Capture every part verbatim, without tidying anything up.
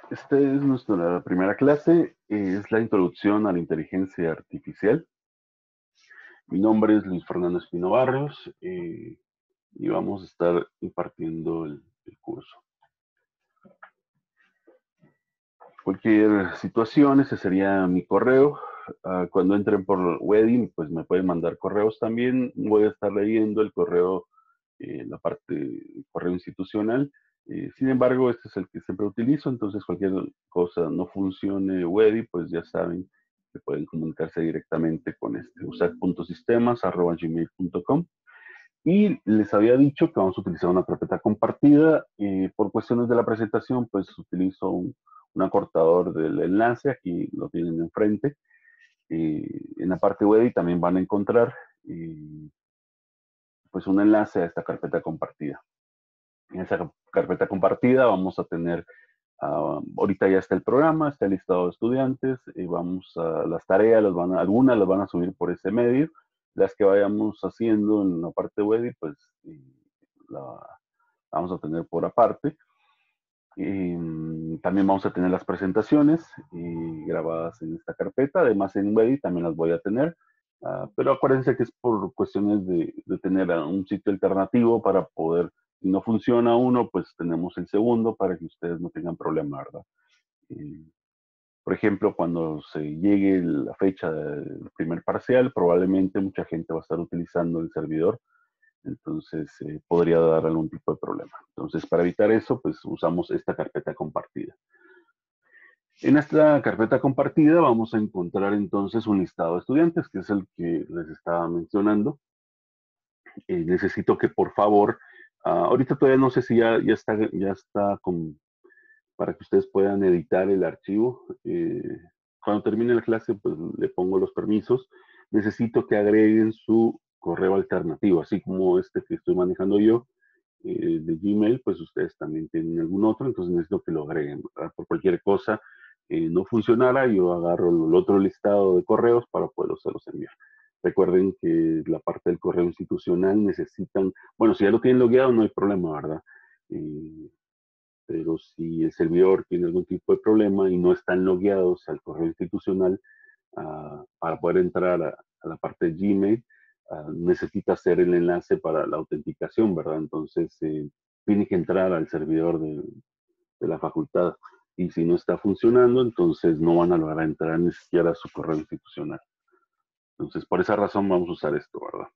Esta es nuestra primera clase, es la introducción a la inteligencia artificial. Mi nombre es Luis Fernando Espino Barrios eh, y vamos a estar impartiendo el, el curso. Cualquier situación, ese sería mi correo. Uh, cuando entren por Wedi, pues me pueden mandar correos también. Voy a estar leyendo el correo, eh, la parte correo institucional. Eh, sin embargo, este es el que siempre utilizo, entonces cualquier cosa no funcione Wedi, pues ya saben que pueden comunicarse directamente con este, usac punto sistemas arroba gmail punto com. Y les había dicho que vamos a utilizar una carpeta compartida. Eh, por cuestiones de la presentación, pues utilizo un, un acortador del enlace, aquí lo tienen enfrente. Eh, en la parte web también van a encontrar eh, pues un enlace a esta carpeta compartida. En esa carpeta compartida vamos a tener, uh, ahorita ya está el programa, está el listado de estudiantes, y vamos a las tareas, las van a, algunas las van a subir por ese medio, las que vayamos haciendo en la parte web, pues la vamos a tener por aparte. Y también vamos a tener las presentaciones y grabadas en esta carpeta, además en Wedi también las voy a tener, uh, pero acuérdense que es por cuestiones de, de tener un sitio alternativo para poder, si no funciona uno, pues tenemos el segundo para que ustedes no tengan problema, ¿verdad? Y, por ejemplo, cuando se llegue la fecha del primer parcial, probablemente mucha gente va a estar utilizando el servidor, entonces eh, podría dar algún tipo de problema. Entonces, para evitar eso, pues usamos esta carpeta compartida. En esta carpeta compartida vamos a encontrar entonces un listado de estudiantes, que es el que les estaba mencionando. Eh, necesito que por favor, uh, ahorita todavía no sé si ya, ya está, ya está con, para que ustedes puedan editar el archivo. Eh, cuando termine la clase, pues le pongo los permisos. Necesito que agreguen su correo alternativo, así como este que estoy manejando yo, eh, de Gmail, pues ustedes también tienen algún otro, entonces necesito que lo agreguen, ¿verdad? Por cualquier cosa eh, no funcionara, yo agarro el otro listado de correos para poderlos enviar. Recuerden que la parte del correo institucional necesitan, bueno, si ya lo tienen logueado no hay problema, ¿verdad? Eh, pero si el servidor tiene algún tipo de problema y no están logueados al correo institucional, uh, para poder entrar a, a la parte de Gmail, uh, necesita hacer el enlace para la autenticación, ¿verdad? Entonces, eh, tiene que entrar al servidor de, de, la facultad. Y si no está funcionando, entonces no van a lograr entrar ni siquiera a su correo institucional. Entonces, por esa razón vamos a usar esto, ¿verdad?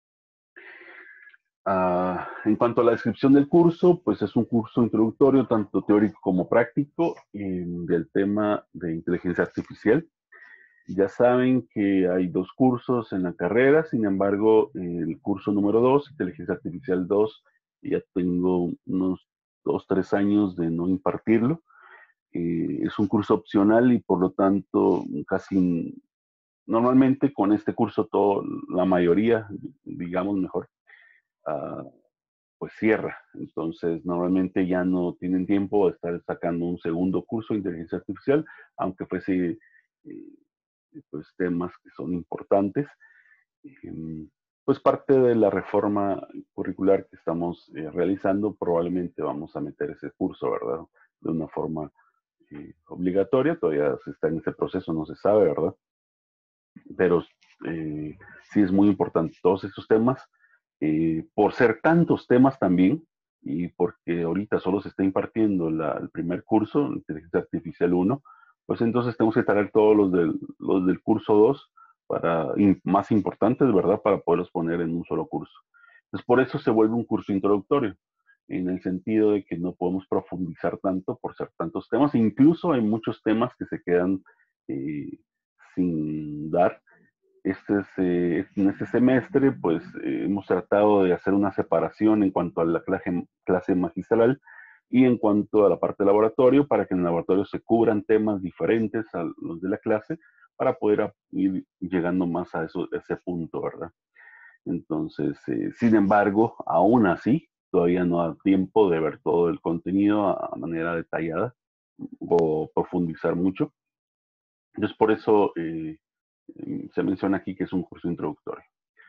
Uh, en cuanto a la descripción del curso, pues es un curso introductorio, tanto teórico como práctico, eh, del tema de inteligencia artificial. Ya saben que hay dos cursos en la carrera, sin embargo, el curso número dos, Inteligencia Artificial dos, ya tengo unos dos, tres años de no impartirlo. Eh, es un curso opcional y por lo tanto casi, normalmente con este curso todo, la mayoría, digamos mejor, uh, pues cierra. Entonces, normalmente ya no tienen tiempo de estar sacando un segundo curso de inteligencia artificial, aunque fuese eh, pues temas que son importantes. Eh, pues parte de la reforma curricular que estamos eh, realizando, probablemente vamos a meter ese curso, ¿verdad? De una forma eh, obligatoria, todavía se está en ese proceso, no se sabe, ¿verdad? Pero eh, sí es muy importante todos estos temas, eh, por ser tantos temas también, y porque ahorita solo se está impartiendo la, el primer curso, Inteligencia Artificial uno, pues entonces tenemos que traer todos los del, los del curso dos, para, más importantes, ¿verdad? Para poderlos poner en un solo curso. Entonces, por eso se vuelve un curso introductorio, en el sentido de que no podemos profundizar tanto por ser tantos temas. Incluso hay muchos temas que se quedan eh, sin dar. Este es, eh, en este semestre, pues eh, hemos tratado de hacer una separación en cuanto a la clase, clase magistral y en cuanto a la parte de laboratorio, para que en el laboratorio se cubran temas diferentes a los de la clase, para poder ir llegando más a, eso, a ese punto, ¿verdad? Entonces, eh, sin embargo, aún así, todavía no da tiempo de ver todo el contenido a manera detallada o profundizar mucho. Entonces, por eso eh, se menciona aquí que es un curso introductorio.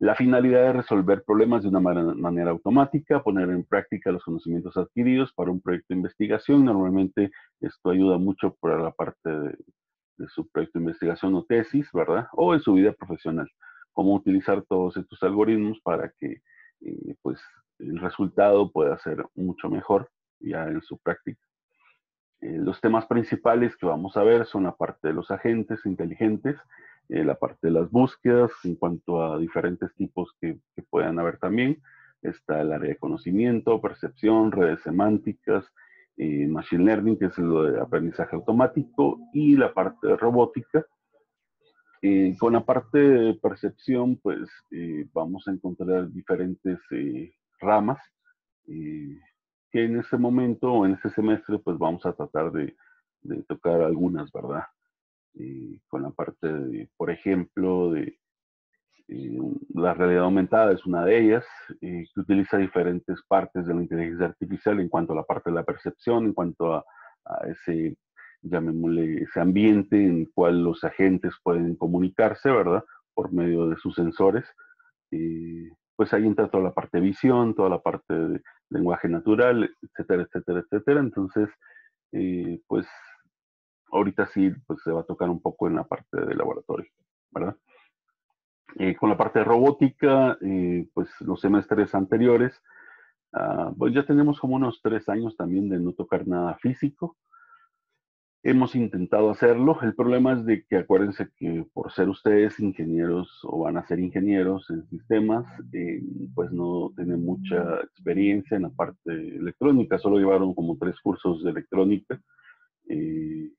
La finalidad es resolver problemas de una manera automática, poner en práctica los conocimientos adquiridos para un proyecto de investigación. Normalmente esto ayuda mucho para la parte de, de su proyecto de investigación o tesis, ¿verdad? O en su vida profesional. Cómo utilizar todos estos algoritmos para que eh, pues, el resultado pueda ser mucho mejor ya en su práctica. Eh, los temas principales que vamos a ver son la parte de los agentes inteligentes, eh, la parte de las búsquedas en cuanto a diferentes tipos que, que puedan haber también. Está el área de conocimiento, percepción, redes semánticas, eh, machine learning, que es lo de aprendizaje automático, y la parte de robótica. Eh, con la parte de percepción, pues eh, vamos a encontrar diferentes eh, ramas eh, que en este momento o en este semestre, pues vamos a tratar de, de tocar algunas, ¿verdad? Eh, con la parte de, por ejemplo, de eh, la realidad aumentada es una de ellas, eh, que utiliza diferentes partes de la inteligencia artificial en cuanto a la parte de la percepción, en cuanto a, a ese, llamémosle, ese ambiente en el cual los agentes pueden comunicarse, ¿verdad? Por medio de sus sensores. Eh, pues ahí entra toda la parte de visión, toda la parte de lenguaje natural, etcétera, etcétera, etcétera. Entonces, eh, pues ahorita sí, pues se va a tocar un poco en la parte de laboratorio, ¿verdad? Eh, con la parte de robótica, eh, pues los semestres anteriores, uh, pues ya tenemos como unos tres años también de no tocar nada físico. Hemos intentado hacerlo. El problema es de que acuérdense que por ser ustedes ingenieros o van a ser ingenieros en sistemas, eh, pues no tienen mucha experiencia en la parte electrónica. Solo llevaron como tres cursos de electrónica. Eh,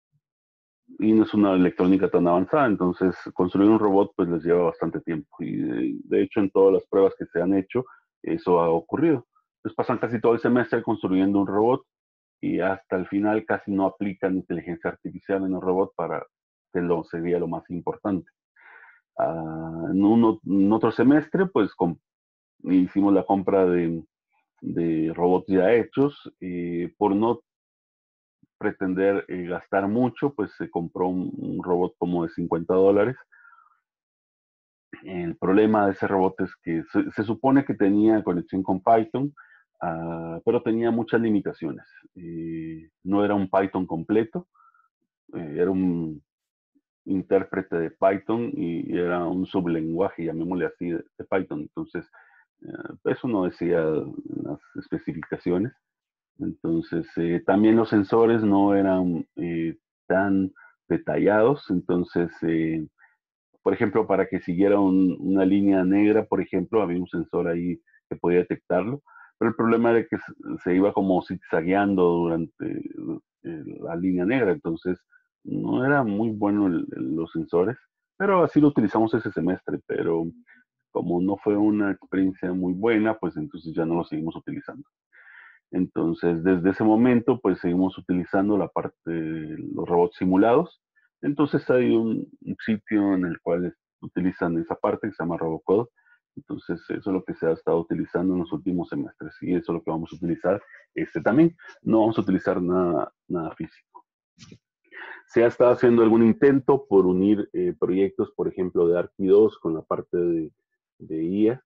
y no es una electrónica tan avanzada, entonces construir un robot pues les lleva bastante tiempo y de, de hecho en todas las pruebas que se han hecho eso ha ocurrido. Entonces pasan casi todo el semestre construyendo un robot y hasta el final casi no aplican inteligencia artificial en el robot para que lo sería lo más importante. Uh, en, uno, en, otro semestre pues con, hicimos la compra de, de robots ya hechos y por no pretender eh, gastar mucho, pues se compró un, un, robot como de cincuenta dólares. El problema de ese robot es que se, se supone que tenía conexión con Python, uh, pero tenía muchas limitaciones. Eh, no era un Python completo, eh, era un intérprete de Python y era un sublenguaje, llamémosle así, de, de Python. Entonces, eh, eso no decía las especificaciones. Entonces, eh, también los sensores no eran eh, tan detallados. Entonces, eh, por ejemplo, para que siguiera un, una línea negra, por ejemplo, había un sensor ahí que podía detectarlo. Pero el problema era que se, se iba como zigzagueando durante eh, la línea negra. Entonces, no era muy bueno el, el, los sensores. Pero así lo utilizamos ese semestre. Pero como no fue una experiencia muy buena, pues entonces ya no lo seguimos utilizando. Entonces, desde ese momento, pues seguimos utilizando la parte de los robots simulados. Entonces, hay un, un sitio en el cual utilizan esa parte que se llama Robocode. Entonces, eso es lo que se ha estado utilizando en los últimos semestres y eso es lo que vamos a utilizar este también. No vamos a utilizar nada, nada físico. Se ha estado haciendo algún intento por unir eh, proyectos, por ejemplo, de Arqui dos con la parte de, de I A.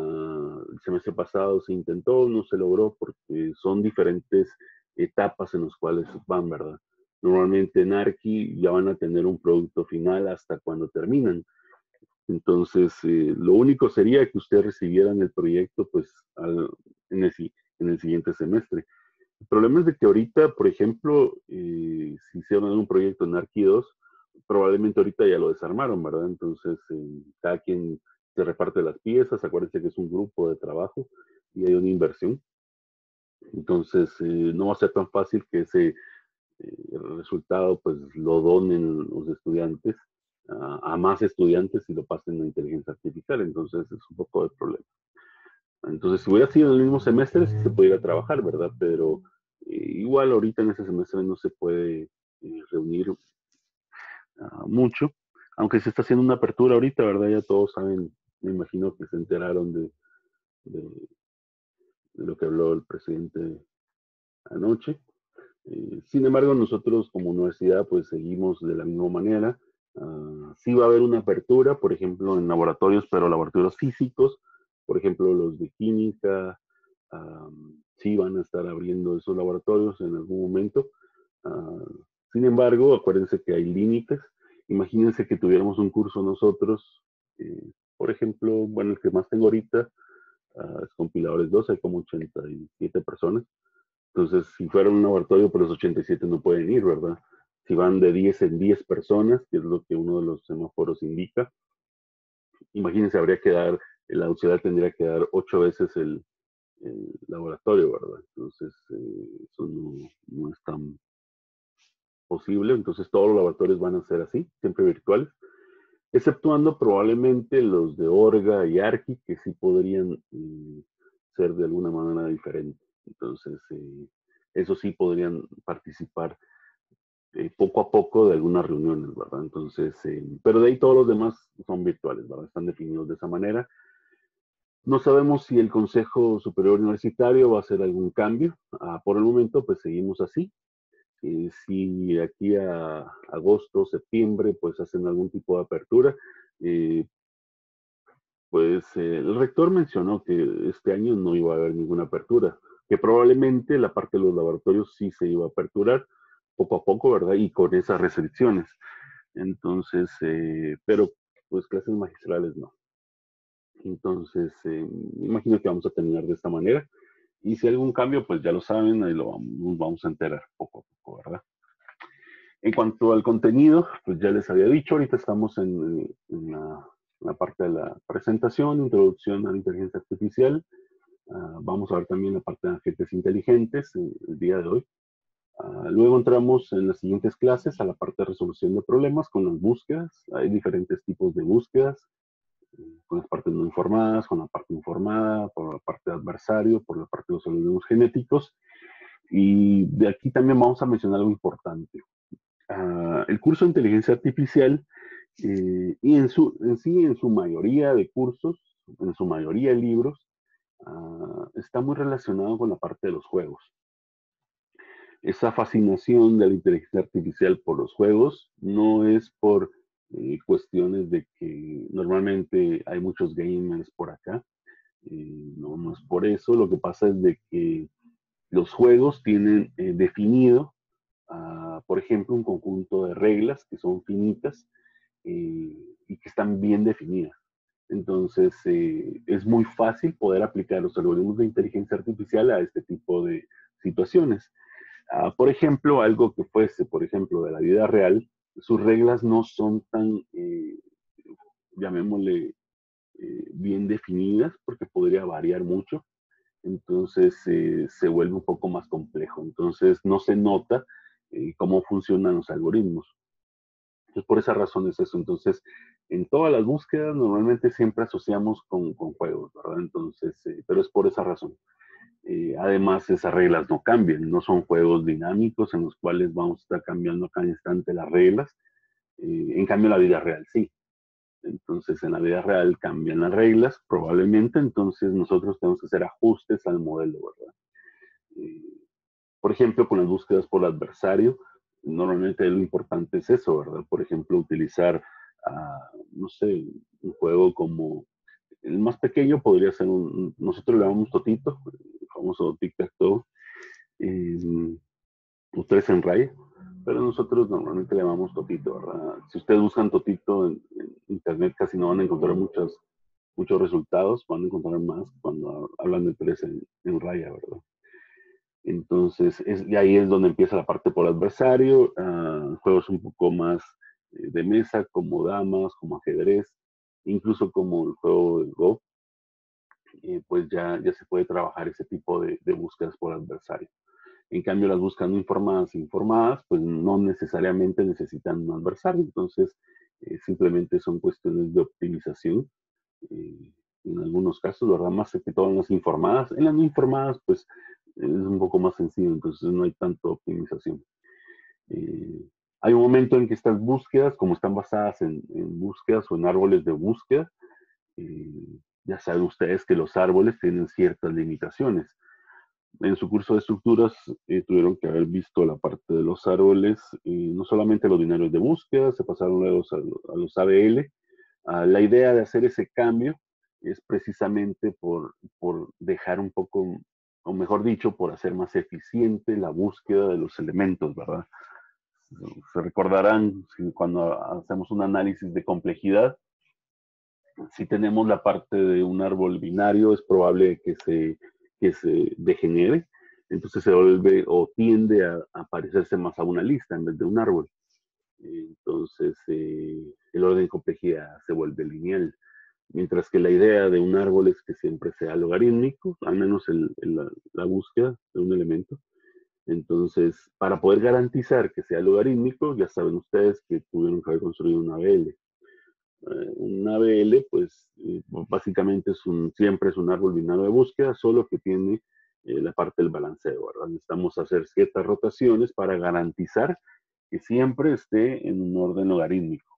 Uh, el semestre pasado se intentó, no se logró porque son diferentes etapas en las cuales van, ¿verdad? Normalmente en Arqui ya van a tener un producto final hasta cuando terminan. Entonces, eh, lo único sería que ustedes recibieran el proyecto pues al, en, el, en el siguiente semestre. El problema es de que ahorita, por ejemplo, eh, si hicieron un proyecto en Arqui dos, probablemente ahorita ya lo desarmaron, ¿verdad? Entonces, eh, cada quien se reparte las piezas, acuérdense que es un grupo de trabajo y hay una inversión. Entonces, eh, no va a ser tan fácil que ese eh, resultado pues lo donen los estudiantes uh, a más estudiantes y lo pasen a inteligencia artificial. Entonces, es un poco el problema. Entonces, si hubiera sido en el mismo semestre, sí se pudiera trabajar, ¿verdad? Pero eh, igual ahorita en ese semestre no se puede eh, reunir uh, mucho, aunque se está haciendo una apertura ahorita, ¿verdad? Ya todos saben, me imagino que se enteraron de, de, de lo que habló el presidente anoche. Eh, sin embargo, nosotros como universidad pues seguimos de la misma manera. Uh, sí va a haber una apertura, por ejemplo, en laboratorios, pero laboratorios físicos, por ejemplo, los de química, um, sí van a estar abriendo esos laboratorios en algún momento. Uh, sin embargo, acuérdense que hay límites. Imagínense que tuviéramos un curso nosotros, eh, por ejemplo, bueno, el que más tengo ahorita uh, es compiladores dos, hay como ochenta y siete personas. Entonces, si fuera un laboratorio, pues los ochenta y siete no pueden ir, ¿verdad? Si van de diez en diez personas, que es lo que uno de los semáforos indica, imagínense, habría que dar, la sociedad tendría que dar ocho veces el, el laboratorio, ¿verdad? Entonces, eh, eso no, no es tan posible. Entonces, todos los laboratorios van a ser así, siempre virtuales, exceptuando probablemente los de Orga y Arqui, que sí podrían eh, ser de alguna manera diferente. Entonces, eh, eso sí podrían participar eh, poco a poco de algunas reuniones, ¿verdad? Entonces, eh, pero de ahí todos los demás son virtuales, ¿verdad? Están definidos de esa manera. No sabemos si el Consejo Superior Universitario va a hacer algún cambio. Ah, por el momento, pues seguimos así. Eh, si aquí a agosto, septiembre, pues hacen algún tipo de apertura, eh, pues eh, el rector mencionó que este año no iba a haber ninguna apertura, que probablemente la parte de los laboratorios sí se iba a aperturar poco a poco, ¿verdad? Y con esas restricciones. Entonces, eh, pero pues clases magistrales no. Entonces, eh, me imagino que vamos a terminar de esta manera. Y si hay algún cambio, pues ya lo saben, ahí lo vamos, nos vamos a enterar poco a poco, ¿verdad? En cuanto al contenido, pues ya les había dicho, ahorita estamos en, en, la, en la parte de la presentación, introducción a la inteligencia artificial. Uh, vamos a ver también la parte de agentes inteligentes el, el día de hoy. Uh, luego entramos en las siguientes clases a la parte de resolución de problemas con las búsquedas. Hay diferentes tipos de búsquedas, con las partes no informadas, con la parte informada, por la parte de adversario, por la parte de los algoritmos genéticos. Y de aquí también vamos a mencionar algo importante. Uh, el curso de inteligencia artificial, eh, y en, su, en sí, en su mayoría de cursos, en su mayoría de libros, uh, está muy relacionado con la parte de los juegos. Esa fascinación de la inteligencia artificial por los juegos no es por eh, cuestiones de que normalmente hay muchos gamers por acá, eh, no, no es por eso, lo que pasa es de que los juegos tienen eh, definido, uh, por ejemplo, un conjunto de reglas que son finitas eh, y que están bien definidas. Entonces, eh, es muy fácil poder aplicar los algoritmos de inteligencia artificial a este tipo de situaciones. Uh, por ejemplo, algo que fuese, por ejemplo, de la vida real, sus reglas no son tan, eh, llamémosle, eh, bien definidas porque podría variar mucho. Entonces, eh, se vuelve un poco más complejo. Entonces, no se nota eh, cómo funcionan los algoritmos. Entonces, por esa razón es eso. Entonces, en todas las búsquedas normalmente siempre asociamos con, con juegos, ¿verdad? Entonces, eh, pero es por esa razón. Eh, además, esas reglas no cambian, no son juegos dinámicos en los cuales vamos a estar cambiando a cada instante las reglas. Eh, en cambio, la vida real sí. Entonces, en la vida real cambian las reglas, probablemente, entonces nosotros tenemos que hacer ajustes al modelo, ¿verdad? Eh, por ejemplo, con las búsquedas por adversario, normalmente lo importante es eso, ¿verdad? Por ejemplo, utilizar, uh, no sé, un juego como el más pequeño podría ser un, nosotros le llamamos Totito, el famoso Tic-Tac-Toe, eh, o Tres en Raya, pero nosotros normalmente le llamamos Totito, ¿verdad? Si ustedes buscan Totito en, en internet casi no van a encontrar muchos, muchos resultados, van a encontrar más cuando hablan de Tres en, en Raya, ¿verdad? Entonces, es, y ahí es donde empieza la parte por adversario, uh, juegos un poco más eh, de mesa, como damas, como ajedrez, incluso como el juego de Go, eh, pues ya, ya se puede trabajar ese tipo de, de búsquedas por adversario. En cambio, las búsquedas no informadas e informadas, pues no necesariamente necesitan un adversario, entonces eh, simplemente son cuestiones de optimización. Eh, en algunos casos, ¿verdad? Más que todas las informadas. En las no informadas, pues es un poco más sencillo, entonces no hay tanta optimización. Eh, hay un momento en que estas búsquedas, como están basadas en, en búsquedas o en árboles de búsqueda, eh, ya saben ustedes que los árboles tienen ciertas limitaciones. en su curso de estructuras eh, tuvieron que haber visto la parte de los árboles, eh, no solamente los binarios de búsqueda, se pasaron luego a, a los A B L. Uh, la idea de hacer ese cambio es precisamente por, por dejar un poco, o mejor dicho, por hacer más eficiente la búsqueda de los elementos, ¿verdad? Se recordarán si cuando hacemos un análisis de complejidad, si tenemos la parte de un árbol binario, es probable que se, que se degenere, entonces se vuelve o tiende a, a parecerse más a una lista en vez de un árbol. Entonces, eh, el orden de complejidad se vuelve lineal. Mientras que la idea de un árbol es que siempre sea logarítmico, al menos el, el, la, la búsqueda de un elemento. Entonces, para poder garantizar que sea logarítmico, ya saben ustedes que tuvieron que haber construido una A B L. Eh, una A B L, pues, eh, básicamente es un, siempre es un árbol binario de búsqueda, solo que tiene eh, la parte del balanceo, ¿verdad? Necesitamos hacer ciertas rotaciones para garantizar que siempre esté en un orden logarítmico.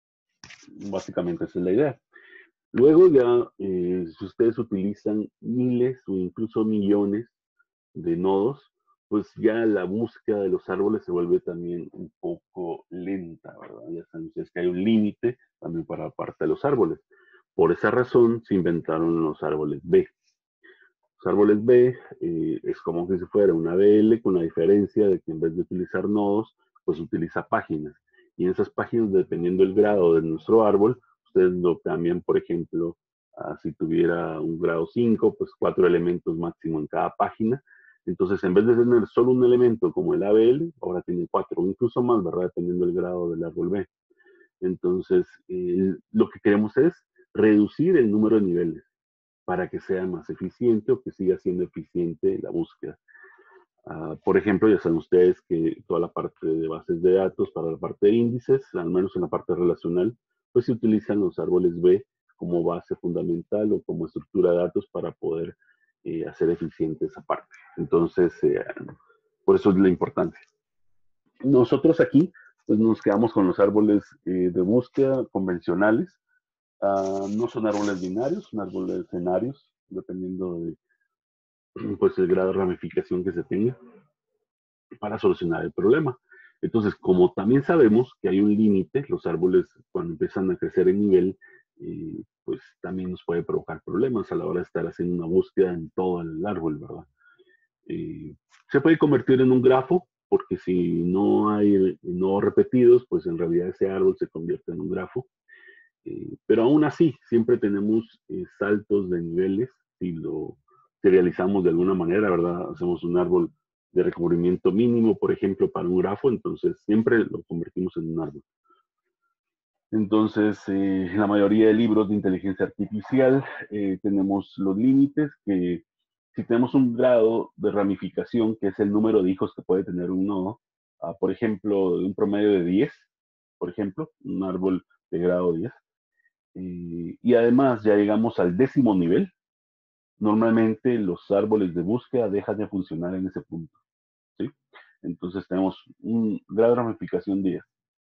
Básicamente esa es la idea. Luego ya, eh, si ustedes utilizan miles o incluso millones de nodos, pues ya la búsqueda de los árboles se vuelve también un poco lenta, ¿verdad? Ya saben ustedes que hay un límite también para la parte de los árboles. Por esa razón se inventaron los árboles B. Los árboles B eh, es como si fuera una B L, con la diferencia de que en vez de utilizar nodos, pues utiliza páginas. Y en esas páginas, dependiendo del grado de nuestro árbol, ustedes lo cambian, por ejemplo, uh, si tuviera un grado cinco, pues cuatro elementos máximo en cada página. Entonces, en vez de tener solo un elemento como el A B L, ahora tiene cuatro, o incluso más, ¿verdad? Dependiendo del grado del árbol B. Entonces, eh, lo que queremos es reducir el número de niveles para que sea más eficiente o que siga siendo eficiente la búsqueda. Uh, por ejemplo, ya saben ustedes que toda la parte de bases de datos para la parte de índices, al menos en la parte relacional, pues se utilizan los árboles B como base fundamental o como estructura de datos para poder eh, hacer eficiente esa parte. Entonces, eh, por eso es la importancia. Nosotros aquí pues nos quedamos con los árboles eh, de búsqueda convencionales. Uh, no son árboles binarios, son árboles escenarios, dependiendo de pues, el grado de ramificación que se tenga para solucionar el problema. Entonces, como también sabemos que hay un límite, los árboles cuando empiezan a crecer en nivel, eh, pues también nos puede provocar problemas a la hora de estar haciendo una búsqueda en todo el árbol, ¿verdad? Eh, se puede convertir en un grafo, porque si no hay no repetidos, pues en realidad ese árbol se convierte en un grafo. Eh, pero aún así, siempre tenemos eh, saltos de niveles si lo serializamos de alguna manera, ¿verdad? Hacemos un árbol de recubrimiento mínimo, por ejemplo, para un grafo, entonces siempre lo convertimos en un árbol. Entonces, eh, en la mayoría de libros de inteligencia artificial eh, tenemos los límites que si tenemos un grado de ramificación, que es el número de hijos que puede tener un nodo, uh, por ejemplo, de un promedio de diez, por ejemplo, un árbol de grado diez, eh, y además ya llegamos al décimo nivel, normalmente los árboles de búsqueda dejan de funcionar en ese punto, ¿sí? Entonces tenemos un grado de ramificación diez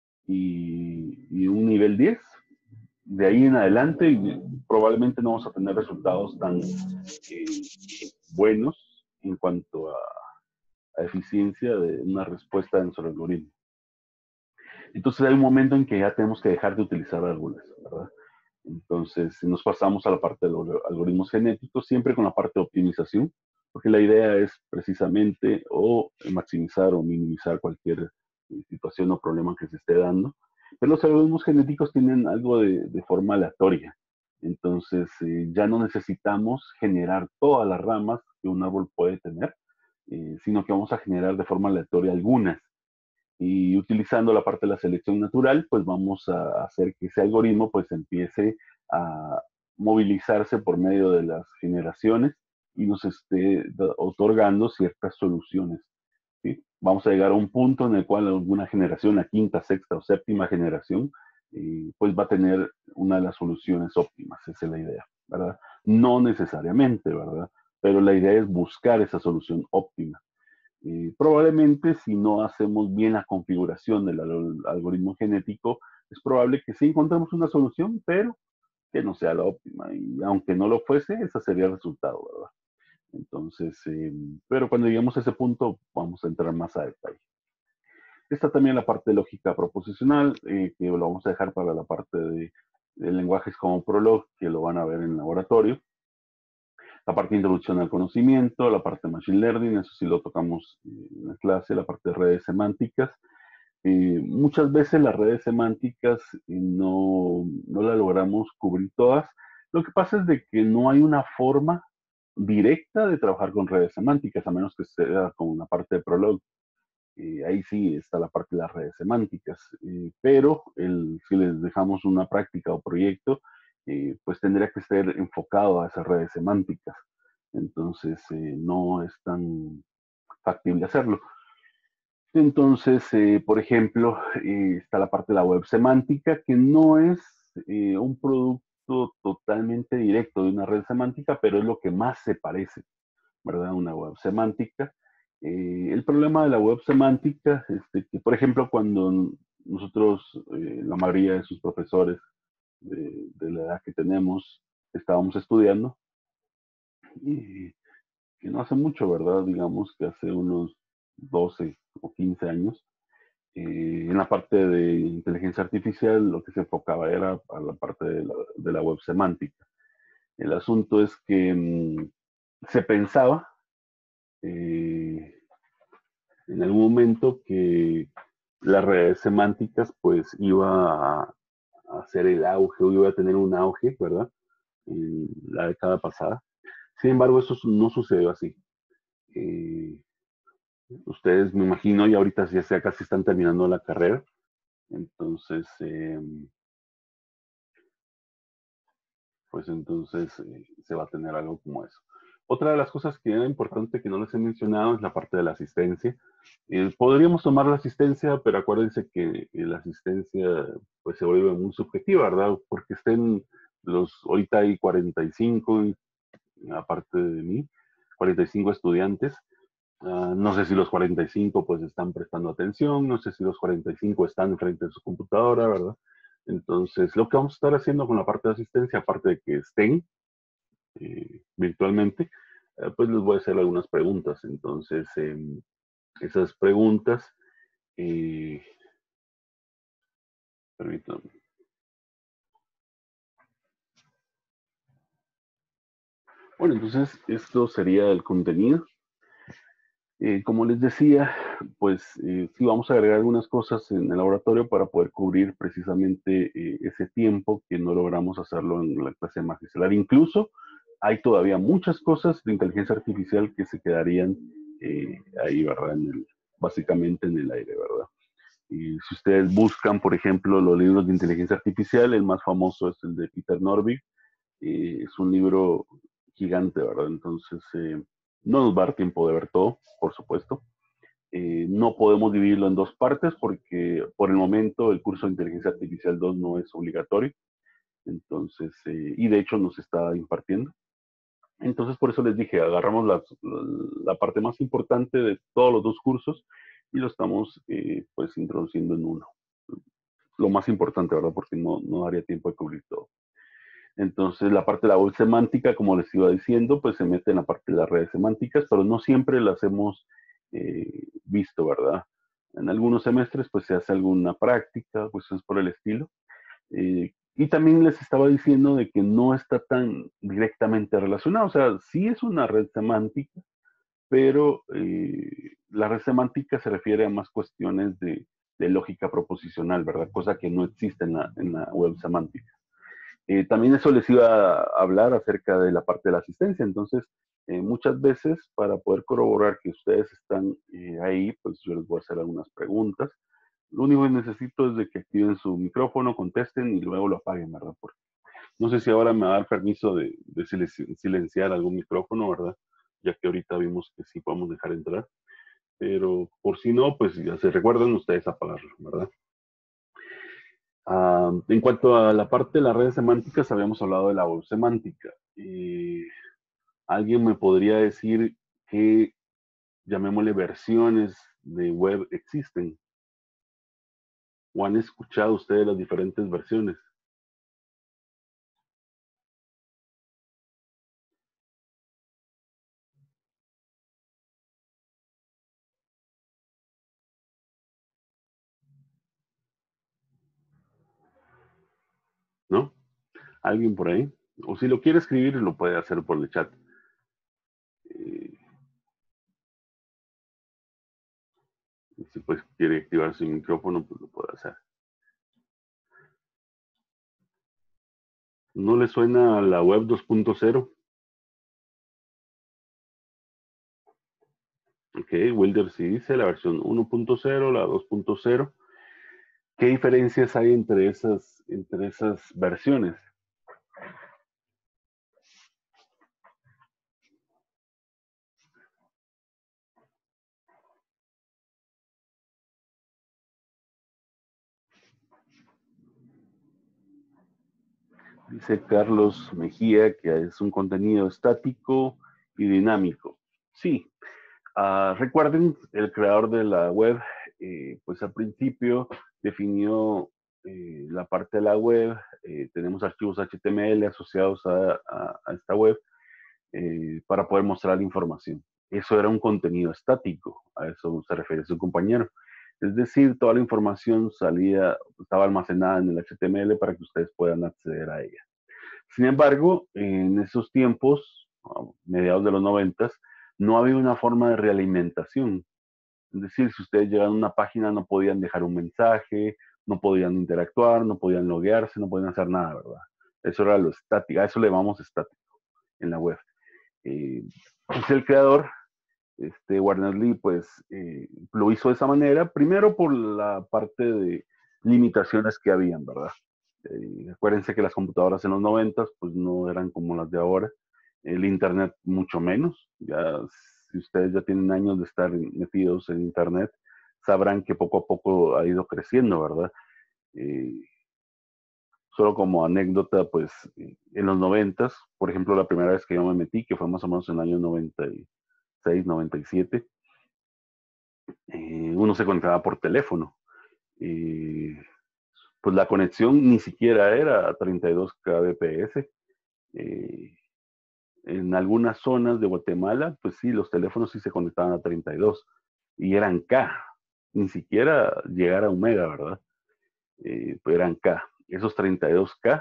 y, y un nivel diez. De ahí en adelante y probablemente no vamos a tener resultados tan eh, buenos en cuanto a, a, eficiencia de una respuesta en nuestro algoritmo. Entonces hay un momento en que ya tenemos que dejar de utilizar árboles, ¿verdad? Entonces, si nos pasamos a la parte de los algoritmos genéticos, siempre con la parte de optimización, porque la idea es precisamente o maximizar o minimizar cualquier situación o problema que se esté dando. Pero los algoritmos genéticos tienen algo de, de forma aleatoria. Entonces, eh, ya no necesitamos generar todas las ramas que un árbol puede tener, eh, sino que vamos a generar de forma aleatoria algunas. Y utilizando la parte de la selección natural, pues vamos a hacer que ese algoritmo pues empiece a movilizarse por medio de las generaciones y nos esté otorgando ciertas soluciones, ¿sí? Vamos a llegar a un punto en el cual alguna generación, la quinta, sexta o séptima generación, eh, pues va a tener una de las soluciones óptimas, esa es la idea, ¿verdad? No necesariamente, ¿verdad? Pero la idea es buscar esa solución óptima. Eh, probablemente si no hacemos bien la configuración del algoritmo genético, es probable que sí encontremos una solución, pero que no sea la óptima. Y aunque no lo fuese, ese sería el resultado, ¿verdad? Entonces, eh, pero cuando lleguemos a ese punto, vamos a entrar más a detalle. Está también la parte de lógica proposicional, eh, que lo vamos a dejar para la parte de, de lenguajes como Prolog, que lo van a ver en el laboratorio. La parte de introducción al conocimiento, la parte de Machine Learning, eso sí lo tocamos en la clase, la parte de redes semánticas. Eh, muchas veces las redes semánticas eh, no, no las logramos cubrir todas. Lo que pasa es de que no hay una forma directa de trabajar con redes semánticas, a menos que sea con una parte de Prolog. Eh, ahí sí está la parte de las redes semánticas, eh, pero el, si les dejamos una práctica o proyecto, eh, pues tendría que ser enfocado a esas redes semánticas. Entonces, eh, no es tan factible hacerlo. Entonces, eh, por ejemplo, eh, está la parte de la web semántica, que no es eh, un producto totalmente directo de una red semántica, pero es lo que más se parece, ¿verdad? Una web semántica. Eh, el problema de la web semántica es de que, por ejemplo, cuando nosotros, eh, la mayoría de sus profesores de, de la edad que tenemos, estábamos estudiando, y que no hace mucho, ¿verdad? Digamos que hace unos doce o quince años, eh, en la parte de inteligencia artificial lo que se enfocaba era a la parte de la, de la web semántica. El asunto es que mmm, se pensaba eh, en algún momento que las redes semánticas pues iba a, a hacer el auge o iba a tener un auge, ¿verdad? En la década pasada. Sin embargo, eso no sucedió así. Eh, ustedes, me imagino, y ahorita ya sea casi están terminando la carrera, entonces, eh, pues entonces eh, se va a tener algo como eso. Otra de las cosas que era importante que no les he mencionado es la parte de la asistencia. Eh, podríamos tomar la asistencia, pero acuérdense que eh, la asistencia pues se vuelve muy subjetiva, ¿verdad? Porque estén los, ahorita hay cuarenta y cinco, aparte de mí, cuarenta y cinco estudiantes. Uh, no sé si los cuarenta y cinco pues están prestando atención, no sé si los cuarenta y cinco están frente a su computadora, ¿verdad? Entonces, lo que vamos a estar haciendo con la parte de asistencia, aparte de que estén eh, virtualmente, eh, pues les voy a hacer algunas preguntas. Entonces, eh, esas preguntas, eh, permítanme. Bueno, entonces esto sería el contenido. Eh, como les decía, pues eh, sí vamos a agregar algunas cosas en el laboratorio para poder cubrir precisamente eh, ese tiempo que no logramos hacerlo en la clase magistral. Incluso hay todavía muchas cosas de inteligencia artificial que se quedarían eh, ahí, ¿verdad? En el, básicamente en el aire, ¿verdad? Y si ustedes buscan, por ejemplo, los libros de inteligencia artificial, el más famoso es el de Peter Norvig. Eh, es un libro gigante, ¿verdad? Entonces, eh, no nos va a dar tiempo de ver todo, por supuesto. Eh, no podemos dividirlo en dos partes porque por el momento el curso de inteligencia artificial dos no es obligatorio. Entonces, eh, y de hecho nos está impartiendo. Entonces, por eso les dije, agarramos la, la parte más importante de todos los dos cursos y lo estamos eh, pues introduciendo en uno. Lo más importante, ¿verdad? Porque no, no daría tiempo de cubrir todo. Entonces, la parte de la web semántica, como les iba diciendo, pues se mete en la parte de las redes semánticas, pero no siempre las hemos eh, visto, ¿verdad? En algunos semestres, pues se hace alguna práctica, pues es por el estilo. Eh, y también les estaba diciendo de que no está tan directamente relacionado, o sea, sí es una red semántica, pero eh, la red semántica se refiere a más cuestiones de, de lógica proposicional, ¿verdad? Cosa que no existe en la, en la web semántica. Eh, también eso les iba a hablar acerca de la parte de la asistencia. Entonces, eh, muchas veces para poder corroborar que ustedes están eh, ahí, pues yo les voy a hacer algunas preguntas. Lo único que necesito es de que activen su micrófono, contesten y luego lo apaguen, ¿verdad? Porque no sé si ahora me va a dar permiso de, de silenciar algún micrófono, ¿verdad? Ya que ahorita vimos que sí podemos dejar entrar. Pero por si no, pues ya se recuerdan ustedes apagarlo, ¿verdad? Uh, en cuanto a la parte de las redes semánticas, habíamos hablado de la web semántica. Eh, ¿Alguien me podría decir qué, llamémosle, versiones de web existen? ¿O han escuchado ustedes las diferentes versiones? ¿Alguien por ahí? O si lo quiere escribir, lo puede hacer por el chat. Eh, si pues quiere activar su micrófono, pues lo puede hacer. ¿No le suena a la web dos punto cero? Ok, Wilder sí dice la versión uno punto cero, la dos punto cero. ¿Qué diferencias hay entre esas, entre esas versiones? Dice Carlos Mejía que es un contenido estático y dinámico. Sí, uh, recuerden, el creador de la web, eh, pues al principio definió eh, la parte de la web, eh, tenemos archivos H T M L asociados a, a, a esta web eh, para poder mostrar información. Eso era un contenido estático, a eso se refiere su compañero. Es decir, toda la información salía, estaba almacenada en el H T M L para que ustedes puedan acceder a ella. Sin embargo, en esos tiempos, a mediados de los noventas, no había una forma de realimentación. Es decir, si ustedes llegaban a una página no podían dejar un mensaje, no podían interactuar, no podían loguearse, no podían hacer nada, ¿verdad? Eso era lo estático, a eso le llamamos estático en la web. Eh, pues el creador, este, Warner Lee, pues eh, lo hizo de esa manera, primero por la parte de limitaciones que habían, ¿verdad? Eh, acuérdense que las computadoras en los noventas pues no eran como las de ahora, el internet mucho menos, ya si ustedes ya tienen años de estar metidos en internet, sabrán que poco a poco ha ido creciendo, ¿verdad? Eh, solo como anécdota, pues en los noventas, por ejemplo, la primera vez que yo me metí, que fue más o menos en el año noventa y seis, noventa y siete, eh, uno se conectaba por teléfono. Eh, pues la conexión ni siquiera era a treinta y dos kbps. Eh, en algunas zonas de Guatemala, pues sí, los teléfonos sí se conectaban a treinta y dos y eran K, ni siquiera llegar a un mega, ¿verdad? Eh, pues eran K. Esos treinta y dos K,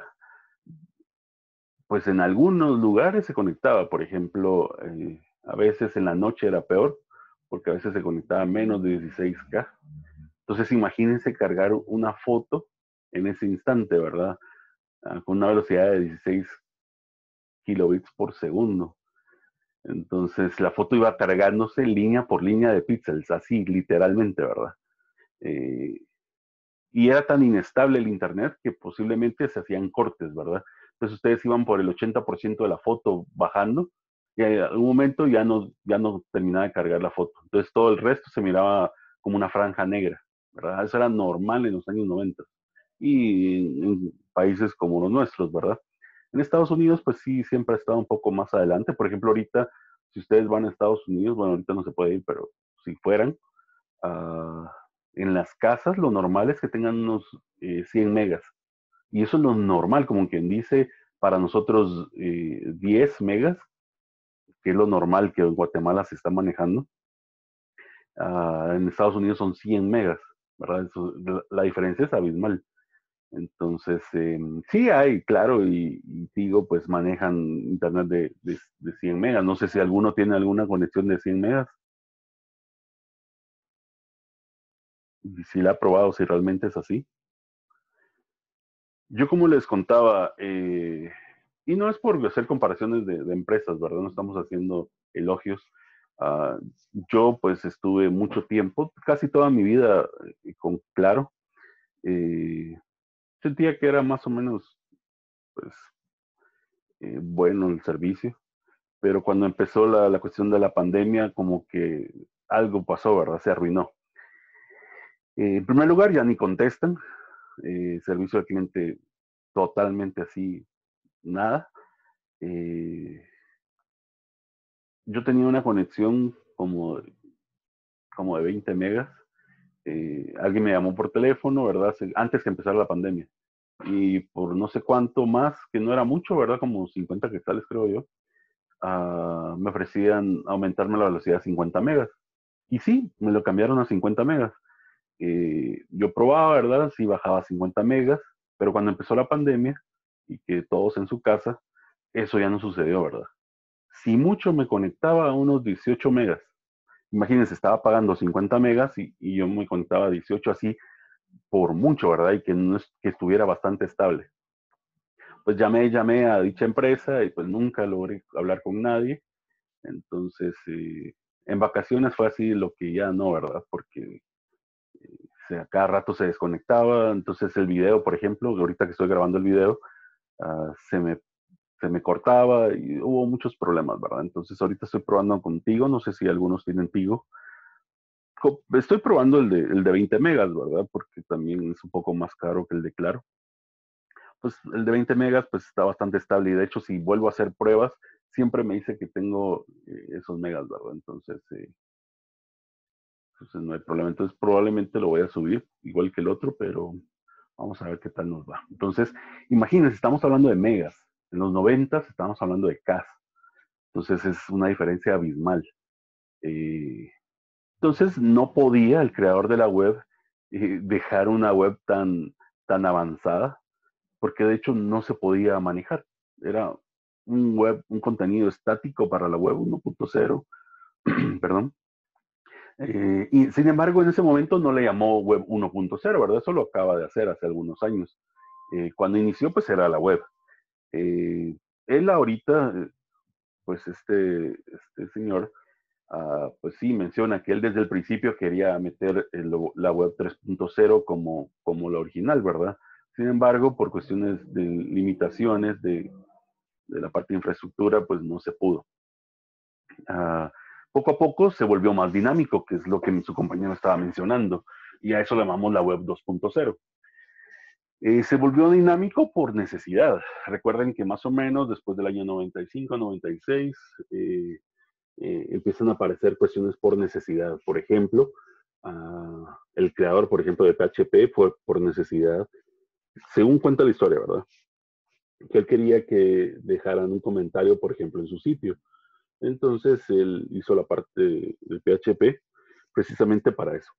pues en algunos lugares se conectaba, por ejemplo, eh, a veces en la noche era peor, porque a veces se conectaba menos de dieciséis K. Entonces imagínense cargar una foto en ese instante, ¿verdad? Ah, con una velocidad de dieciséis kilobits por segundo. Entonces la foto iba cargándose línea por línea de píxeles, así literalmente, ¿verdad? Eh, y era tan inestable el internet que posiblemente se hacían cortes, ¿verdad? Entonces ustedes iban por el ochenta por ciento de la foto bajando y en algún momento ya no, ya no terminaba de cargar la foto. Entonces todo el resto se miraba como una franja negra, ¿verdad? Eso era normal en los años noventa y en, en países como los nuestros, ¿verdad? En Estados Unidos, pues sí, siempre ha estado un poco más adelante. Por ejemplo, ahorita, si ustedes van a Estados Unidos, bueno, ahorita no se puede ir, pero si fueran, uh, en las casas lo normal es que tengan unos eh, cien megas. Y eso es lo normal, como quien dice, para nosotros eh, diez megas, que es lo normal que en Guatemala se está manejando. Uh, en Estados Unidos son cien megas, ¿verdad? Eso, la, la diferencia es abismal. Entonces, eh, sí hay, claro, y, y digo, pues manejan internet de, de, de cien megas. No sé si alguno tiene alguna conexión de cien megas. Y si la ha probado, si realmente es así. Yo como les contaba, eh, y no es por hacer comparaciones de, de empresas, ¿verdad? No estamos haciendo elogios. Uh, yo pues estuve mucho tiempo, casi toda mi vida eh, con Claro. Eh, sentía que era más o menos, pues, eh, bueno el servicio. Pero cuando empezó la, la, cuestión de la pandemia, como que algo pasó, ¿verdad? Se arruinó. Eh, en primer lugar, ya ni contestan. Eh, servicio al cliente totalmente así, nada. Eh, yo tenía una conexión como, como de veinte megas. Eh, alguien me llamó por teléfono, ¿verdad? Antes que empezara la pandemia. Y por no sé cuánto más, que no era mucho, ¿verdad? Como cincuenta quetzales, creo yo. Uh, me ofrecían aumentarme la velocidad a cincuenta megas. Y sí, me lo cambiaron a cincuenta megas. Eh, yo probaba, ¿verdad? Sí bajaba a cincuenta megas, pero cuando empezó la pandemia y que todos en su casa, eso ya no sucedió, ¿verdad? Si mucho me conectaba a unos dieciocho megas. Imagínense, estaba pagando cincuenta megas y, y yo me conectaba a dieciocho así por mucho, ¿verdad? Y que, no es, que estuviera bastante estable. Pues llamé, llamé a dicha empresa y pues nunca logré hablar con nadie. Entonces, eh, en vacaciones fue así lo que ya no, ¿verdad? Porque eh, a cada rato se desconectaba. Entonces el video, por ejemplo, ahorita que estoy grabando el video, uh, se me se me cortaba y hubo muchos problemas, ¿verdad? Entonces ahorita estoy probando con Tigo, no sé si algunos tienen Tigo. Estoy probando el de, el de veinte megas, ¿verdad? Porque también es un poco más caro que el de Claro. Pues el de veinte megas pues está bastante estable y de hecho si vuelvo a hacer pruebas, siempre me dice que tengo eh, esos megas, ¿verdad? Entonces, eh, entonces no hay problema. Entonces probablemente lo voy a subir igual que el otro, pero vamos a ver qué tal nos va. Entonces, imagínense, estamos hablando de megas. En los noventas estamos hablando de K. Entonces es una diferencia abismal. Eh, entonces no podía el creador de la web eh, dejar una web tan, tan avanzada, porque de hecho no se podía manejar. Era un web, un contenido estático para la web uno punto cero, perdón. Eh, y sin embargo, en ese momento no le llamó web uno punto cero, ¿verdad? Eso lo acaba de hacer hace algunos años. Eh, cuando inició, pues era la web. Eh, él ahorita, pues este, este señor, Uh, pues sí, menciona que él desde el principio quería meter el, la web tres punto cero como, como la original, ¿verdad? Sin embargo, por cuestiones de limitaciones de, de la parte de infraestructura, pues no se pudo. Uh, poco a poco se volvió más dinámico, que es lo que su compañero estaba mencionando, y a eso le llamamos la web dos punto cero. Eh, se volvió dinámico por necesidad. Recuerden que más o menos después del año noventa y cinco, noventa y seis, eh, Eh, empiezan a aparecer cuestiones por necesidad. Por ejemplo, uh, el creador, por ejemplo, de P H P fue por necesidad, según cuenta la historia, ¿verdad? Que él quería que dejaran un comentario, por ejemplo, en su sitio. Entonces, él hizo la parte del P H P precisamente para eso.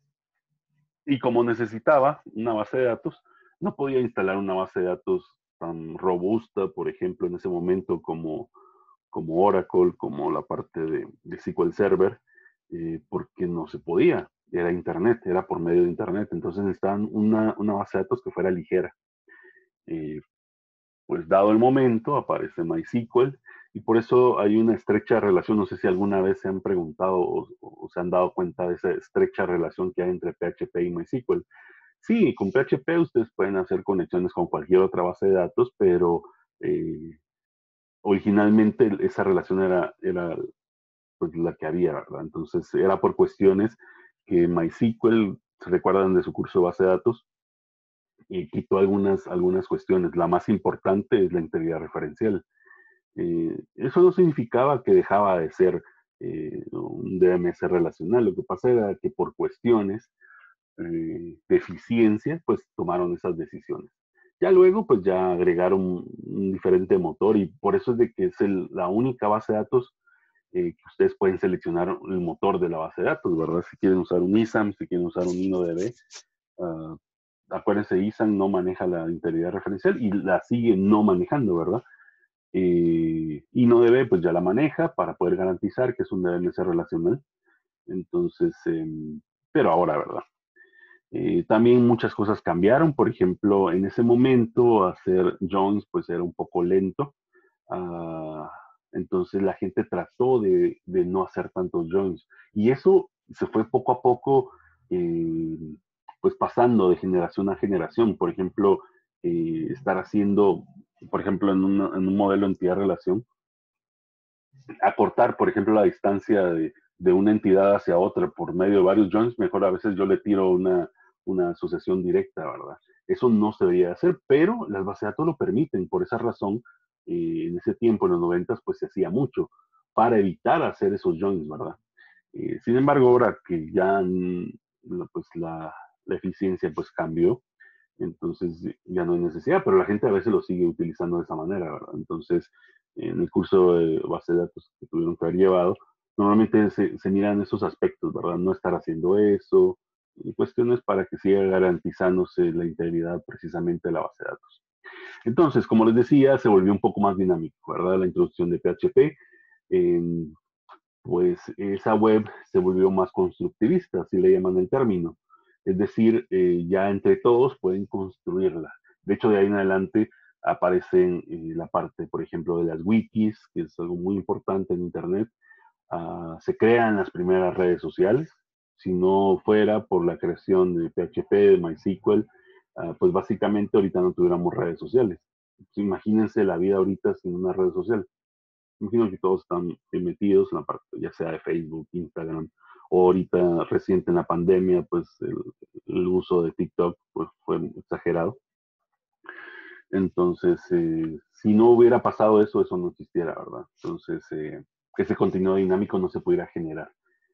Y como necesitaba una base de datos, no podía instalar una base de datos tan robusta, por ejemplo, en ese momento como como Oracle, como la parte de, de S Q L Server, eh, porque no se podía, era Internet, era por medio de Internet, entonces necesitaban una, una base de datos que fuera ligera. Eh, pues dado el momento, aparece MySQL, y por eso hay una estrecha relación, no sé si alguna vez se han preguntado o, o se han dado cuenta de esa estrecha relación que hay entre P H P y MySQL. Sí, con P H P ustedes pueden hacer conexiones con cualquier otra base de datos, pero eh, originalmente esa relación era, era pues, la que había, ¿verdad? Entonces era por cuestiones que MySQL, se recuerdan de su curso de base de datos, y quitó algunas, algunas cuestiones. La más importante es la integridad referencial. Eh, eso no significaba que dejaba de ser eh, un D M S relacional. Lo que pasa era que por cuestiones eh, de eficiencia, pues tomaron esas decisiones. Ya luego, pues ya agregaron un, un diferente motor y por eso es de que es el, la única base de datos eh, que ustedes pueden seleccionar el motor de la base de datos, ¿verdad? Si quieren usar un I S A M, si quieren usar un InnoDB, uh, acuérdense, I S A M no maneja la integridad referencial y la sigue no manejando, ¿verdad? Eh, InnoDB pues ya la maneja para poder garantizar que es un D M S relacional. Entonces, eh, pero ahora, ¿verdad? Eh, también muchas cosas cambiaron, por ejemplo, en ese momento hacer joins pues era un poco lento, uh, entonces la gente trató de, de, no hacer tantos joins y eso se fue poco a poco eh, pues pasando de generación a generación, por ejemplo, eh, estar haciendo, por ejemplo, en, una, en un modelo entidad-relación, acortar, por ejemplo, la distancia de, de una entidad hacia otra por medio de varios joins, mejor a veces yo le tiro una una sucesión directa, ¿verdad? Eso no se debería hacer, pero las bases de datos lo permiten. Por esa razón, eh, en ese tiempo, en los noventas, pues se hacía mucho para evitar hacer esos joins, ¿verdad? Eh, sin embargo, ahora que ya pues, la, la eficiencia pues cambió, entonces ya no hay necesidad, pero la gente a veces lo sigue utilizando de esa manera, ¿verdad? Entonces, en el curso de base de datos que tuvieron que haber llevado, normalmente se, se miran esos aspectos, ¿verdad? No estar haciendo eso, y cuestiones para que siga garantizándose la integridad precisamente de la base de datos. Entonces, como les decía, se volvió un poco más dinámico, ¿verdad? La introducción de P H P, eh, pues esa web se volvió más constructivista, así le llaman el término. Es decir, eh, ya entre todos pueden construirla. De hecho, de ahí en adelante aparecen eh, la parte, por ejemplo, de las wikis, que es algo muy importante en Internet. Uh, se crean las primeras redes sociales. Si no fuera por la creación de P H P, de MySQL, uh, pues básicamente ahorita no tuviéramos redes sociales. Pues imagínense la vida ahorita sin una red social. Imagino que todos están metidos en la parte, ya sea de Facebook, Instagram, o ahorita reciente en la pandemia, pues el, el uso de TikTok pues, fue exagerado. Entonces, eh, si no hubiera pasado eso, eso no existiera, ¿verdad? Entonces, eh, ese contenido dinámico no se pudiera generar.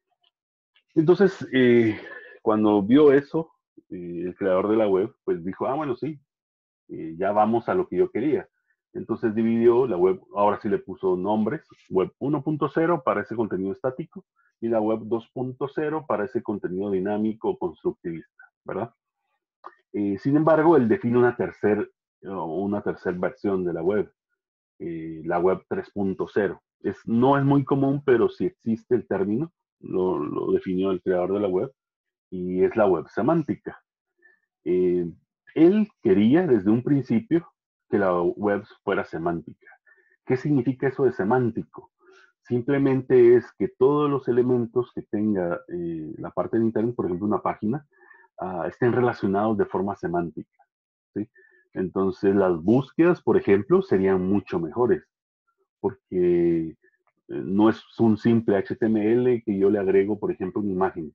Entonces, eh, cuando vio eso, eh, el creador de la web, pues dijo, ah, bueno, sí, eh, ya vamos a lo que yo quería. Entonces dividió la web, ahora sí le puso nombres, web uno punto cero para ese contenido estático y la web dos punto cero para ese contenido dinámico constructivista, ¿verdad? Eh, sin embargo, él define una tercera una tercer versión de la web, eh, la web tres punto cero. Es, no es muy común, pero sí existe el término, lo, lo definió el creador de la web, y es la web semántica. Eh, él quería desde un principio que la web fuera semántica. ¿Qué significa eso de semántico? Simplemente es que todos los elementos que tenga eh, la parte de Internet, por ejemplo una página, uh, estén relacionados de forma semántica, ¿sí? Entonces las búsquedas, por ejemplo, serían mucho mejores, porque eh, no es un simple H T M L que yo le agrego, por ejemplo, una imagen,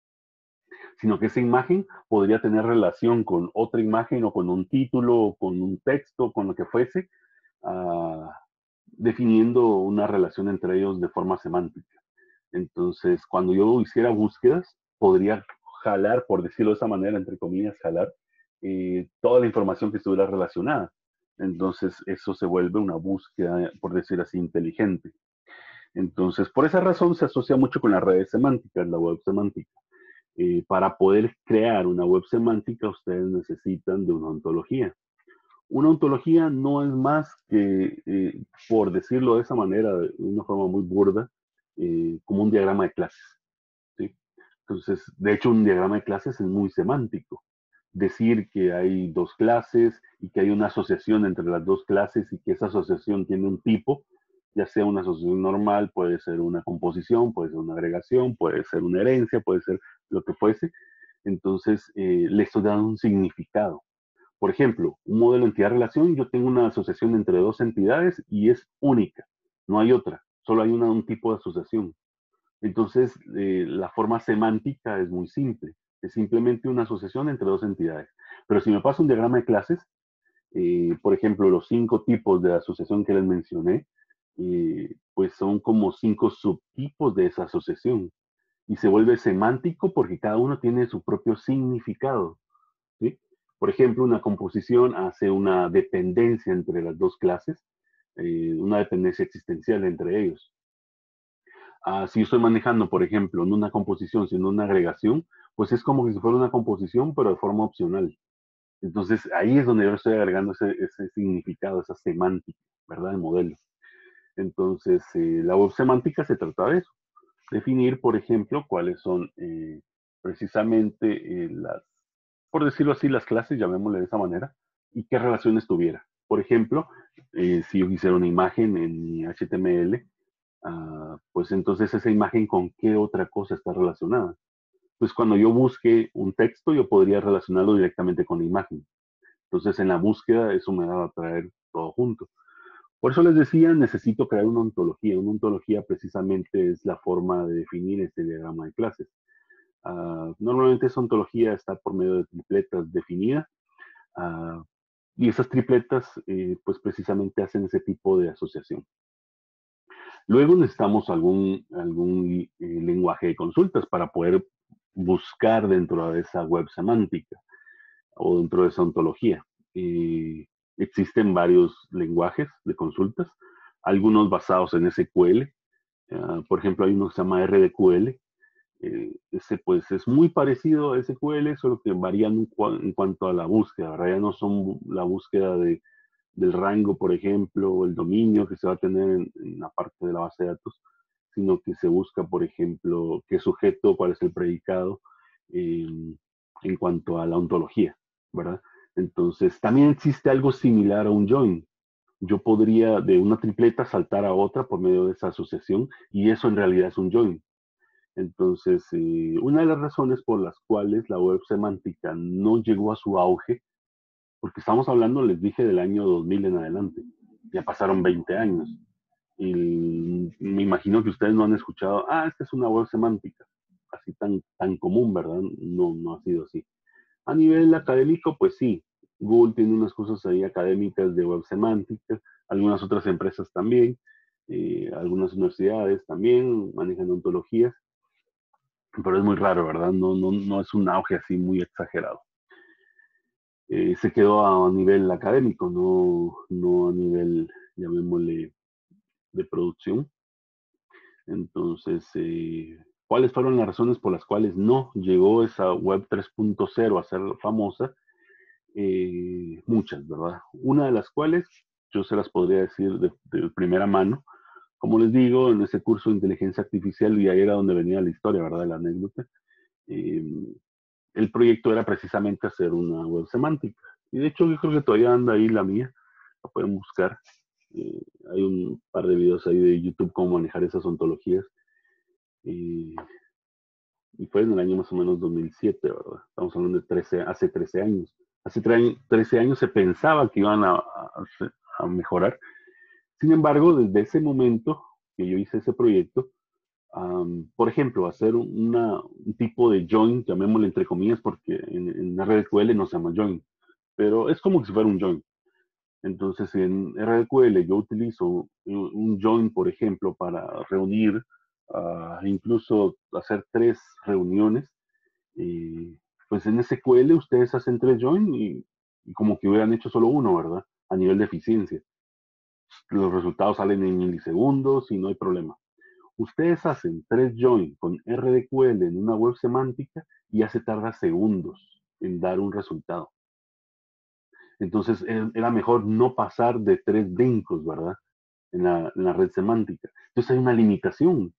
sino que esa imagen podría tener relación con otra imagen o con un título o con un texto, con lo que fuese, uh, definiendo una relación entre ellos de forma semántica. Entonces, cuando yo hiciera búsquedas, podría jalar, por decirlo de esa manera, entre comillas, jalar eh, toda la información que estuviera relacionada. Entonces, eso se vuelve una búsqueda, por decir así, inteligente. Entonces, por esa razón se asocia mucho con las redes semánticas, la web semántica. Eh, para poder crear una web semántica, ustedes necesitan de una ontología. Una ontología no es más que, eh, por decirlo de esa manera, de una forma muy burda, eh, como un diagrama de clases, ¿sí? Entonces, de hecho, un diagrama de clases es muy semántico. Decir que hay dos clases y que hay una asociación entre las dos clases y que esa asociación tiene un tipo, ya sea una asociación normal, puede ser una composición, puede ser una agregación, puede ser una herencia, puede ser lo que fuese. Entonces, eh, le estoy dando un significado. Por ejemplo, un modelo entidad-relación, yo tengo una asociación entre dos entidades y es única, no hay otra, solo hay una, un tipo de asociación. Entonces, eh, la forma semántica es muy simple, es simplemente una asociación entre dos entidades. Pero si me paso un diagrama de clases, eh, por ejemplo, los cinco tipos de asociación que les mencioné, eh, pues son como cinco subtipos de esa asociación. Y se vuelve semántico porque cada uno tiene su propio significado, ¿sí? Por ejemplo, una composición hace una dependencia entre las dos clases, eh, una dependencia existencial entre ellos. Uh, si yo estoy manejando, por ejemplo, no una composición, sino una agregación, pues es como si fuera una composición, pero de forma opcional. Entonces, ahí es donde yo estoy agregando ese, ese significado, esa semántica, ¿verdad? El modelo. Entonces, eh, la web semántica se trata de eso. Definir, por ejemplo, cuáles son eh, precisamente eh, las, por decirlo así, las clases, llamémosle de esa manera, y qué relaciones tuviera. Por ejemplo, eh, si yo quisiera una imagen en mi H T M L, uh, pues entonces esa imagen con qué otra cosa está relacionada. Pues cuando yo busque un texto, yo podría relacionarlo directamente con la imagen. Entonces en la búsqueda eso me va a traer todo junto. Por eso les decía, necesito crear una ontología. Una ontología precisamente es la forma de definir este diagrama de clases. Uh, normalmente esa ontología está por medio de tripletas definidas. Uh, y esas tripletas, eh, pues precisamente hacen ese tipo de asociación. Luego necesitamos algún, algún eh, lenguaje de consultas para poder buscar dentro de esa web semántica o dentro de esa ontología. Eh, existen varios lenguajes de consultas, algunos basados en S Q L. Uh, por ejemplo, hay uno que se llama R D Q L, Eh, ese pues es muy parecido a S Q L, solo que varían en, cua en cuanto a la búsqueda, ¿verdad? Ya no son la búsqueda de, del rango, por ejemplo, o el dominio que se va a tener en, en la parte de la base de datos, sino que se busca, por ejemplo, qué sujeto, cuál es el predicado, eh, en cuanto a la ontología, ¿verdad? Entonces, también existe algo similar a un join. Yo podría de una tripleta saltar a otra por medio de esa asociación y eso en realidad es un join. Entonces, eh, una de las razones por las cuales la web semántica no llegó a su auge, porque estamos hablando, les dije, del año dos mil en adelante, ya pasaron veinte años, y me imagino que ustedes no han escuchado, ah, esta es una web semántica, así tan, tan común, ¿verdad? No, no ha sido así. A nivel académico, pues sí, Google tiene unas cosas ahí académicas de web semántica, algunas otras empresas también, eh, algunas universidades también manejan ontologías, pero es muy raro, ¿verdad? No, no, no es un auge así muy exagerado. Eh, se quedó a nivel académico, no, no a nivel, llamémosle, de producción. Entonces, eh, ¿cuáles fueron las razones por las cuales no llegó esa web tres punto cero a ser famosa? Eh, muchas, ¿verdad? Una de las cuales yo se las podría decir de, de primera mano. Como les digo, en ese curso de inteligencia artificial, y ahí era donde venía la historia, ¿verdad? La anécdota. Eh, el proyecto era precisamente hacer una web semántica. Y de hecho, yo creo que todavía anda ahí la mía. La pueden buscar. Eh, hay un par de videos ahí de YouTube cómo manejar esas ontologías. Eh, y fue en el año más o menos dos mil siete, ¿verdad? Estamos hablando de trece, hace trece años. Hace trece años se pensaba que iban a, a, a mejorar. Sin embargo, desde ese momento que yo hice ese proyecto, um, por ejemplo, hacer una, un tipo de join, llamémosle entre comillas, porque en, en R D Q L no se llama join, pero es como si fuera un join. Entonces, en R D Q L yo utilizo un join, por ejemplo, para reunir, uh, incluso hacer tres reuniones. Y pues en S Q L ustedes hacen tres join y, y como que hubieran hecho solo uno, ¿verdad? A nivel de eficiencia. Los resultados salen en milisegundos y no hay problema. Ustedes hacen tres join con R D Q L en una web semántica y ya se tarda segundos en dar un resultado. Entonces era mejor no pasar de tres brincos, ¿verdad? En la, en la red semántica. Entonces hay una limitación.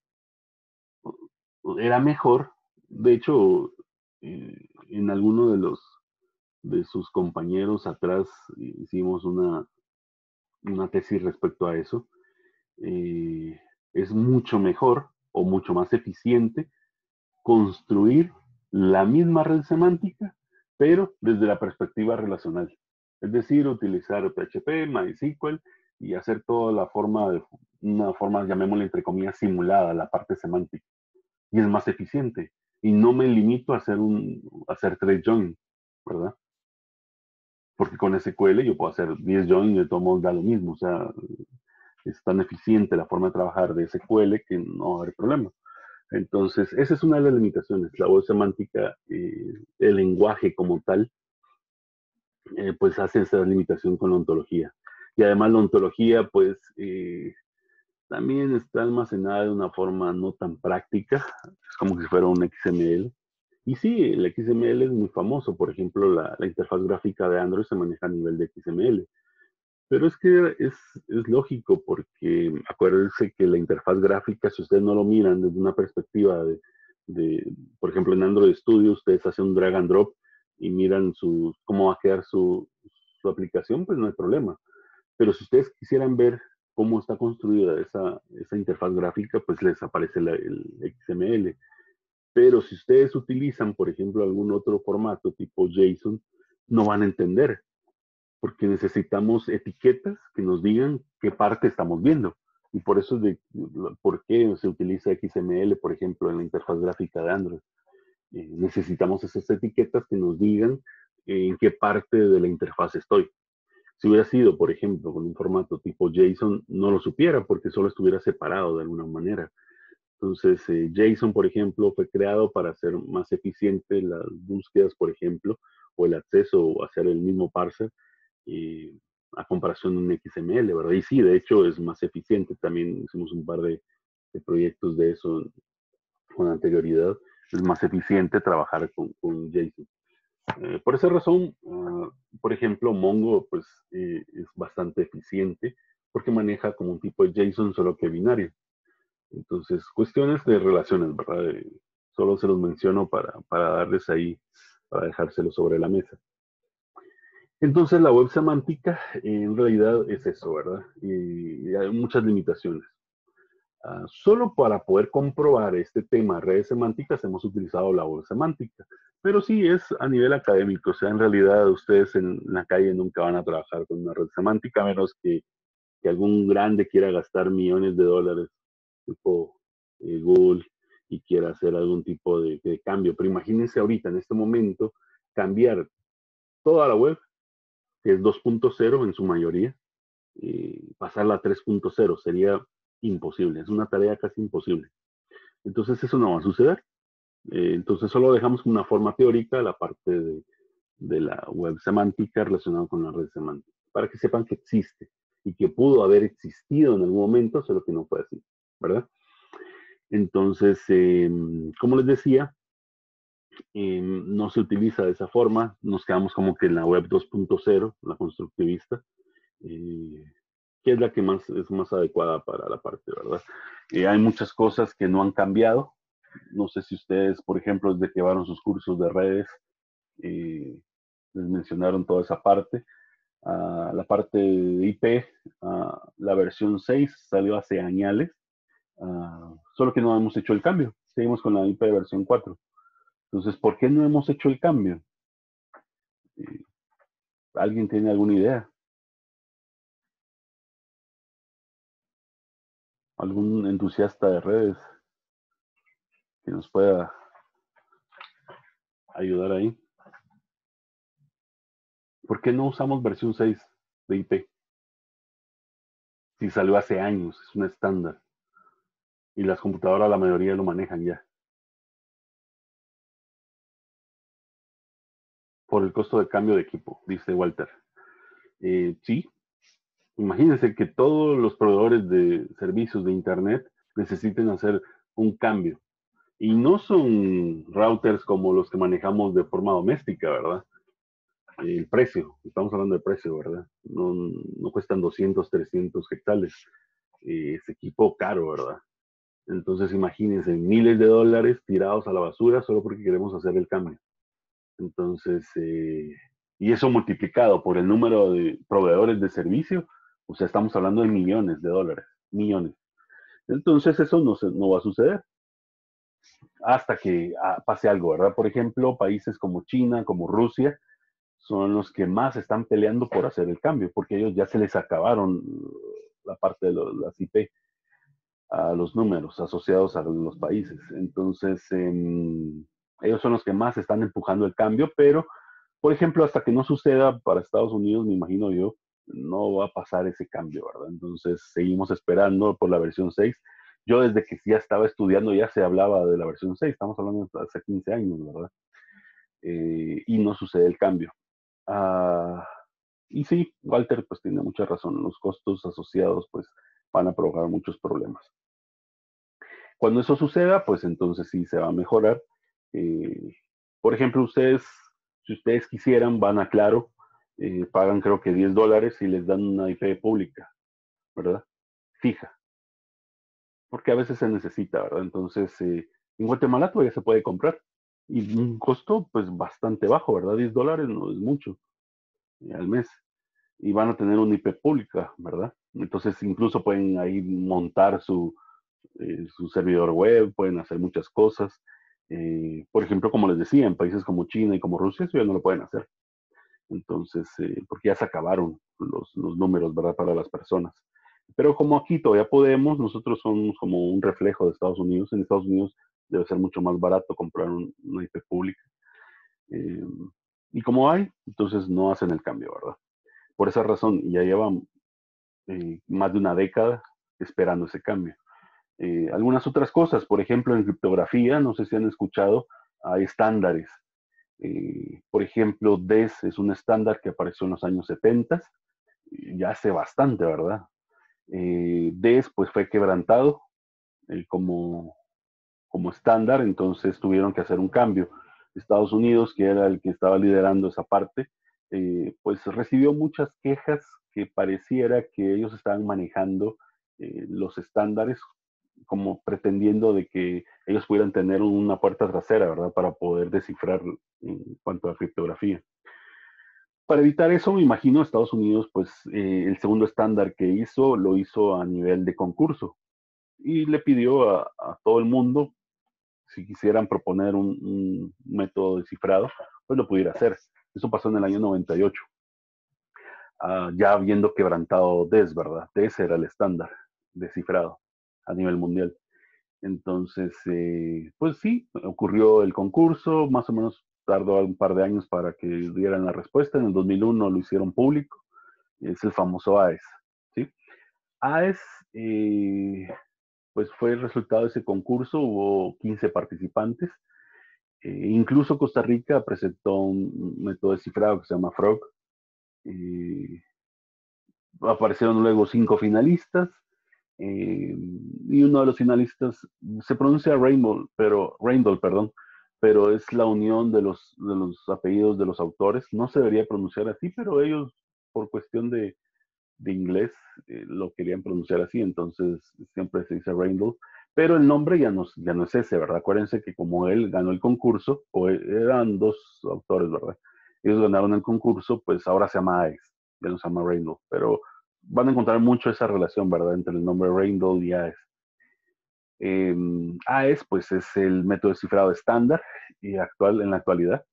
Era mejor, de hecho, eh, en alguno de los de sus compañeros atrás hicimos una, una tesis respecto a eso. Eh, es mucho mejor o mucho más eficiente construir la misma red semántica, pero desde la perspectiva relacional. Es decir, utilizar P H P, MySQL y hacer toda la forma de una forma, llamémosle entre comillas, simulada, la parte semántica. Y es más eficiente. Y no me limito a hacer un a hacer tres join, ¿verdad? Porque con S Q L yo puedo hacer diez join y de todos modos da lo mismo. O sea, es tan eficiente la forma de trabajar de S Q L que no va a haber problema. Entonces, esa es una de las limitaciones. La web semántica, eh, el lenguaje como tal, eh, pues hace esa limitación con la ontología. Y además la ontología, pues, eh, también está almacenada de una forma no tan práctica, es como si fuera un X M L. Y sí, el X M L es muy famoso. Por ejemplo, la, la interfaz gráfica de Android se maneja a nivel de X M L. Pero es que es, es lógico porque acuérdense que la interfaz gráfica, si ustedes no lo miran desde una perspectiva de, de por ejemplo, en Android Studio, ustedes hacen un drag and drop y miran su, cómo va a quedar su, su aplicación, pues no hay problema. Pero si ustedes quisieran ver cómo está construida esa, esa interfaz gráfica, pues les aparece la, el X M L. Pero si ustedes utilizan, por ejemplo, algún otro formato tipo JSON, no van a entender porque necesitamos etiquetas que nos digan qué parte estamos viendo. Y por eso es de por qué se utiliza X M L, por ejemplo, en la interfaz gráfica de Android. Eh, necesitamos esas etiquetas que nos digan eh, en qué parte de la interfaz estoy. Si hubiera sido, por ejemplo, con un formato tipo JSON, no lo supiera porque solo estuviera separado de alguna manera. Entonces, eh, JSON, por ejemplo, fue creado para hacer más eficiente las búsquedas, por ejemplo, o el acceso o hacer el mismo parser eh, a comparación de un X M L, ¿verdad? Y sí, de hecho es más eficiente. También hicimos un par de, de proyectos de eso con anterioridad. es más eficiente trabajar con, con JSON. Eh, por esa razón, uh, por ejemplo, Mongo pues, eh, es bastante eficiente porque maneja como un tipo de JSON solo que binario. Entonces, cuestiones de relaciones, ¿verdad? Eh, solo se los menciono para, para darles ahí, para dejárselo sobre la mesa. Entonces, la web semántica eh, en realidad es eso, ¿verdad? Y, y hay muchas limitaciones. Uh, solo para poder comprobar este tema, redes semánticas, hemos utilizado la web semántica. Pero sí es a nivel académico, o sea, en realidad ustedes en la calle nunca van a trabajar con una red semántica, a menos que, que algún grande quiera gastar millones de dólares, tipo eh, Google, y quiera hacer algún tipo de, de cambio. Pero imagínense ahorita, en este momento, cambiar toda la web, que es dos punto cero en su mayoría, y pasarla a tres punto cero sería imposible, es una tarea casi imposible. Entonces eso no va a suceder. Eh, entonces solo dejamos como una forma teórica la parte de, de la web semántica relacionada con la red semántica, para que sepan que existe y que pudo haber existido en algún momento, solo que no fue así, ¿verdad? Entonces, eh, como les decía, eh, no se utiliza de esa forma, nos quedamos como que en la web dos punto cero, la constructivista, eh, que es la que más es más adecuada para la parte, ¿verdad? Eh, hay muchas cosas que no han cambiado. No sé si ustedes, por ejemplo, desde que llevaron sus cursos de redes, eh, les mencionaron toda esa parte. Uh, la parte de I P, uh, la versión seis salió hace años, uh, solo que no hemos hecho el cambio. Seguimos con la I P versión cuatro. Entonces, ¿por qué no hemos hecho el cambio? Eh, ¿Alguien tiene alguna idea? ¿Algún entusiasta de redes que nos pueda ayudar ahí? ¿Por qué no usamos versión seis de I P? Si salió hace años, es un estándar. Y las computadoras, la mayoría lo manejan ya. Por el costo de cambio de equipo, dice Walter. Eh, sí, imagínense que todos los proveedores de servicios de Internet necesiten hacer un cambio. Y no son routers como los que manejamos de forma doméstica, ¿verdad? El precio, estamos hablando de precio, ¿verdad? No, no cuestan doscientos, trescientos hectáreas. Eh, es equipo caro, ¿verdad? Entonces imagínense, miles de dólares tirados a la basura solo porque queremos hacer el cambio. Entonces, eh, y eso multiplicado por el número de proveedores de servicio, o sea, estamos hablando de millones de dólares, millones. Entonces eso no, se, no va a suceder hasta que ah, pase algo, ¿verdad? Por ejemplo, países como China, como Rusia, son los que más están peleando por hacer el cambio, porque ellos ya se les acabaron la parte de los, las I P, a los números asociados a los países. Entonces, eh, ellos son los que más están empujando el cambio, pero, por ejemplo, hasta que no suceda para Estados Unidos, me imagino yo, no va a pasar ese cambio, ¿verdad? Entonces, seguimos esperando por la versión seis. Yo desde que ya estaba estudiando ya se hablaba de la versión seis, estamos hablando de hace quince años, ¿verdad? Eh, y no sucede el cambio. Uh, y sí, Walter pues tiene mucha razón, los costos asociados pues van a provocar muchos problemas. Cuando eso suceda, pues entonces sí se va a mejorar. Eh, por ejemplo, ustedes, si ustedes quisieran, van a Claro, eh, pagan creo que diez dólares y les dan una I P pública, ¿verdad? Fija, porque a veces se necesita, ¿verdad? Entonces, eh, en Guatemala todavía se puede comprar y un costo pues bastante bajo, ¿verdad? diez dólares no es mucho eh, al mes y van a tener una I P pública, ¿verdad? Entonces incluso pueden ahí montar su, eh, su servidor web, pueden hacer muchas cosas. Eh, por ejemplo, como les decía, en países como China y como Rusia, eso ya no lo pueden hacer. Entonces, eh, porque ya se acabaron los, los números, ¿verdad? Para las personas. Pero como aquí todavía podemos, nosotros somos como un reflejo de Estados Unidos. En Estados Unidos debe ser mucho más barato comprar un, una I P pública. Eh, y como hay, entonces no hacen el cambio, ¿verdad? Por esa razón, ya llevan eh, más de una década esperando ese cambio. Eh, algunas otras cosas, por ejemplo, en criptografía, no sé si han escuchado, hay estándares. Eh, por ejemplo, D E S es un estándar que apareció en los años setenta, ya hace bastante, ¿verdad? Eh, D E S pues fue quebrantado, eh, como, como estándar, entonces tuvieron que hacer un cambio. Estados Unidos, que era el que estaba liderando esa parte, eh, pues recibió muchas quejas que pareciera que ellos estaban manejando eh, los estándares como pretendiendo de que ellos pudieran tener una puerta trasera, ¿verdad? Para poder descifrar en cuanto a criptografía. Para evitar eso, me imagino, Estados Unidos, pues eh, el segundo estándar que hizo, lo hizo a nivel de concurso y le pidió a, a todo el mundo, si quisieran proponer un, un método de cifrado, pues lo pudiera hacer. Eso pasó en el año noventa y ocho, uh, ya habiendo quebrantado DES, ¿verdad? DES era el estándar de cifrado a nivel mundial. Entonces, eh, pues sí, ocurrió el concurso, más o menos tardó un par de años para que dieran la respuesta. En el dos mil uno lo hicieron público, es el famoso A E S. ¿Sí? A E S, eh, pues fue el resultado de ese concurso, hubo quince participantes. Eh, incluso Costa Rica presentó un método de cifrado que se llama Frog. Eh, aparecieron luego cinco finalistas. Eh, y uno de los finalistas se pronuncia Rainbow, pero Rainbow, perdón, pero es la unión de los, de los apellidos de los autores. No se debería pronunciar así, pero ellos, por cuestión de, de inglés, eh, lo querían pronunciar así, entonces siempre se dice Rainbow. Pero el nombre ya no, ya no es ese, ¿verdad? Acuérdense que como él ganó el concurso, o eran dos autores, ¿verdad? Ellos ganaron el concurso, pues ahora se llama Ice, ya no se llama Rainbow, pero van a encontrar mucho esa relación, ¿verdad? Entre el nombre Rainbow y A E S. Eh, A E S, pues es el método de cifrado estándar y actual en la actualidad.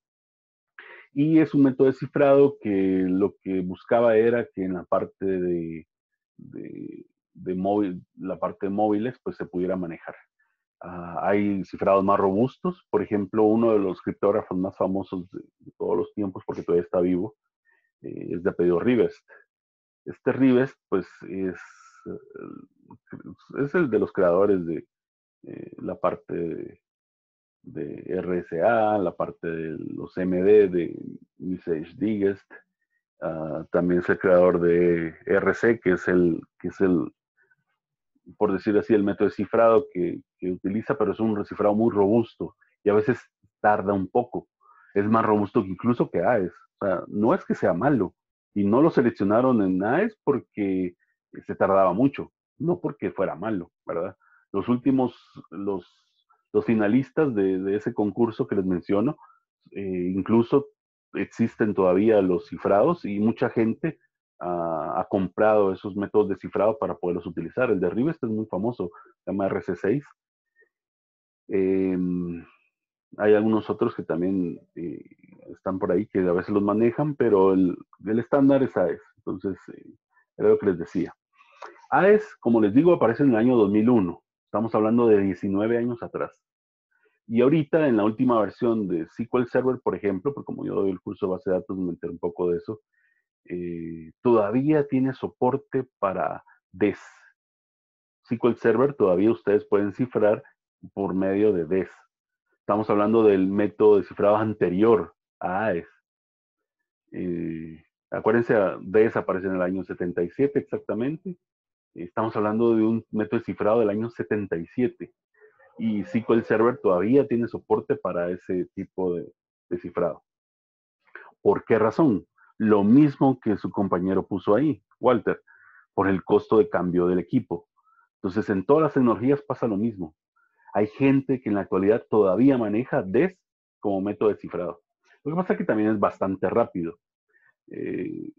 Y es un método de cifrado que lo que buscaba era que en la parte de, de, de móvil, la parte de móviles, pues se pudiera manejar. Uh, hay cifrados más robustos, por ejemplo, uno de los criptógrafos más famosos de, de todos los tiempos, porque todavía está vivo, eh, es de apellido Rivest. Este Rivest, pues, es, es el de los creadores de eh, la parte de, de R S A, la parte de los M D, de Message Digest. Uh, también es el creador de R C, que es el, que es el, por decir así, el método de cifrado que, que utiliza, pero es un cifrado muy robusto y a veces tarda un poco. Es más robusto que incluso que A E S. O sea, no es que sea malo. Y no lo seleccionaron en A E S porque se tardaba mucho, no porque fuera malo, ¿verdad? Los últimos, los, los finalistas de, de, ese concurso que les menciono, eh, incluso existen todavía los cifrados y mucha gente uh, ha comprado esos métodos de cifrado para poderlos utilizar. El de Rivest es muy famoso, se llama R C seis. Eh, hay algunos otros que también eh, están por ahí que a veces los manejan, pero el, el estándar es A E S. Entonces, eh, era lo que les decía. A E S, como les digo, aparece en el año dos mil uno. Estamos hablando de diecinueve años atrás. Y ahorita, en la última versión de S Q L Server, por ejemplo, porque como yo doy el curso de base de datos, me enteré un poco de eso, eh, todavía tiene soporte para D E S. S Q L Server todavía ustedes pueden cifrar por medio de D E S. Estamos hablando del método de cifrado anterior a A E S. Eh, acuérdense, D E S aparece en el año setenta y siete exactamente. Estamos hablando de un método de cifrado del año setenta y siete. Y S Q L Server todavía tiene soporte para ese tipo de, de cifrado. ¿Por qué razón? Lo mismo que su compañero puso ahí, Walter, por el costo de cambio del equipo. Entonces, en todas las tecnologías pasa lo mismo. Hay gente que en la actualidad todavía maneja D E S como método de cifrado. Lo que pasa es que también es bastante rápido. Eh,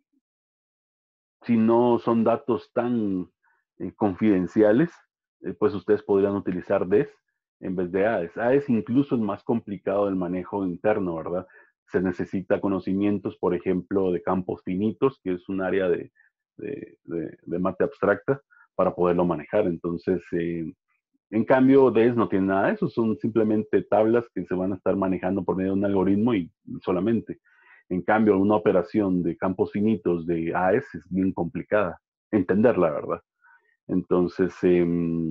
si no son datos tan eh, confidenciales, eh, pues ustedes podrían utilizar D E S en vez de A E S. A E S incluso es más complicado el manejo interno, ¿verdad? Se necesita conocimientos, por ejemplo, de campos finitos, que es un área de, de, de, de mate abstracta, para poderlo manejar. Entonces, eh, en cambio, D E S no tiene nada de eso, son simplemente tablas que se van a estar manejando por medio de un algoritmo y solamente. En cambio, una operación de campos finitos de A E S es bien complicada, entenderla, ¿verdad? Entonces, eh,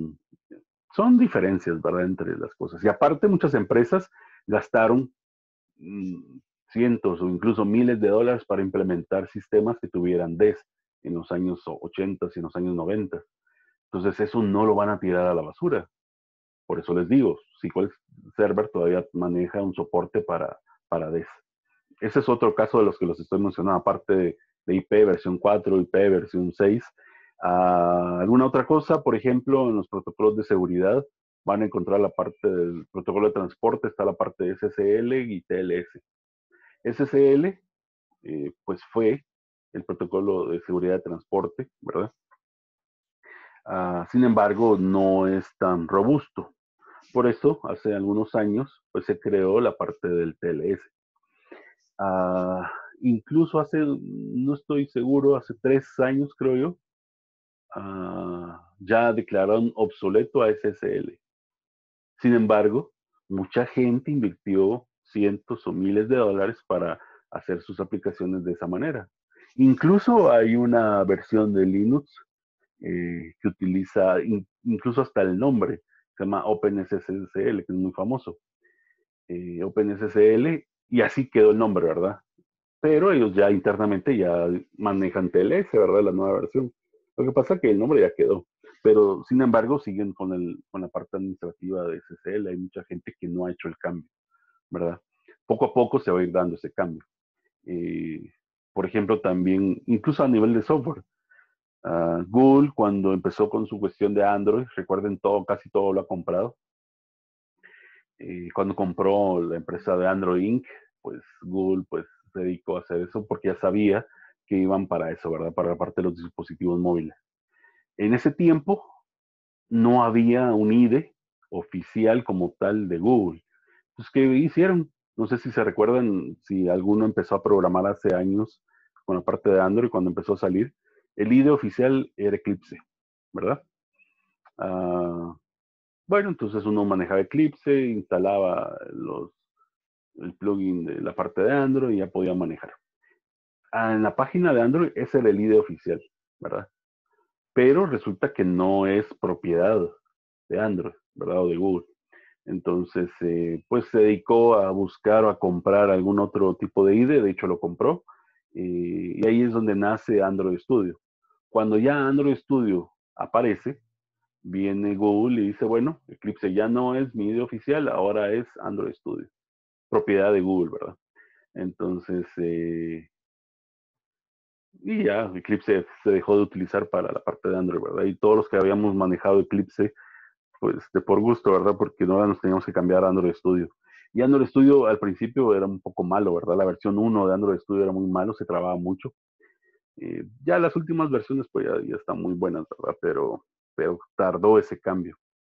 son diferencias, ¿verdad?, entre las cosas. Y aparte, muchas empresas gastaron mmm, cientos o incluso miles de dólares para implementar sistemas que tuvieran D E S en los años ochenta y en los años noventa. Entonces, eso no lo van a tirar a la basura. Por eso les digo, S Q L Server todavía maneja un soporte para, para D E S. Ese es otro caso de los que los estoy mencionando, aparte de, de I P versión cuatro, I P versión seis. Uh, ¿Alguna otra cosa? Por ejemplo, en los protocolos de seguridad van a encontrar la parte del protocolo de transporte, está la parte de S S L y T L S. S S L, eh, pues fue el protocolo de seguridad de transporte, ¿verdad? Uh, sin embargo, no es tan robusto. Por eso, hace algunos años, pues se creó la parte del T L S. Uh, incluso hace, no estoy seguro, hace tres años creo yo, uh, ya declararon obsoleto a S S L. Sin embargo, mucha gente invirtió cientos o miles de dólares para hacer sus aplicaciones de esa manera. Incluso hay una versión de Linux eh, que utiliza in, incluso hasta el nombre, se llama OpenSSL, que es muy famoso. Eh, OpenSSL, y así quedó el nombre, ¿verdad? Pero ellos ya internamente ya manejan T L S, ¿verdad? La nueva versión. Lo que pasa es que el nombre ya quedó, pero sin embargo siguen con, el, con la parte administrativa de S S L. Hay mucha gente que no ha hecho el cambio, ¿verdad? Poco a poco se va a ir dando ese cambio. Eh, por ejemplo, también, incluso a nivel de software, uh, Google cuando empezó con su cuestión de Android, recuerden todo, casi todo lo ha comprado. Eh, cuando compró la empresa de Android incorporated, pues Google pues se dedicó a hacer eso porque ya sabía que iban para eso, ¿verdad? Para la parte de los dispositivos móviles. En ese tiempo no había un I D E oficial como tal de Google. Entonces, ¿qué hicieron? No sé si se recuerdan, si alguno empezó a programar hace años con la parte de Android cuando empezó a salir. El I D E oficial era Eclipse, ¿verdad? Uh, bueno, entonces uno manejaba Eclipse, instalaba los el plugin de la parte de Android y ya podía manejar. Ah, en la página de Android ese era el I D E oficial, ¿verdad? Pero resulta que no es propiedad de Android, ¿verdad? O de Google. Entonces, eh, pues se dedicó a buscar o a comprar algún otro tipo de I D E, de hecho lo compró, eh, y ahí es donde nace Android Studio. Cuando ya Android Studio aparece, viene Google y dice, bueno, Eclipse ya no es mi I D E oficial, ahora es Android Studio, propiedad de Google, ¿verdad? Entonces, eh, y ya, Eclipse se dejó de utilizar para la parte de Android, ¿verdad? Y todos los que habíamos manejado Eclipse, pues de por gusto, ¿verdad? Porque no nos teníamos que cambiar a Android Studio. Y Android Studio al principio era un poco malo, ¿verdad? La versión uno de Android Studio era muy malo, se trababa mucho. Eh, ya las últimas versiones, pues ya, ya están muy buenas, ¿verdad? Pero, pero tardó ese cambio.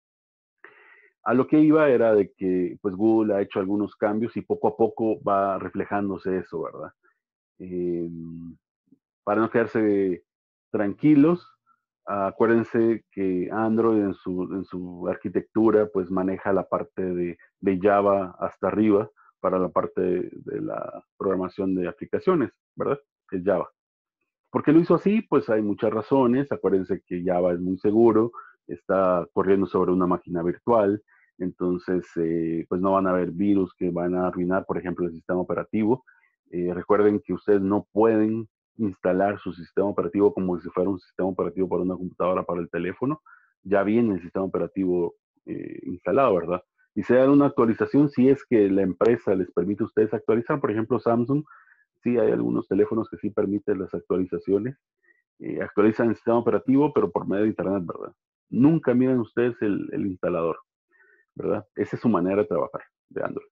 A lo que iba era de que, pues Google ha hecho algunos cambios y poco a poco va reflejándose eso, ¿verdad? Eh, para no quedarse tranquilos, acuérdense que Android en su, en su arquitectura pues maneja la parte de, de Java hasta arriba para la parte de, de la programación de aplicaciones, ¿verdad? Es Java. ¿Por qué lo hizo así? Pues hay muchas razones. Acuérdense que Java es muy seguro, está corriendo sobre una máquina virtual, entonces eh, pues no van a haber virus que van a arruinar, por ejemplo, el sistema operativo. Eh, recuerden que ustedes no pueden instalar su sistema operativo como si fuera un sistema operativo para una computadora, para el teléfono. Ya viene el sistema operativo eh, instalado, ¿verdad? Y se da una actualización si es que la empresa les permite a ustedes actualizar. Por ejemplo, Samsung, sí hay algunos teléfonos que sí permiten las actualizaciones. Eh, actualizan el sistema operativo, pero por medio de Internet, ¿verdad? Nunca miren ustedes el, el instalador, ¿verdad? Esa es su manera de trabajar de Android.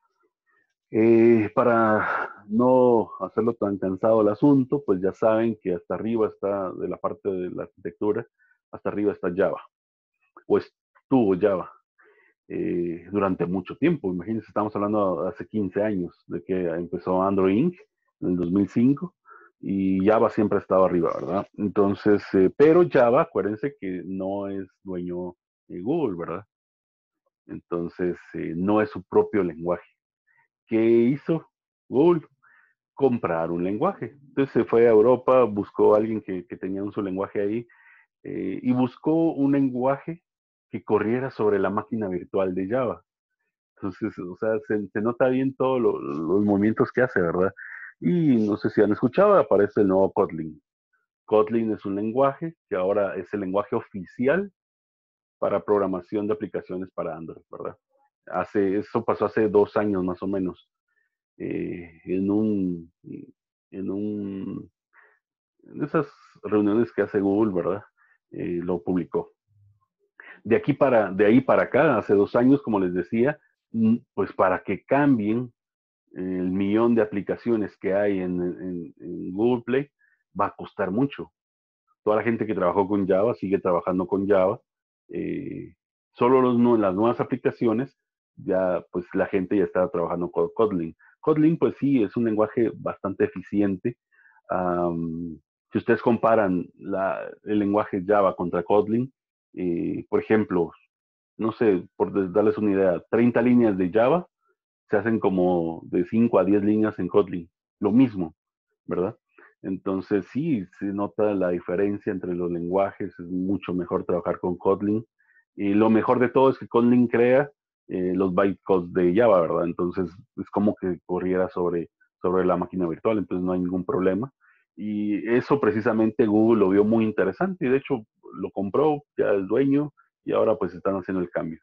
Eh, para no hacerlo tan cansado el asunto, pues ya saben que hasta arriba está, de la parte de la arquitectura, hasta arriba está Java, o estuvo Java eh, durante mucho tiempo. Imagínense, estamos hablando de hace quince años, de que empezó Android incorporated en el dos mil cinco, y Java siempre ha estado arriba, ¿verdad? Entonces, eh, pero Java, acuérdense que no es dueño de Google, ¿verdad? Entonces, eh, no es su propio lenguaje. ¿Qué hizo Google? Comprar un lenguaje. Entonces se fue a Europa, buscó a alguien que, que tenía un su lenguaje ahí, eh, y buscó un lenguaje que corriera sobre la máquina virtual de Java. Entonces, o sea, se, se nota bien todos lo, los movimientos que hace, ¿verdad? Y no sé si han escuchado, aparece el nuevo Kotlin. Kotlin es un lenguaje que ahora es el lenguaje oficial para programación de aplicaciones para Android, ¿verdad? Hace, eso pasó hace dos años más o menos, eh, en un, en un, en esas reuniones que hace Google, ¿verdad? Eh, lo publicó. De aquí para, de ahí para acá, hace dos años, como les decía, pues para que cambien el millón de aplicaciones que hay en, en, en Google Play, va a costar mucho. Toda la gente que trabajó con Java sigue trabajando con Java. Eh, solo los, las nuevas aplicaciones, ya pues la gente ya está trabajando con Kotlin. Kotlin pues sí, es un lenguaje bastante eficiente. Um, si ustedes comparan la, el lenguaje Java contra Kotlin, eh, por ejemplo, no sé, por darles una idea, treinta líneas de Java se hacen como de cinco a diez líneas en Kotlin. Lo mismo, ¿verdad? Entonces sí, se nota la diferencia entre los lenguajes, es mucho mejor trabajar con Kotlin. Y lo mejor de todo es que Kotlin crea eh, los bytecodes de Java, ¿verdad? Entonces es como que corriera sobre, sobre la máquina virtual, entonces no hay ningún problema. Y eso precisamente Google lo vio muy interesante y de hecho lo compró, ya es dueño y ahora pues están haciendo el cambio.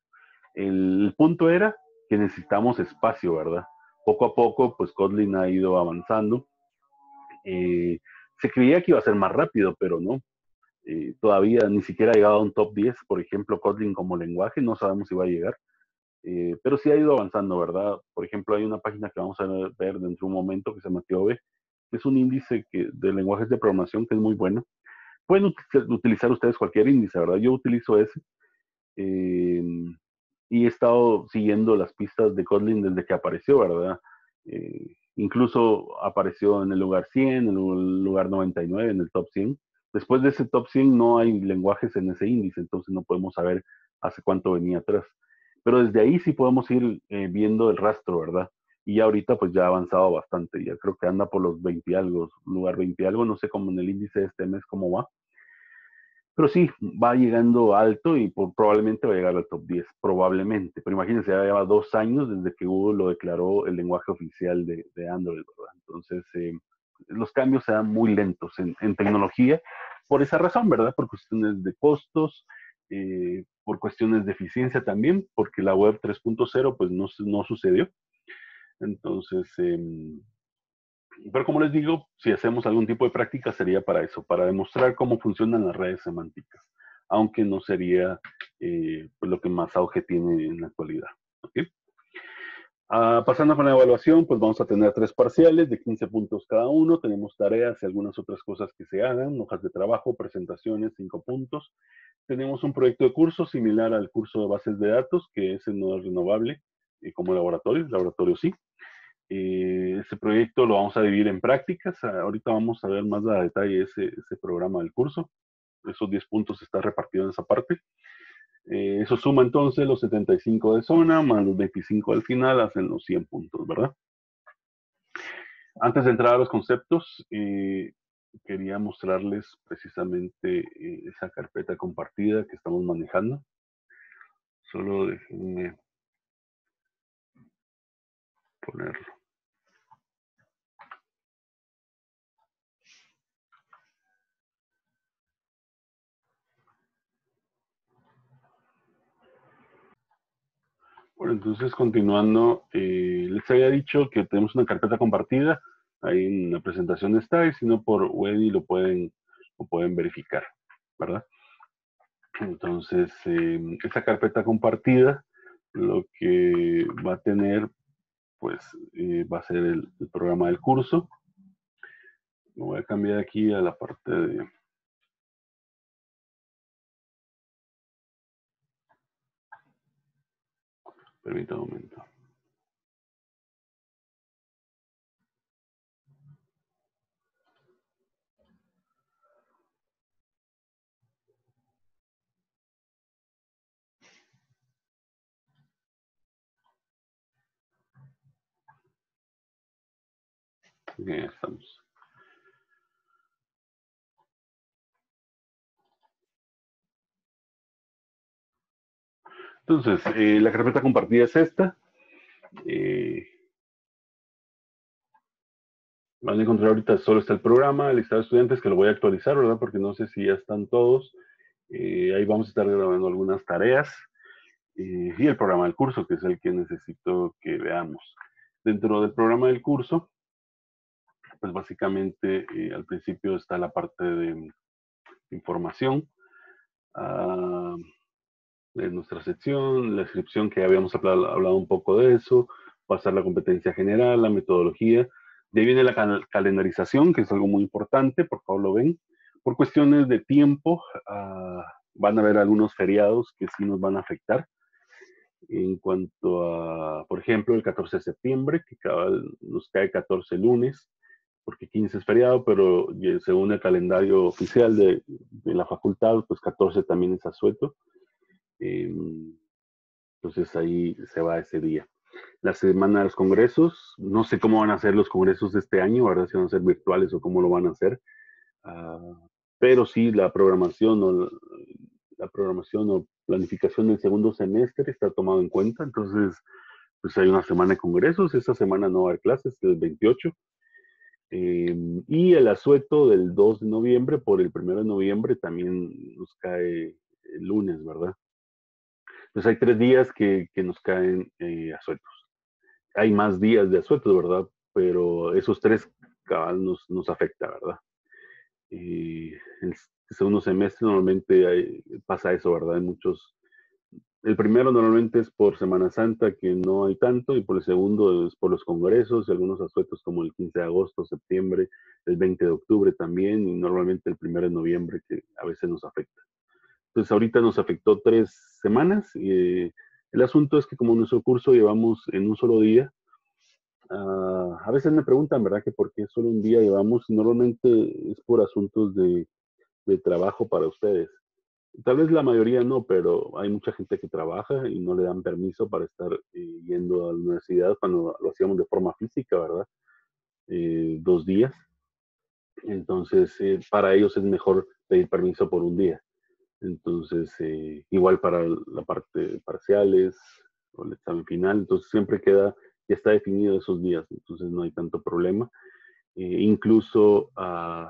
El punto era que necesitamos espacio, ¿verdad? Poco a poco, pues Kotlin ha ido avanzando. Eh, se creía que iba a ser más rápido, pero no. Eh, todavía ni siquiera ha llegado a un top diez, por ejemplo, Kotlin como lenguaje, no sabemos si va a llegar. Eh, pero sí ha ido avanzando, ¿verdad? Por ejemplo, hay una página que vamos a ver dentro de un momento que se llama Tiobe, que es un índice que, de lenguajes de programación que es muy bueno. Pueden utilizar ustedes cualquier índice, ¿verdad? Yo utilizo ese. Eh, y he estado siguiendo las pistas de Kotlin desde que apareció, ¿verdad? Eh, incluso apareció en el lugar cien, en el lugar noventa y nueve, en el top cien. Después de ese top cien no hay lenguajes en ese índice, entonces no podemos saber hace cuánto venía atrás. Pero desde ahí sí podemos ir eh, viendo el rastro, ¿verdad? Y ya ahorita pues ya ha avanzado bastante, ya creo que anda por los veinte y algo, lugar veinte y algo, no sé cómo en el índice de este mes cómo va, pero sí, va llegando alto y por, probablemente va a llegar al top diez, probablemente. Pero imagínense, ya lleva dos años desde que Google lo declaró el lenguaje oficial de, de Android, ¿verdad? Entonces, eh, los cambios se dan muy lentos en, en, tecnología por esa razón, ¿verdad? Por cuestiones de costos, eh, por cuestiones de eficiencia también, porque la web tres punto cero pues no, no sucedió. Entonces, eh, pero como les digo, si hacemos algún tipo de práctica sería para eso, para demostrar cómo funcionan las redes semánticas, aunque no sería eh, pues lo que más auge tiene en la actualidad. ¿Okay? Uh, pasando con la evaluación, pues vamos a tener tres parciales de quince puntos cada uno. Tenemos tareas y algunas otras cosas que se hagan, hojas de trabajo, presentaciones, cinco puntos. Tenemos un proyecto de curso similar al curso de bases de datos, que ese no es renovable eh, como laboratorio, el laboratorio sí. Eh, ese proyecto lo vamos a dividir en prácticas. Ahorita vamos a ver más a detalle ese, ese programa del curso. Esos diez puntos está repartido en esa parte. Eh, eso suma entonces los setenta y cinco de zona más los veinticinco al final, hacen los cien puntos, ¿verdad? Antes de entrar a los conceptos, eh, quería mostrarles precisamente eh, esa carpeta compartida que estamos manejando. Solo déjenme ponerlo. Bueno, entonces continuando, eh, les había dicho que tenemos una carpeta compartida, ahí en la presentación está, y si no por Wedi lo pueden, lo pueden verificar, ¿verdad? Entonces, eh, esa carpeta compartida lo que va a tener, pues, eh, va a ser el, el programa del curso. Me voy a cambiar aquí a la parte de... Permítame un momento. Bien, estamos. Entonces, eh, la carpeta compartida es esta. Eh, van a encontrar ahorita solo está el programa, el listado de estudiantes, que lo voy a actualizar, ¿verdad? Porque no sé si ya están todos. Eh, ahí vamos a estar grabando algunas tareas eh, y el programa del curso, que es el que necesito que veamos. Dentro del programa del curso, pues básicamente eh, al principio está la parte de información, uh, de nuestra sección, la descripción que habíamos hablado, hablado un poco de eso, pasar la competencia general, la metodología. De ahí viene la cal calendarización, que es algo muy importante, por favor lo ven. Por cuestiones de tiempo, uh, van a haber algunos feriados que sí nos van a afectar. En cuanto a, por ejemplo, el catorce de septiembre, que cabal nos cae catorce lunes, porque quince es feriado, pero según el calendario oficial de, de la facultad, pues catorce también es asueto. Eh, entonces ahí se va ese día. La semana de los congresos, no sé cómo van a ser los congresos de este año, ¿verdad? Si van a ser virtuales o cómo lo van a hacer. Uh, pero sí, la programación o la, la programación o planificación del segundo semestre está tomado en cuenta. Entonces, pues hay una semana de congresos. Esta semana no va a haber clases, el veintiocho. Eh, y el asueto del dos de noviembre por el primero de noviembre también nos cae el lunes, ¿verdad? Pues hay tres días que, que nos caen eh, asuetos. Hay más días de asuetos, ¿verdad? Pero esos tres cabal nos, nos afecta, ¿verdad? Y el segundo semestre normalmente hay, pasa eso, ¿verdad? Hay muchos. El primero normalmente es por Semana Santa, que no hay tanto, y por el segundo es por los congresos y algunos asuetos como el quince de agosto, septiembre, el veinte de octubre también, y normalmente el primero de noviembre, que a veces nos afecta. Entonces ahorita nos afectó tres semanas, y eh, el asunto es que como nuestro curso llevamos en un solo día, uh, a veces me preguntan, ¿verdad?, que por qué solo un día llevamos, y normalmente es por asuntos de, de trabajo para ustedes. Tal vez la mayoría no, pero hay mucha gente que trabaja y no le dan permiso para estar eh, yendo a la universidad cuando lo hacíamos de forma física, ¿verdad? Eh, dos días. Entonces, eh, para ellos es mejor pedir permiso por un día. Entonces, eh, igual para la parte parciales o el examen final, entonces siempre queda, ya está definido esos días, entonces no hay tanto problema. Eh, incluso uh,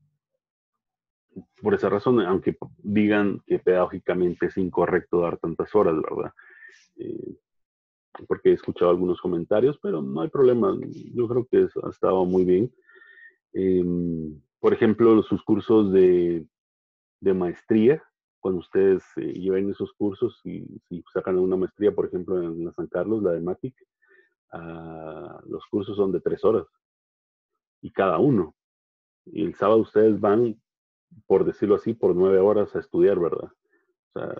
por esa razón, aunque digan que pedagógicamente es incorrecto dar tantas horas, ¿verdad? Eh, porque he escuchado algunos comentarios, pero no hay problema. Yo creo que eso ha estado muy bien. Eh, por ejemplo, sus cursos de, de maestría, cuando ustedes eh, lleven esos cursos y si sacan una maestría, por ejemplo, en la San Carlos, la de MATIC, uh, los cursos son de tres horas y cada uno. Y el sábado ustedes van, por decirlo así, por nueve horas a estudiar, ¿verdad? O sea,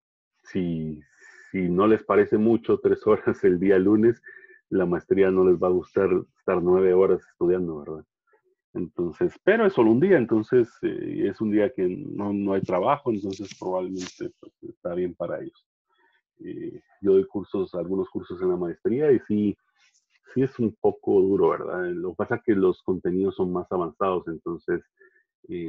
si, si no les parece mucho tres horas el día lunes, la maestría no les va a gustar estar nueve horas estudiando, ¿verdad? Entonces, pero es solo un día, entonces eh, es un día que no, no hay trabajo, entonces probablemente pues, está bien para ellos. Eh, yo doy cursos, algunos cursos en la maestría y sí, sí es un poco duro, ¿verdad? Lo que pasa es que los contenidos son más avanzados, entonces eh,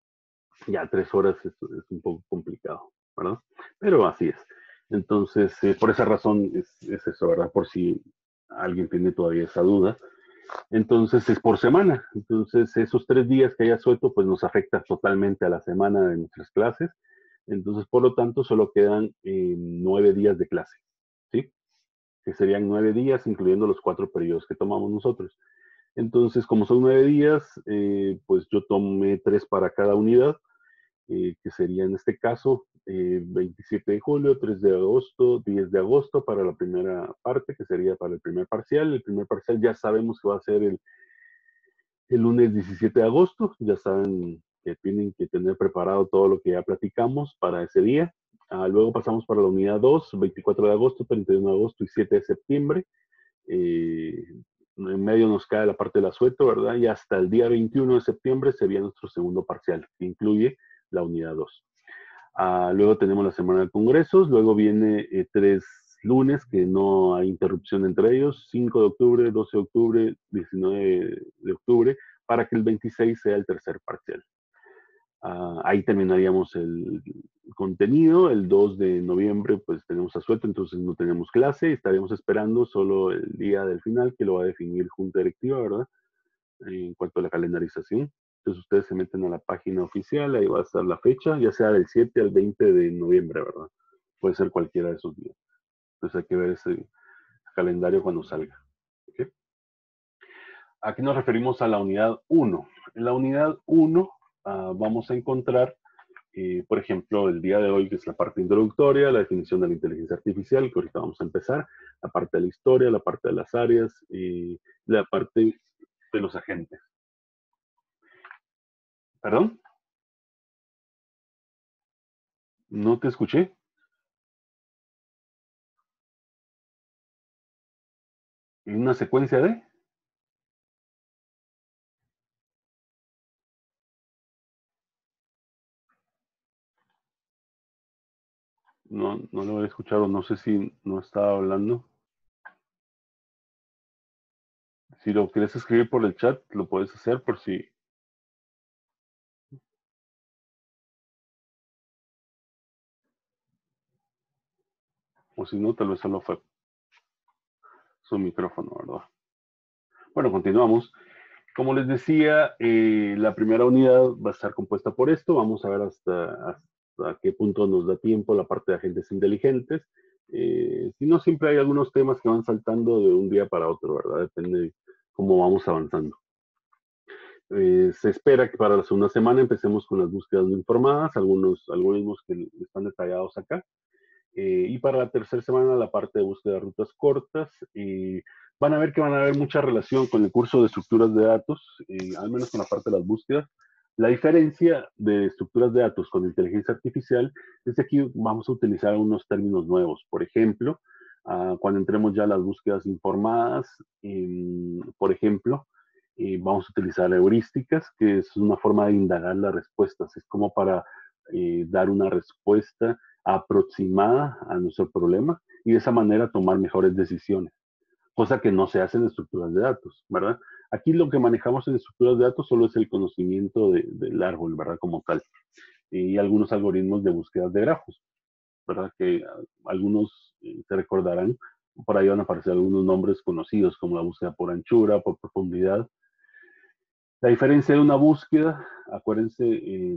ya tres horas es, es, un poco complicado, ¿verdad? Pero así es. Entonces, eh, por esa razón es, es, eso, ¿verdad? Por si alguien tiene todavía esa duda. Entonces, es por semana. Entonces, esos tres días que haya suelto, pues nos afecta totalmente a la semana de nuestras clases. Entonces, por lo tanto, solo quedan eh, nueve días de clase, ¿sí? Que serían nueve días, incluyendo los cuatro periodos que tomamos nosotros. Entonces, como son nueve días, eh, pues yo tomé tres para cada unidad. Eh, que sería en este caso eh, veintisiete de julio, tres de agosto, diez de agosto para la primera parte, que sería para el primer parcial. El primer parcial ya sabemos que va a ser el, el lunes diecisiete de agosto, ya saben que tienen que tener preparado todo lo que ya platicamos para ese día. Uh, luego pasamos para la unidad dos, veinticuatro de agosto, treinta y uno de agosto y siete de septiembre. Eh, en medio nos cae la parte del asueto, ¿verdad? Y hasta el día veintiuno de septiembre sería nuestro segundo parcial, que incluye la unidad dos. Uh, luego tenemos la semana de congresos, luego viene eh, tres lunes que no hay interrupción entre ellos, cinco de octubre, doce de octubre, diecinueve de octubre, para que el veintiséis sea el tercer parcial. Uh, ahí terminaríamos el contenido. El dos de noviembre pues tenemos asueto, entonces no tenemos clase, estaremos esperando solo el día del final que lo va a definir Junta Directiva, ¿verdad? En cuanto a la calendarización. Entonces ustedes se meten a la página oficial, ahí va a estar la fecha, ya sea del siete al veinte de noviembre, ¿verdad? Puede ser cualquiera de esos días. Entonces hay que ver ese calendario cuando salga. ¿Okay? Aquí nos referimos a la unidad uno. En la unidad uno uh, vamos a encontrar, eh, por ejemplo, el día de hoy, que es la parte introductoria, la definición de la inteligencia artificial, que ahorita vamos a empezar, la parte de la historia, la parte de las áreas y la parte de los agentes. ¿Perdón? No te escuché. ¿En una secuencia de? No, no lo he escuchado, no sé si no estaba hablando. Si lo quieres escribir por el chat, lo puedes hacer por si... O si no, tal vez solo fue su micrófono, ¿verdad? Bueno, continuamos. Como les decía, eh, la primera unidad va a estar compuesta por esto. Vamos a ver hasta, hasta qué punto nos da tiempo la parte de agentes inteligentes. Eh, si no, siempre hay algunos temas que van saltando de un día para otro, ¿verdad? Depende de cómo vamos avanzando. Eh, se espera que para la segunda semana empecemos con las búsquedas no informadas, algunos algoritmos que están detallados acá. Eh, y para la tercera semana la parte de búsqueda de rutas cortas. Eh, van a ver que van a haber mucha relación con el curso de estructuras de datos, eh, al menos con la parte de las búsquedas. La diferencia de estructuras de datos con inteligencia artificial es que aquí vamos a utilizar unos términos nuevos. Por ejemplo, uh, cuando entremos ya a las búsquedas informadas, eh, por ejemplo, eh, vamos a utilizar heurísticas, que es una forma de indagar las respuestas. Es como para eh, dar una respuesta aproximada a nuestro problema y de esa manera tomar mejores decisiones, cosa que no se hace en estructuras de datos, ¿verdad? Aquí lo que manejamos en estructuras de datos solo es el conocimiento de, del árbol, ¿verdad? Como tal, y algunos algoritmos de búsqueda de grafos, ¿verdad? Que algunos eh, se recordarán, por ahí van a aparecer algunos nombres conocidos como la búsqueda por anchura, por profundidad. La diferencia de una búsqueda, acuérdense, eh,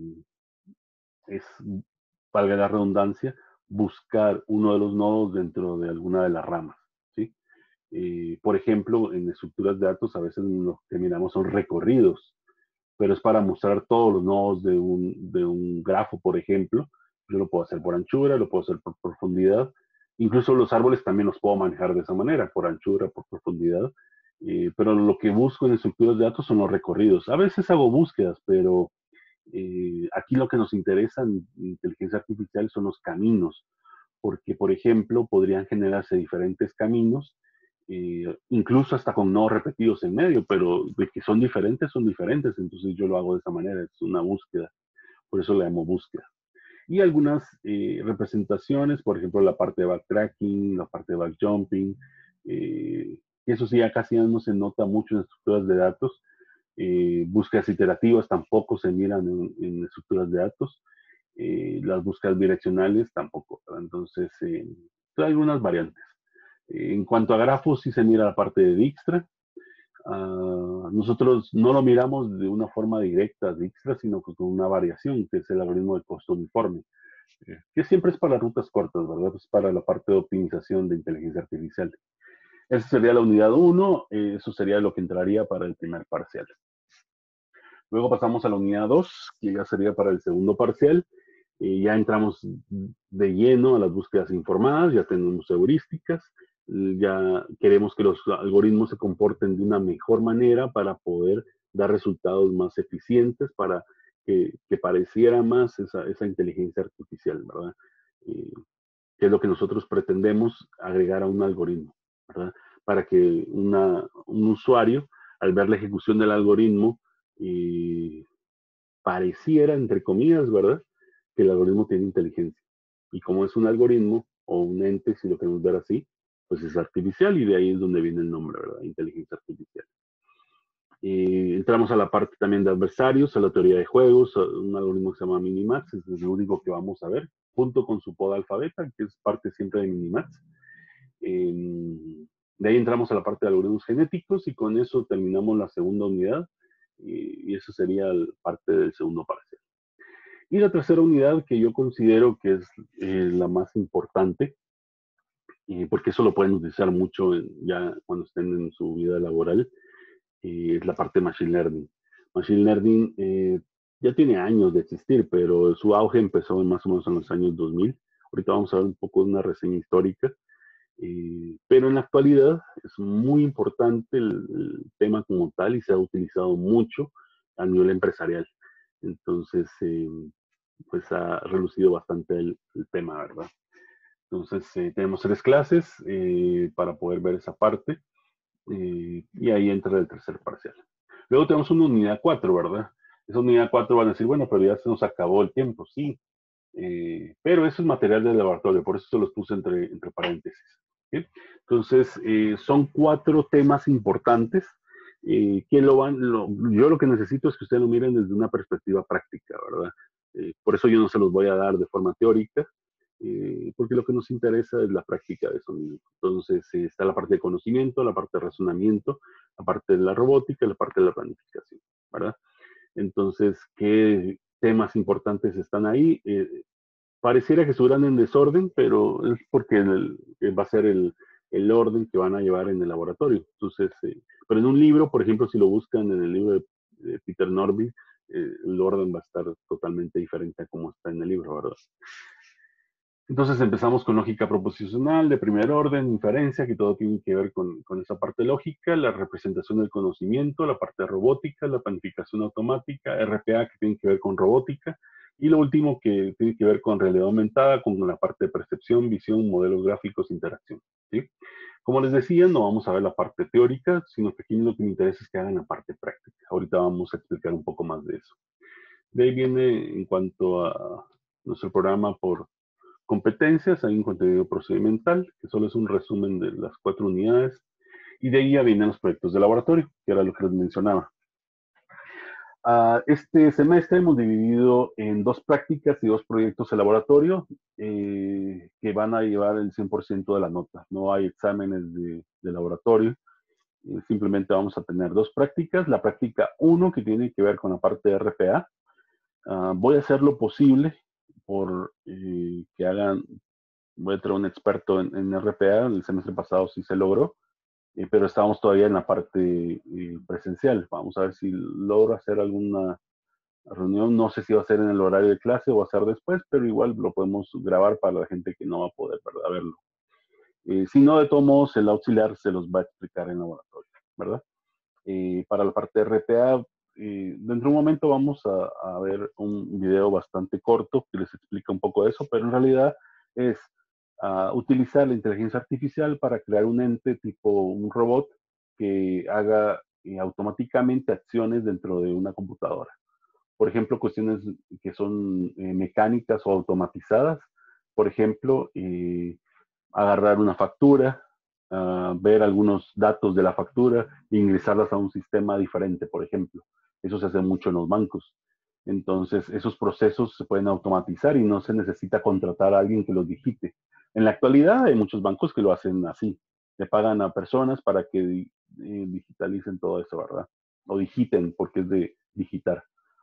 es, valga la redundancia, buscar uno de los nodos dentro de alguna de las ramas, ¿sí? Eh, por ejemplo, en estructuras de datos a veces lo que miramos son recorridos, pero es para mostrar todos los nodos de un, de un grafo, por ejemplo. Yo lo puedo hacer por anchura, lo puedo hacer por profundidad. Incluso los árboles también los puedo manejar de esa manera, por anchura, por profundidad. Eh, pero lo que busco en estructuras de datos son los recorridos. A veces hago búsquedas, pero eh, aquí lo que nos interesa en inteligencia artificial son los caminos, porque, por ejemplo, podrían generarse diferentes caminos, eh, incluso hasta con nodos repetidos en medio, pero de que son diferentes, son diferentes, entonces yo lo hago de esa manera, es una búsqueda, por eso le llamo búsqueda. Y algunas eh, representaciones, por ejemplo, la parte de backtracking, la parte de backjumping, eh, eso sí ya casi no se nota mucho en estructuras de datos. Eh, búsquedas iterativas tampoco se miran en, en estructuras de datos. Eh, las búsquedas direccionales tampoco. Entonces, eh, hay algunas variantes. Eh, en cuanto a grafos, sí se mira la parte de Dijkstra. Uh, nosotros no lo miramos de una forma directa Dijkstra, sino con una variación, que es el algoritmo de costo uniforme, eh, que siempre es para rutas cortas, ¿verdad? Es para la parte de optimización de inteligencia artificial. Esa sería la unidad uno, eh, eso sería lo que entraría para el primer parcial. Luego pasamos a la unidad dos, que ya sería para el segundo parcial. Eh, ya entramos de lleno a las búsquedas informadas, ya tenemos heurísticas, ya queremos que los algoritmos se comporten de una mejor manera para poder dar resultados más eficientes, para que, que pareciera más esa, esa, inteligencia artificial, ¿verdad? Eh, que es lo que nosotros pretendemos agregar a un algoritmo, ¿verdad? Para que una, un usuario, al ver la ejecución del algoritmo, eh, pareciera, entre comillas, ¿verdad?, que el algoritmo tiene inteligencia. Y como es un algoritmo o un ente, si lo queremos ver así, pues es artificial y de ahí es donde viene el nombre, ¿verdad? Inteligencia artificial. Y entramos a la parte también de adversarios, a la teoría de juegos, un algoritmo que se llama Minimax, es lo único que vamos a ver, junto con su poda alfabeta, que es parte siempre de Minimax. Eh, de ahí entramos a la parte de algoritmos genéticos y con eso terminamos la segunda unidad. y, y eso sería el, parte del segundo parcial. Y la tercera unidad que yo considero que es eh, la más importante, eh, porque eso lo pueden utilizar mucho en, ya cuando estén en su vida laboral, eh, es la parte de Machine Learning. Machine Learning eh, ya tiene años de existir, pero su auge empezó más o menos en los años dos mil. Ahorita vamos a ver un poco de una reseña histórica. Eh, pero en la actualidad es muy importante el, el, tema como tal y se ha utilizado mucho a nivel empresarial. Entonces, eh, pues ha relucido bastante el, el tema, ¿verdad? Entonces, eh, tenemos tres clases eh, para poder ver esa parte eh, y ahí entra el tercer parcial. Luego tenemos una unidad cuatro, ¿verdad? Esa unidad cuatro van a decir, bueno, pero ya se nos acabó el tiempo, sí, eh, pero eso es material de laboratorio, por eso se los puse entre, entre paréntesis. ¿Sí? Entonces, eh, son cuatro temas importantes. Eh, ¿quién lo van? Lo, yo lo que necesito es que ustedes lo miren desde una perspectiva práctica, ¿verdad? Eh, por eso yo no se los voy a dar de forma teórica, eh, porque lo que nos interesa es la práctica de sonido. Entonces, eh, está la parte de conocimiento, la parte de razonamiento, la parte de la robótica, la parte de la planificación, ¿verdad? Entonces, ¿qué temas importantes están ahí? Eh, pareciera que estuvieran en desorden, pero es porque el, va a ser el, el, orden que van a llevar en el laboratorio. Entonces, eh, pero en un libro, por ejemplo, si lo buscan en el libro de, de Peter Norvig, eh, el orden va a estar totalmente diferente a como está en el libro, ¿verdad? Entonces empezamos con lógica proposicional de primer orden, inferencia, que todo tiene que ver con, con esa parte lógica, la representación del conocimiento, la parte robótica, la planificación automática, R P A, que tiene que ver con robótica, y lo último que tiene que ver con realidad aumentada, con la parte de percepción, visión, modelos gráficos, interacción. ¿Sí? Como les decía, no vamos a ver la parte teórica, sino que aquí lo que me interesa es que hagan la parte práctica. Ahorita vamos a explicar un poco más de eso. De ahí viene, en cuanto a nuestro programa por competencias, hay un contenido procedimental, que solo es un resumen de las cuatro unidades, y de ahí ya vienen los proyectos de laboratorio, que era lo que les mencionaba. Uh, este semestre hemos dividido en dos prácticas y dos proyectos de laboratorio eh, que van a llevar el cien por ciento de la nota. No hay exámenes de, de laboratorio, eh, simplemente vamos a tener dos prácticas. La práctica uno, que tiene que ver con la parte de R P A. Uh, voy a hacer lo posible por eh, que hagan, voy a traer un experto en, en R P A, el semestre pasado sí se logró, eh, pero estamos todavía en la parte eh, presencial. Vamos a ver si logro hacer alguna reunión, no sé si va a ser en el horario de clase o va a ser después, pero igual lo podemos grabar para la gente que no va a poder, ¿verdad?, verlo. Eh, si no, de todos modos, el auxiliar se los va a explicar en laboratorio, ¿verdad? Eh, para la parte de R P A, eh, dentro de un momento vamos a, a ver un video bastante corto que les explica un poco de eso, pero en realidad es uh, utilizar la inteligencia artificial para crear un ente tipo un robot que haga eh, automáticamente acciones dentro de una computadora. Por ejemplo, cuestiones que son eh, mecánicas o automatizadas. Por ejemplo, eh, agarrar una factura, uh, ver algunos datos de la factura e ingresarlas a un sistema diferente, por ejemplo. Eso se hace mucho en los bancos. Entonces, esos procesos se pueden automatizar y no se necesita contratar a alguien que los digite. En la actualidad hay muchos bancos que lo hacen así. Le pagan a personas para que eh, digitalicen todo eso, ¿verdad? O digiten, porque es de digitar.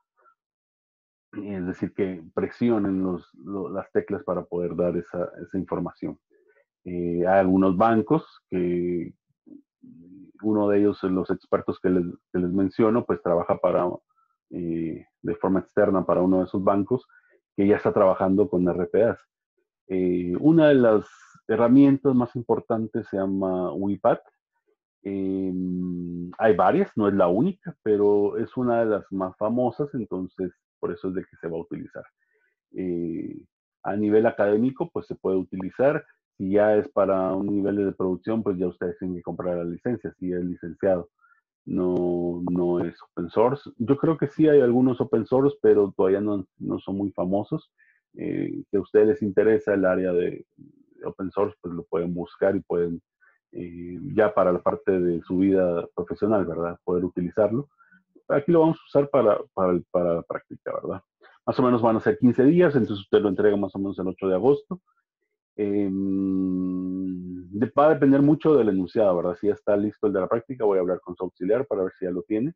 Es decir, que presionen los, los, las teclas para poder dar esa, esa información. Eh, hay algunos bancos que uno de ellos, los expertos que les, que les menciono, pues trabaja para, eh, de forma externa para uno de esos bancos que ya está trabajando con R P As. Eh, una de las herramientas más importantes se llama WIPAD. Eh, hay varias, no es la única, pero es una de las más famosas, entonces por eso es de que se va a utilizar. Eh, a nivel académico, pues se puede utilizar. Si ya es para un nivel de producción, pues ya ustedes tienen que comprar la licencia, si es licenciado. No, no es open source. Yo creo que sí hay algunos open source, pero todavía no, no son muy famosos. Eh, si a ustedes les interesa el área de open source, pues lo pueden buscar y pueden, eh, ya para la parte de su vida profesional, ¿verdad?, poder utilizarlo. Aquí lo vamos a usar para, para, para la práctica, ¿verdad? Más o menos van a ser quince días, entonces usted lo entrega más o menos el ocho de agosto. Eh, va a depender mucho del enunciado, ¿verdad? Si ya está listo el de la práctica, voy a hablar con su auxiliar para ver si ya lo tiene,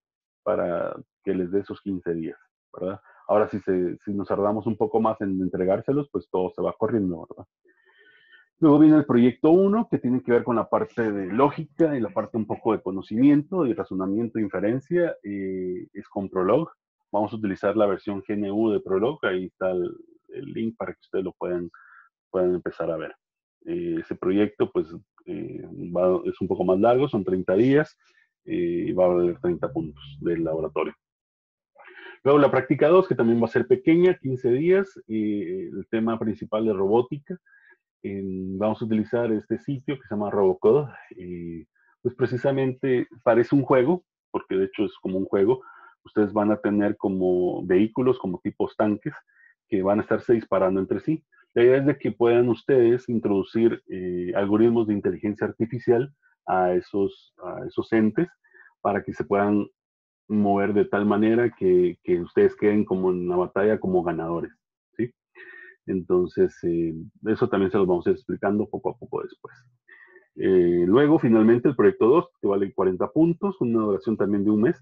para que les dé esos quince días, ¿verdad? Ahora, si, se, si nos tardamos un poco más en entregárselos, pues todo se va corriendo, ¿verdad? Luego viene el proyecto uno, que tiene que ver con la parte de lógica y la parte un poco de conocimiento y razonamiento e inferencia. Eh, es con Prolog. Vamos a utilizar la versión G N U de Prolog. Ahí está el, el link para que ustedes lo puedan, puedan empezar a ver. Eh, ese proyecto, pues, eh, va, es un poco más largo, son treinta días y eh, va a valer treinta puntos del laboratorio. Luego la práctica dos, que también va a ser pequeña, quince días. Eh, el tema principal de robótica. Eh, vamos a utilizar este sitio que se llama Robocode. Eh, pues precisamente parece un juego, porque de hecho es como un juego. Ustedes van a tener como vehículos, como tipos tanques, que van a estarse disparando entre sí. La idea es de que puedan ustedes introducir eh, algoritmos de inteligencia artificial a esos, a esos entes para que se puedan mover de tal manera que, que ustedes queden como en la batalla como ganadores, ¿sí? Entonces, eh, eso también se los vamos a ir explicando poco a poco después. Eh, luego, finalmente, el proyecto dos, que vale cuarenta puntos, con una duración también de un mes,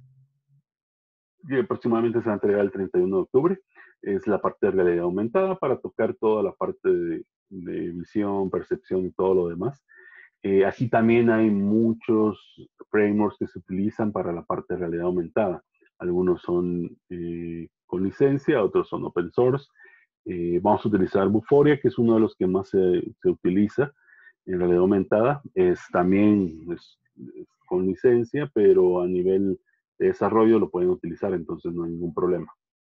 y aproximadamente se va a entregar el treinta y uno de octubre. Es la parte de realidad aumentada para tocar toda la parte de, de visión, percepción y todo lo demás. Eh, aquí también hay muchos frameworks que se utilizan para la parte de realidad aumentada. Algunos son eh, con licencia, otros son open source. Eh, vamos a utilizar Vuforia, que es uno de los que más se, se utiliza en realidad aumentada. Es también es, es con licencia, pero a nivel de desarrollo lo pueden utilizar, entonces no hay ningún problema.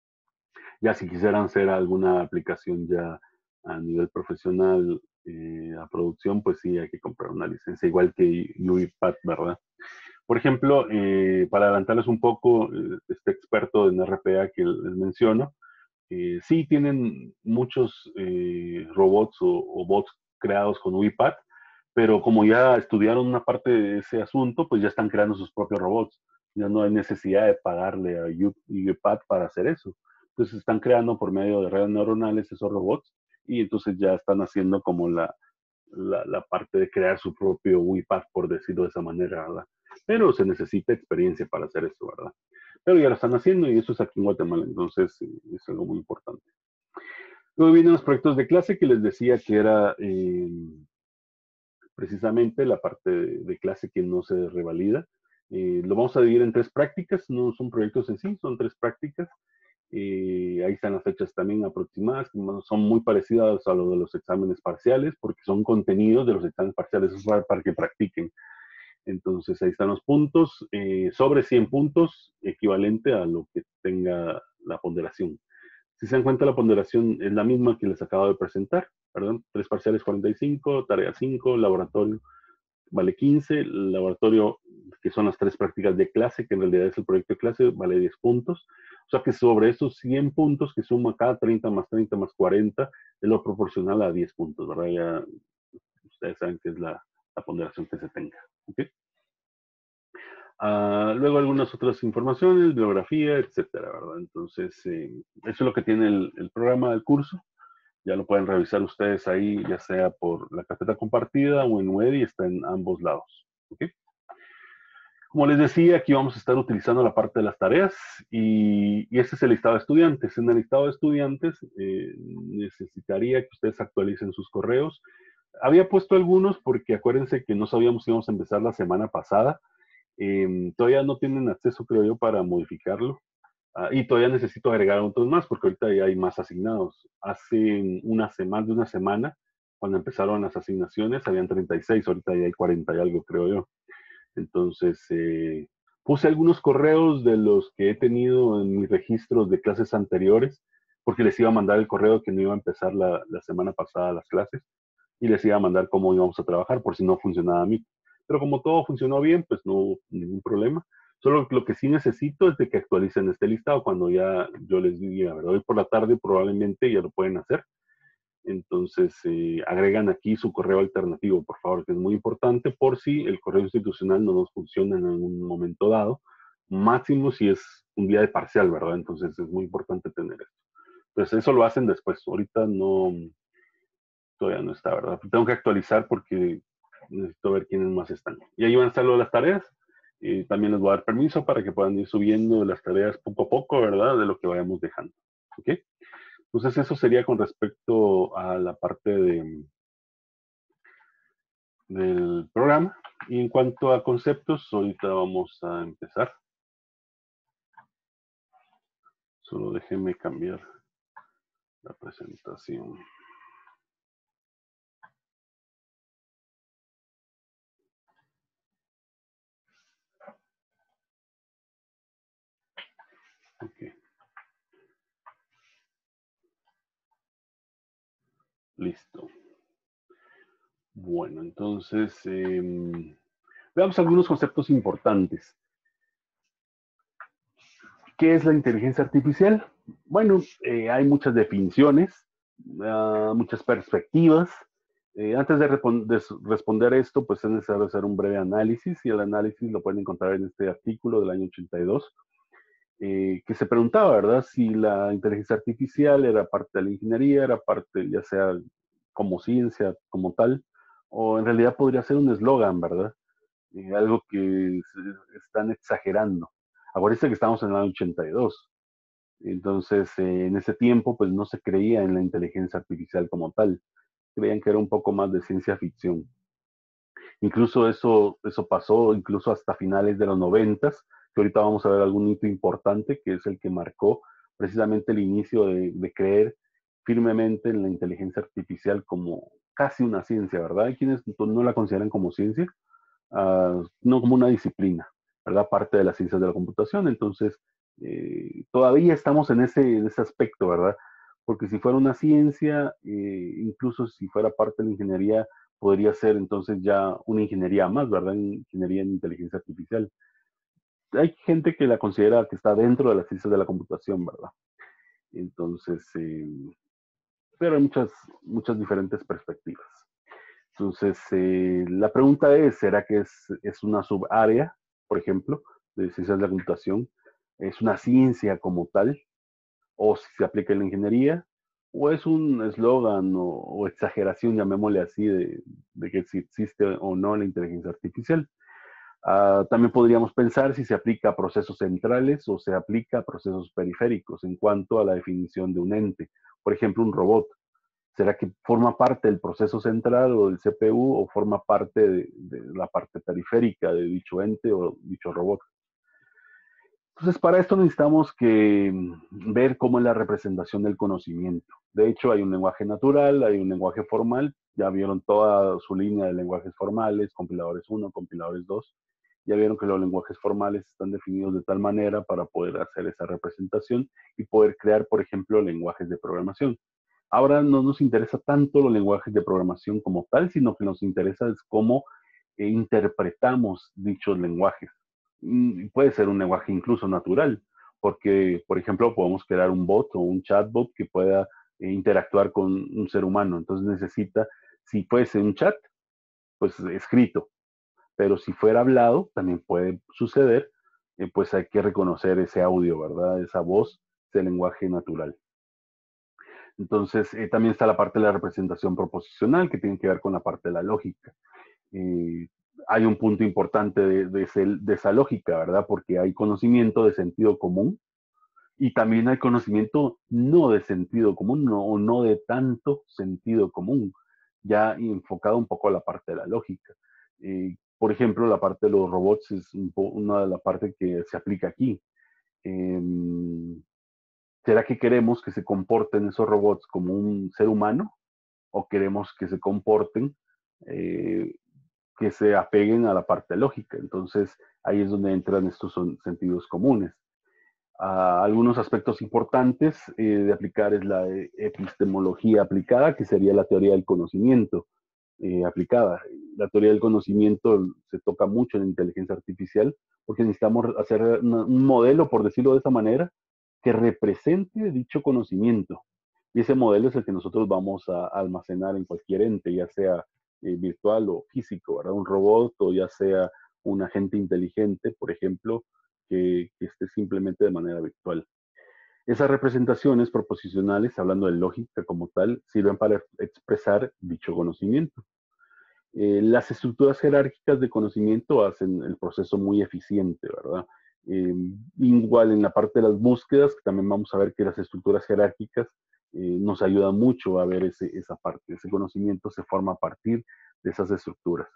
Ya si quisieran hacer alguna aplicación ya a nivel profesional, eh, a producción, pues sí hay que comprar una licencia, igual que UiPath, ¿verdad? Por ejemplo, eh, para adelantarles un poco, eh, este experto en R P A que les menciono, eh, sí tienen muchos eh, robots o, o, bots creados con UiPath, pero como ya estudiaron una parte de ese asunto, pues ya están creando sus propios robots. Ya no hay necesidad de pagarle a UiPath para hacer eso. Entonces están creando por medio de redes neuronales esos robots y entonces ya están haciendo como la, la, la parte de crear su propio UiPath, por decirlo de esa manera, ¿verdad? Pero se necesita experiencia para hacer eso, ¿verdad? Pero ya lo están haciendo y eso es aquí en Guatemala, entonces es algo muy importante. Luego vienen los proyectos de clase que les decía que era eh, precisamente la parte de, de, clase que no se revalida. Eh, lo vamos a dividir en tres prácticas, no son proyectos en sí, son tres prácticas. Eh, ahí están las fechas también aproximadas, son muy parecidas a lo de los exámenes parciales, porque son contenidos de los exámenes parciales, es para, para que practiquen. Entonces ahí están los puntos, eh, sobre cien puntos, equivalente a lo que tenga la ponderación. Si se dan cuenta, la ponderación es la misma que les acabo de presentar, perdón, tres parciales cuarenta y cinco, tarea cinco, laboratorio vale quince, el laboratorio, que son las tres prácticas de clase, que en realidad es el proyecto de clase, vale diez puntos. O sea que sobre esos cien puntos que suma cada treinta más treinta más cuarenta, es lo proporcional a diez puntos, ¿verdad? Ya ustedes saben que es la, la ponderación que se tenga, ¿ok? Uh, luego algunas otras informaciones, bibliografía, etcétera, ¿verdad? Entonces, eh, eso es lo que tiene el, el programa del curso. Ya lo pueden revisar ustedes ahí, ya sea por la carpeta compartida o en web, y está en ambos lados. ¿Okay? Como les decía, aquí vamos a estar utilizando la parte de las tareas y, y este es el listado de estudiantes. En el listado de estudiantes eh, necesitaría que ustedes actualicen sus correos. Había puesto algunos porque acuérdense que no sabíamos si íbamos a empezar la semana pasada. Eh, todavía no tienen acceso, creo yo, para modificarlo. Uh, y todavía necesito agregar otros más porque ahorita ya hay más asignados. Hace una semana, de una semana, cuando empezaron las asignaciones, habían treinta y seis, ahorita ya hay cuarenta y algo, creo yo. Entonces, eh, puse algunos correos de los que he tenido en mis registros de clases anteriores, porque les iba a mandar el correo que no iba a empezar la, la semana pasada las clases, y les iba a mandar cómo íbamos a trabajar, por si no funcionaba a mí. Pero como todo funcionó bien, pues no hubo ningún problema. Solo lo que sí necesito es de que actualicen este listado cuando ya yo les diga, ¿verdad? Hoy por la tarde probablemente ya lo pueden hacer. Entonces, eh, agregan aquí su correo alternativo, por favor, que es muy importante por si el correo institucional no nos funciona en algún momento dado. Máximo si es un día de parcial, ¿verdad? Entonces, es muy importante tener esto. Entonces, eso lo hacen después. Ahorita no, todavía no está, ¿verdad? Tengo que actualizar porque necesito ver quiénes más están. Y ahí van a estar las tareas. Eh, también les voy a dar permiso para que puedan ir subiendo las tareas poco a poco, ¿verdad? De lo que vayamos dejando. ¿Ok? Entonces eso sería con respecto a la parte de, del programa. Y en cuanto a conceptos, ahorita vamos a empezar. Solo déjenme cambiar la presentación. Ok. Listo. Bueno, entonces eh, veamos algunos conceptos importantes. ¿Qué es la inteligencia artificial? Bueno, eh, hay muchas definiciones, uh, muchas perspectivas. Eh, antes de, de, responder esto, pues es necesario hacer un breve análisis, y el análisis lo pueden encontrar en este artículo del año ochenta y dos, eh, que se preguntaba, ¿verdad?, si la inteligencia artificial era parte de la ingeniería, era parte, ya sea como ciencia, como tal, o en realidad podría ser un eslogan, ¿verdad? Eh, algo que están exagerando. Acuérdense que estamos en el año ochenta y dos. Entonces, eh, en ese tiempo, pues no se creía en la inteligencia artificial como tal. Creían que era un poco más de ciencia ficción. Incluso eso, eso pasó incluso hasta finales de los noventas, que ahorita vamos a ver algún hito importante, que es el que marcó precisamente el inicio de, de creer firmemente en la inteligencia artificial como casi una ciencia, ¿verdad? Hay quienes no la consideran como ciencia, uh, no como una disciplina, ¿verdad? Parte de las ciencias de la computación. Entonces, eh, todavía estamos en ese, en ese aspecto, ¿verdad? Porque si fuera una ciencia, eh, incluso si fuera parte de la ingeniería, podría ser entonces ya una ingeniería más, ¿verdad? Ingeniería en inteligencia artificial. Hay gente que la considera que está dentro de las ciencias de la computación, ¿verdad? Entonces, eh, pero hay muchas, muchas diferentes perspectivas. Entonces, eh, la pregunta es, ¿será que es, es una subárea, por ejemplo, de ciencias de la computación? ¿Es una ciencia como tal? ¿O si se aplica en la ingeniería? ¿O es un eslogan o, o exageración, llamémosle así, de, de que si existe o no la inteligencia artificial? Uh, también podríamos pensar si se aplica a procesos centrales o se aplica a procesos periféricos en cuanto a la definición de un ente. Por ejemplo, un robot. ¿Será que forma parte del proceso central o del C P U o forma parte de, de la parte periférica de dicho ente o dicho robot? Entonces, para esto necesitamos que ver cómo es la representación del conocimiento. De hecho, hay un lenguaje natural, hay un lenguaje formal. Ya vieron toda su línea de lenguajes formales, compiladores uno, compiladores dos. Ya vieron que los lenguajes formales están definidos de tal manera para poder hacer esa representación y poder crear, por ejemplo, lenguajes de programación. Ahora no nos interesa tanto los lenguajes de programación como tal, sino que nos interesa es cómo eh, interpretamos dichos lenguajes. Mm, puede ser un lenguaje incluso natural, porque, por ejemplo, podemos crear un bot o un chatbot que pueda eh, interactuar con un ser humano. Entonces necesita, si fuese un chat, pues escrito, pero si fuera hablado, también puede suceder, eh, pues hay que reconocer ese audio, ¿verdad? Esa voz, ese lenguaje natural. Entonces, eh, también está la parte de la representación proposicional, que tiene que ver con la parte de la lógica. Eh, hay un punto importante de, de, ese, de esa lógica, ¿verdad? Porque hay conocimiento de sentido común y también hay conocimiento no de sentido común, no, o no de tanto sentido común, ya enfocado un poco a la parte de la lógica. Eh, por ejemplo, la parte de los robots es un una de las partes que se aplica aquí. Eh, ¿Será que queremos que se comporten esos robots como un ser humano o queremos que se comporten, eh, que se apeguen a la parte lógica? Entonces, ahí es donde entran estos son sentidos comunes. Uh, algunos aspectos importantes eh, de aplicar es la epistemología aplicada, que sería la teoría del conocimiento eh, aplicada. La teoría del conocimiento se toca mucho en la inteligencia artificial porque necesitamos hacer una, un modelo, por decirlo de esa manera, que represente dicho conocimiento. Y ese modelo es el que nosotros vamos a almacenar en cualquier ente, ya sea eh, virtual o físico, ¿verdad? Un robot o ya sea un agente inteligente, por ejemplo, que, que esté simplemente de manera virtual. Esas representaciones proposicionales, hablando de lógica como tal, sirven para expresar dicho conocimiento. Eh, las estructuras jerárquicas de conocimiento hacen el proceso muy eficiente, ¿verdad? Eh, igual en la parte de las búsquedas, que también vamos a ver que las estructuras jerárquicas eh, nos ayudan mucho a ver ese, esa parte. Ese conocimiento se forma a partir de esas estructuras.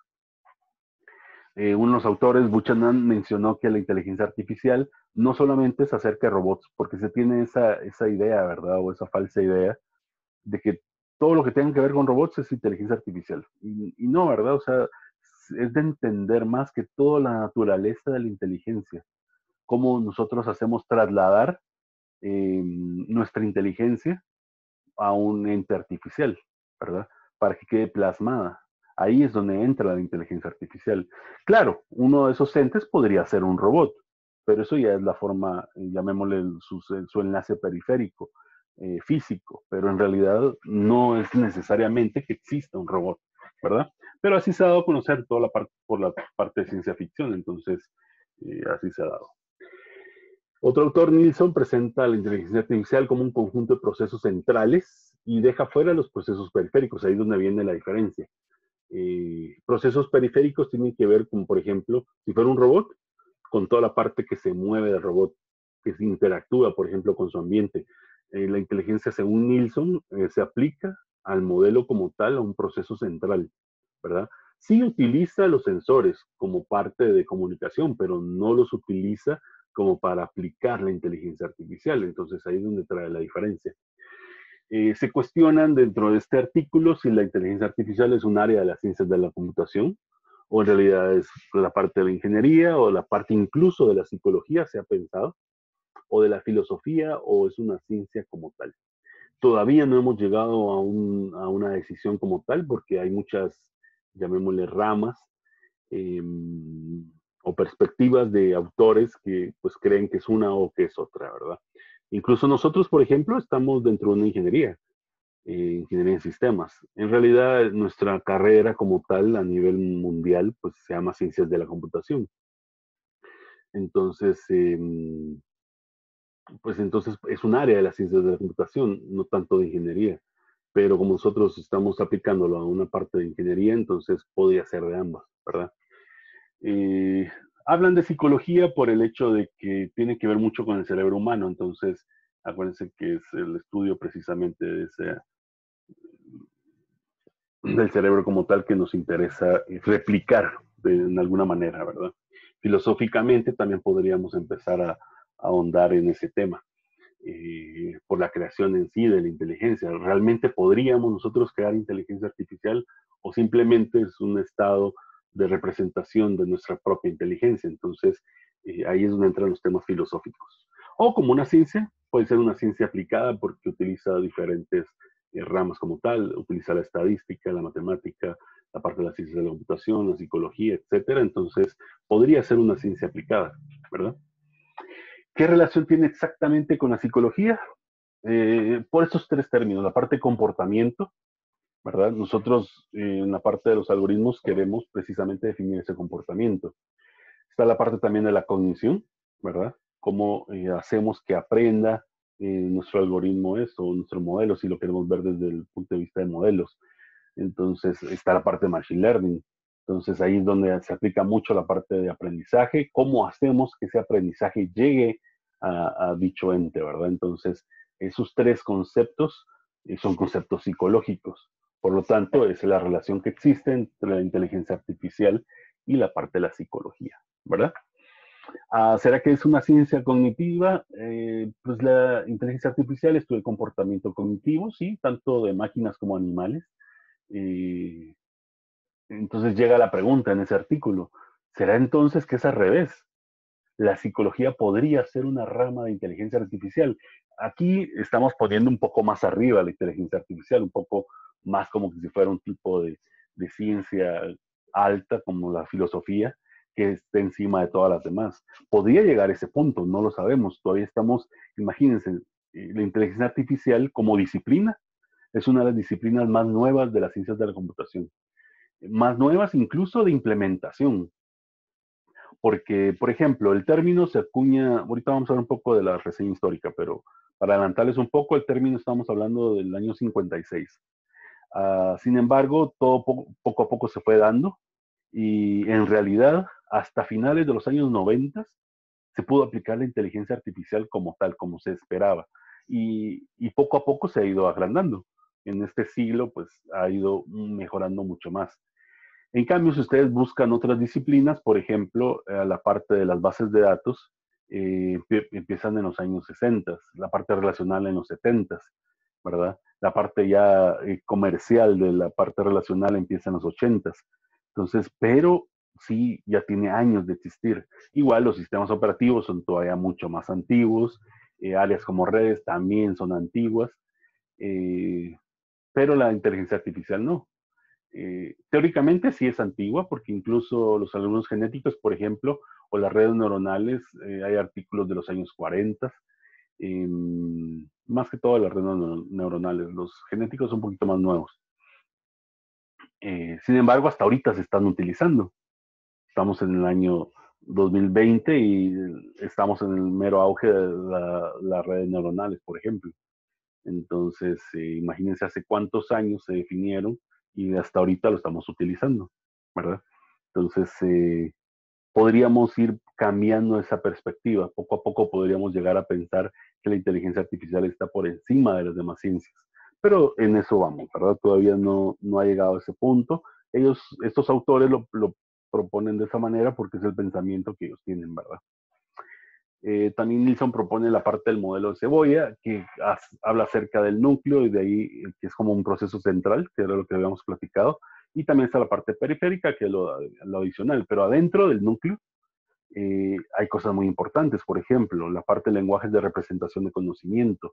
Eh, uno de los autores, Buchanan, mencionó que la inteligencia artificial no solamente es acerca de robots, porque se tiene esa, esa idea, ¿verdad? O esa falsa idea de que todo lo que tenga que ver con robots es inteligencia artificial. Y, y no, ¿verdad? O sea, es de entender más que toda la naturaleza de la inteligencia, cómo nosotros hacemos trasladar eh, nuestra inteligencia a un ente artificial, ¿verdad? Para que quede plasmada. Ahí es donde entra la inteligencia artificial. Claro, uno de esos entes podría ser un robot, pero eso ya es la forma, llamémosle el, su, su, enlace periférico, eh, físico, pero en realidad no es necesariamente que exista un robot, ¿verdad? Pero así se ha dado a conocer toda la parte, por la parte de ciencia ficción, entonces eh, así se ha dado. Otro autor, Nilsson, presenta la inteligencia artificial como un conjunto de procesos centrales y deja fuera los procesos periféricos, ahí es donde viene la diferencia. Eh, procesos periféricos tienen que ver con, por ejemplo, si fuera un robot, con toda la parte que se mueve del robot, que se interactúa, por ejemplo, con su ambiente. Eh, la inteligencia, según Nilsson, eh, se aplica al modelo como tal, a un proceso central, ¿verdad? Sí utiliza los sensores como parte de comunicación, pero no los utiliza como para aplicar la inteligencia artificial. Entonces ahí es donde trae la diferencia. Eh, se cuestionan dentro de este artículo si la inteligencia artificial es un área de las ciencias de la computación o en realidad es la parte de la ingeniería o la parte incluso de la psicología, se ha pensado, o de la filosofía o es una ciencia como tal. Todavía no hemos llegado a, un, a una decisión como tal porque hay muchas, llamémosle ramas, eh, o perspectivas de autores que pues creen que es una o que es otra, ¿verdad? Incluso nosotros, por ejemplo, estamos dentro de una ingeniería, eh, ingeniería en sistemas. En realidad, nuestra carrera como tal a nivel mundial, pues se llama ciencias de la computación. Entonces, eh, pues entonces es un área de las ciencias de la computación, no tanto de ingeniería. Pero como nosotros estamos aplicándolo a una parte de ingeniería, entonces podría ser de ambas, ¿verdad? Eh, hablan de psicología por el hecho de que tiene que ver mucho con el cerebro humano, entonces acuérdense que es el estudio precisamente de ese, del cerebro como tal que nos interesa replicar de, en alguna manera, ¿verdad? Filosóficamente también podríamos empezar a, a ahondar en ese tema, eh, por la creación en sí de la inteligencia. ¿Realmente podríamos nosotros crear inteligencia artificial o simplemente es un estado de representación de nuestra propia inteligencia? Entonces, eh, ahí es donde entran los temas filosóficos. O como una ciencia, puede ser una ciencia aplicada porque utiliza diferentes eh, ramas como tal, utiliza la estadística, la matemática, la parte de la ciencia de la computación, la psicología, etcétera. Entonces, podría ser una ciencia aplicada, ¿verdad? ¿Qué relación tiene exactamente con la psicología? Eh, por estos tres términos, la parte de comportamiento, ¿verdad? Nosotros eh, en la parte de los algoritmos queremos precisamente definir ese comportamiento. Está la parte también de la cognición, ¿verdad? Cómo eh, hacemos que aprenda eh, nuestro algoritmo esto, nuestro modelo, si lo queremos ver desde el punto de vista de modelos. Entonces está la parte de Machine Learning. Entonces ahí es donde se aplica mucho la parte de aprendizaje, cómo hacemos que ese aprendizaje llegue a, a dicho ente, ¿verdad? Entonces esos tres conceptos eh, son conceptos psicológicos. Por lo tanto, es la relación que existe entre la inteligencia artificial y la parte de la psicología, ¿verdad? Ah, ¿será que es una ciencia cognitiva? Eh, pues la inteligencia artificial estudia el comportamiento cognitivo, sí, tanto de máquinas como animales. Y entonces llega la pregunta en ese artículo, ¿será entonces que es al revés? La psicología podría ser una rama de inteligencia artificial. Aquí estamos poniendo un poco más arriba la inteligencia artificial, un poco más como que si fuera un tipo de, de ciencia alta como la filosofía, que esté encima de todas las demás. Podría llegar a ese punto, no lo sabemos. Todavía estamos, imagínense, eh, la inteligencia artificial como disciplina es una de las disciplinas más nuevas de las ciencias de la computación. Más nuevas incluso de implementación. Porque, por ejemplo, el término se acuña, ahorita vamos a hablar un poco de la reseña histórica, pero para adelantarles un poco, el término estamos hablando del año cincuenta y seis. Uh, sin embargo, todo poco, poco a poco se fue dando y en realidad hasta finales de los años noventa se pudo aplicar la inteligencia artificial como tal, como se esperaba. Y, y poco a poco se ha ido agrandando. En este siglo, pues ha ido mejorando mucho más. En cambio, si ustedes buscan otras disciplinas, por ejemplo, eh, la parte de las bases de datos, eh, empiezan en los años sesenta, la parte relacional en los setenta, ¿verdad? La parte ya eh, comercial de la parte relacional empieza en los ochenta. Entonces, pero sí, ya tiene años de existir. Igual los sistemas operativos son todavía mucho más antiguos, eh, áreas como redes también son antiguas, eh, pero la inteligencia artificial no. Eh, teóricamente sí es antigua, porque incluso los algoritmos genéticos, por ejemplo, o las redes neuronales, eh, hay artículos de los años cuarenta, eh, más que todo las redes neuronales, los genéticos son un poquito más nuevos. Eh, sin embargo, hasta ahorita se están utilizando. Estamos en el año dos mil veinte y estamos en el mero auge de la, las redes neuronales, por ejemplo. Entonces, eh, imagínense hace cuántos años se definieron y hasta ahorita lo estamos utilizando, ¿verdad? Entonces, eh, podríamos ir cambiando esa perspectiva. Poco a poco podríamos llegar a pensar que la inteligencia artificial está por encima de las demás ciencias. Pero en eso vamos, ¿verdad? Todavía no, no ha llegado a ese punto. Ellos, estos autores lo, lo proponen de esa manera porque es el pensamiento que ellos tienen, ¿verdad? Eh, también Nilsson propone la parte del modelo de cebolla, que has, habla acerca del núcleo y de ahí eh, que es como un proceso central, que era lo que habíamos platicado. Y también está la parte periférica, que es lo, lo adicional. Pero adentro del núcleo eh, hay cosas muy importantes. Por ejemplo, la parte de lenguajes de representación de conocimiento.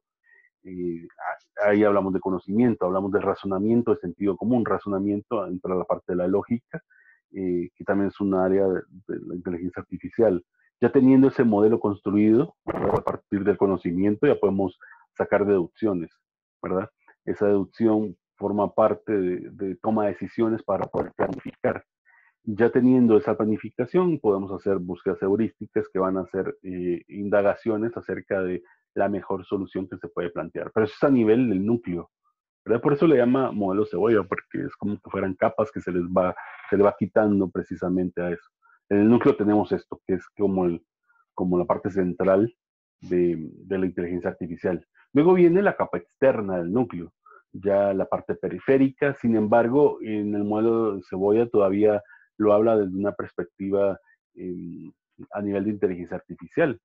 Eh, ahí hablamos de conocimiento, hablamos de razonamiento, de sentido común. Razonamiento entra la parte de la lógica, eh, que también es un área de, de la inteligencia artificial. Ya teniendo ese modelo construido, ¿verdad? A partir del conocimiento ya podemos sacar deducciones, ¿verdad? Esa deducción forma parte de, de toma de decisiones para poder planificar. Ya teniendo esa planificación, podemos hacer búsquedas heurísticas que van a hacer eh, indagaciones acerca de la mejor solución que se puede plantear. Pero eso es a nivel del núcleo, ¿verdad? Por eso le llama modelo cebolla, porque es como que fueran capas que se les va, se le va quitando precisamente a eso. En el núcleo tenemos esto, que es como, el, como la parte central de, de la inteligencia artificial. Luego viene la capa externa del núcleo, ya la parte periférica. Sin embargo, en el modelo de cebolla todavía lo habla desde una perspectiva eh, a nivel de inteligencia artificial.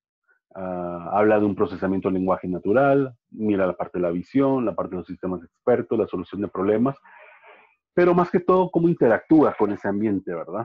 Uh, habla de un procesamiento de lenguaje natural, mira la parte de la visión, la parte de los sistemas expertos, la solución de problemas, pero más que todo cómo interactúa con ese ambiente, ¿verdad?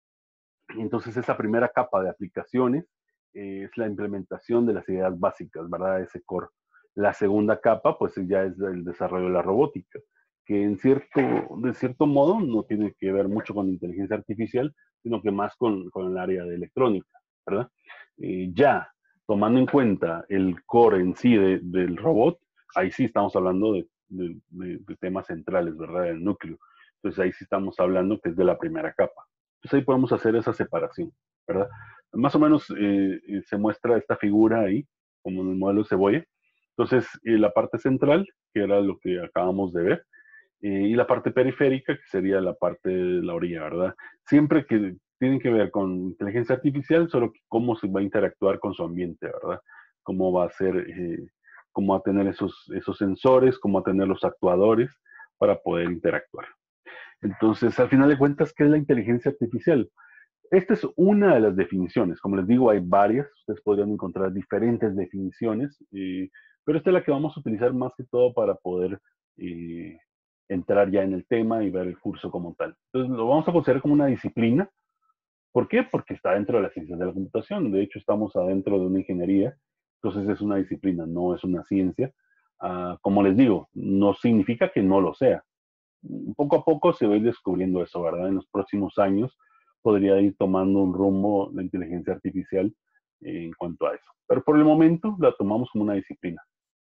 Entonces esa primera capa de aplicaciones eh, es la implementación de las ideas básicas, ¿verdad? Ese core. La segunda capa, pues ya es el desarrollo de la robótica, que en cierto, de cierto modo no tiene que ver mucho con inteligencia artificial, sino que más con, con el área de electrónica, ¿verdad? Eh, ya tomando en cuenta el core en sí de, del robot, ahí sí estamos hablando de, de, de, de temas centrales, ¿verdad? Del núcleo. Entonces ahí sí estamos hablando que es de la primera capa. Entonces ahí podemos hacer esa separación, ¿verdad? Más o menos eh, eh, se muestra esta figura ahí, como en el modelo cebolla. Entonces, eh, la parte central, que era lo que acabamos de ver, eh, y la parte periférica, que sería la parte de la orilla, ¿verdad? Siempre que tienen que ver con inteligencia artificial, solo cómo se va a interactuar con su ambiente, ¿verdad? Cómo va a ser, eh, cómo va a tener esos, esos sensores, cómo va a tener los actuadores para poder interactuar. Entonces, al final de cuentas, ¿qué es la inteligencia artificial? Esta es una de las definiciones. Como les digo, hay varias. Ustedes podrían encontrar diferentes definiciones, eh, pero esta es la que vamos a utilizar más que todo para poder eh, entrar ya en el tema y ver el curso como tal. Entonces, lo vamos a considerar como una disciplina. ¿Por qué? Porque está dentro de las ciencias de la computación. De hecho, estamos adentro de una ingeniería. Entonces, es una disciplina, no es una ciencia. Uh, como les digo, no significa que no lo sea. Poco a poco se va a ir descubriendo eso, ¿verdad? En los próximos años podría ir tomando un rumbo la inteligencia artificial en cuanto a eso. Pero por el momento la tomamos como una disciplina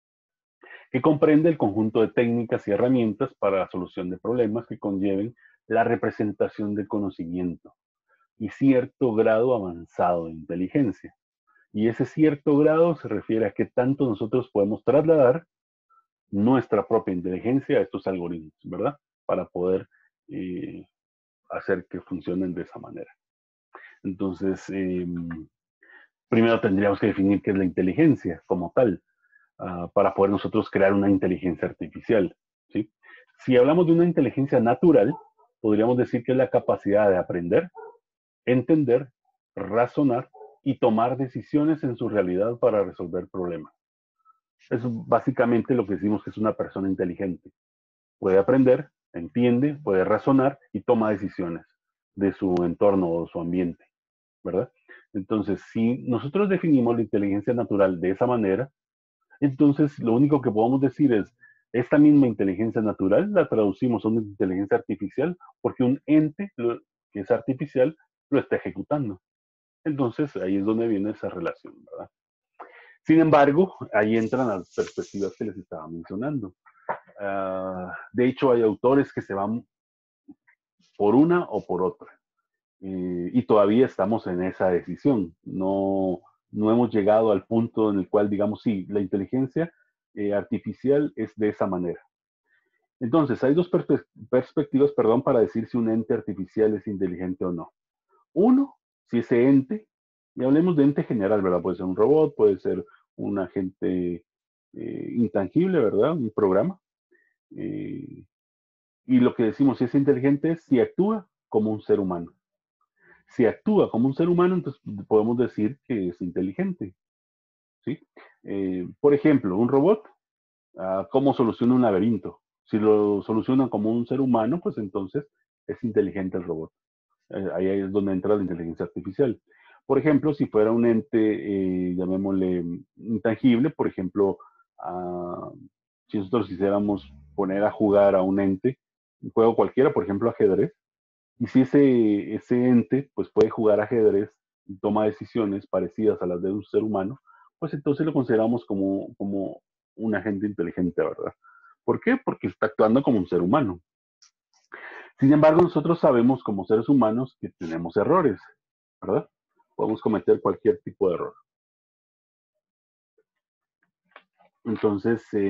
que comprende el conjunto de técnicas y herramientas para la solución de problemas que conlleven la representación del conocimiento y cierto grado avanzado de inteligencia. Y ese cierto grado se refiere a qué tanto nosotros podemos trasladar nuestra propia inteligencia a estos algoritmos, ¿verdad? para poder eh, hacer que funcionen de esa manera. Entonces, eh, primero tendríamos que definir qué es la inteligencia como tal, uh, para poder nosotros crear una inteligencia artificial, ¿sí? Si hablamos de una inteligencia natural, podríamos decir que es la capacidad de aprender, entender, razonar y tomar decisiones en su realidad para resolver problemas. Eso es básicamente lo que decimos que es una persona inteligente. Puede aprender, entiende, puede razonar y toma decisiones de su entorno o su ambiente, ¿verdad? Entonces, si nosotros definimos la inteligencia natural de esa manera, entonces lo único que podemos decir es, esta misma inteligencia natural la traducimos a una inteligencia artificial porque un ente lo, que es artificial lo está ejecutando. Entonces, ahí es donde viene esa relación, ¿verdad? Sin embargo, ahí entran las perspectivas que les estaba mencionando. Uh, de hecho, hay autores que se van por una o por otra. Eh, y todavía estamos en esa decisión. No, no hemos llegado al punto en el cual digamos, sí, la inteligencia eh, artificial es de esa manera. Entonces, hay dos perspe perspectivas, perdón, para decir si un ente artificial es inteligente o no. Uno, si ese ente, y hablemos de ente general, ¿verdad? Puede ser un robot, puede ser un agente eh, intangible, ¿verdad? Un programa. Eh, y lo que decimos, si es inteligente, es si actúa como un ser humano. Si actúa como un ser humano, entonces podemos decir que es inteligente, ¿sí? Eh, por ejemplo, un robot, uh, ¿cómo soluciona un laberinto? Si lo soluciona como un ser humano, pues entonces es inteligente el robot. Eh, ahí es donde entra la inteligencia artificial. Por ejemplo, si fuera un ente, eh, llamémosle intangible, por ejemplo, uh, si nosotros quisiéramos poner a jugar a un ente, un juego cualquiera, por ejemplo, ajedrez, y si ese, ese ente pues puede jugar ajedrez y toma decisiones parecidas a las de un ser humano, pues entonces lo consideramos como, como un agente inteligente, ¿verdad? ¿Por qué? Porque está actuando como un ser humano. Sin embargo, nosotros sabemos como seres humanos que tenemos errores, ¿verdad? Podemos cometer cualquier tipo de error. Entonces, eh,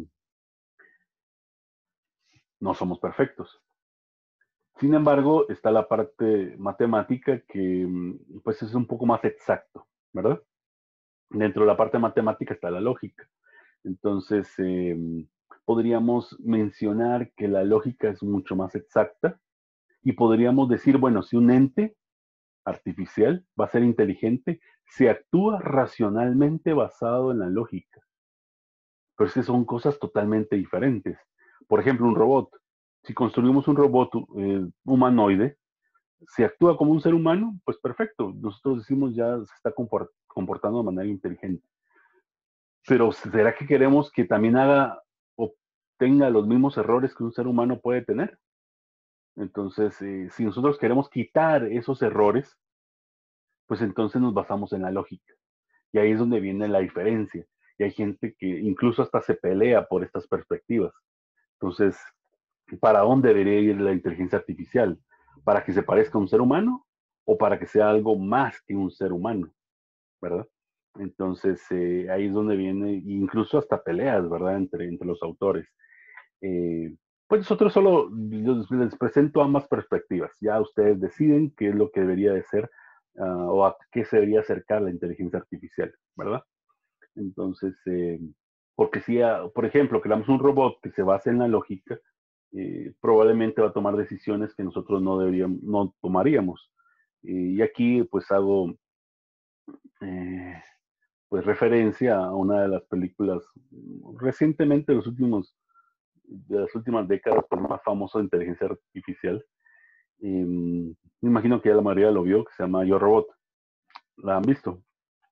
no somos perfectos. Sin embargo, está la parte matemática que pues es un poco más exacto, ¿verdad? Dentro de la parte matemática está la lógica. Entonces, eh, podríamos mencionar que la lógica es mucho más exacta y podríamos decir, bueno, si un ente artificial va a ser inteligente, se actúa racionalmente basado en la lógica. Pero es que son cosas totalmente diferentes. Por ejemplo, un robot. Si construimos un robot eh, humanoide, si actúa como un ser humano, pues perfecto. Nosotros decimos ya se está comportando de manera inteligente. Pero ¿será que queremos que también haga o tenga los mismos errores que un ser humano puede tener? Entonces, eh, si nosotros queremos quitar esos errores, pues entonces nos basamos en la lógica. Y ahí es donde viene la diferencia. Y hay gente que incluso hasta se pelea por estas perspectivas. Entonces, ¿para dónde debería ir la inteligencia artificial? ¿Para que se parezca a un ser humano o para que sea algo más que un ser humano? ¿Verdad? Entonces, eh, ahí es donde viene, incluso hasta peleas, ¿verdad? Entre, entre los autores. Eh, pues nosotros solo les, les, presento ambas perspectivas. Ya ustedes deciden qué es lo que debería de ser uh, o a qué se debería acercar la inteligencia artificial, ¿verdad? Entonces, eh, porque si, a, por ejemplo, creamos un robot que se base en la lógica, eh, probablemente va a tomar decisiones que nosotros no deberíamos, no tomaríamos. Eh, y aquí, pues hago eh, pues referencia a una de las películas recientemente, los últimos, de las últimas décadas, pues más famoso de inteligencia artificial. Eh, me imagino que ya la mayoría lo vio, que se llama Yo Robot. ¿La han visto?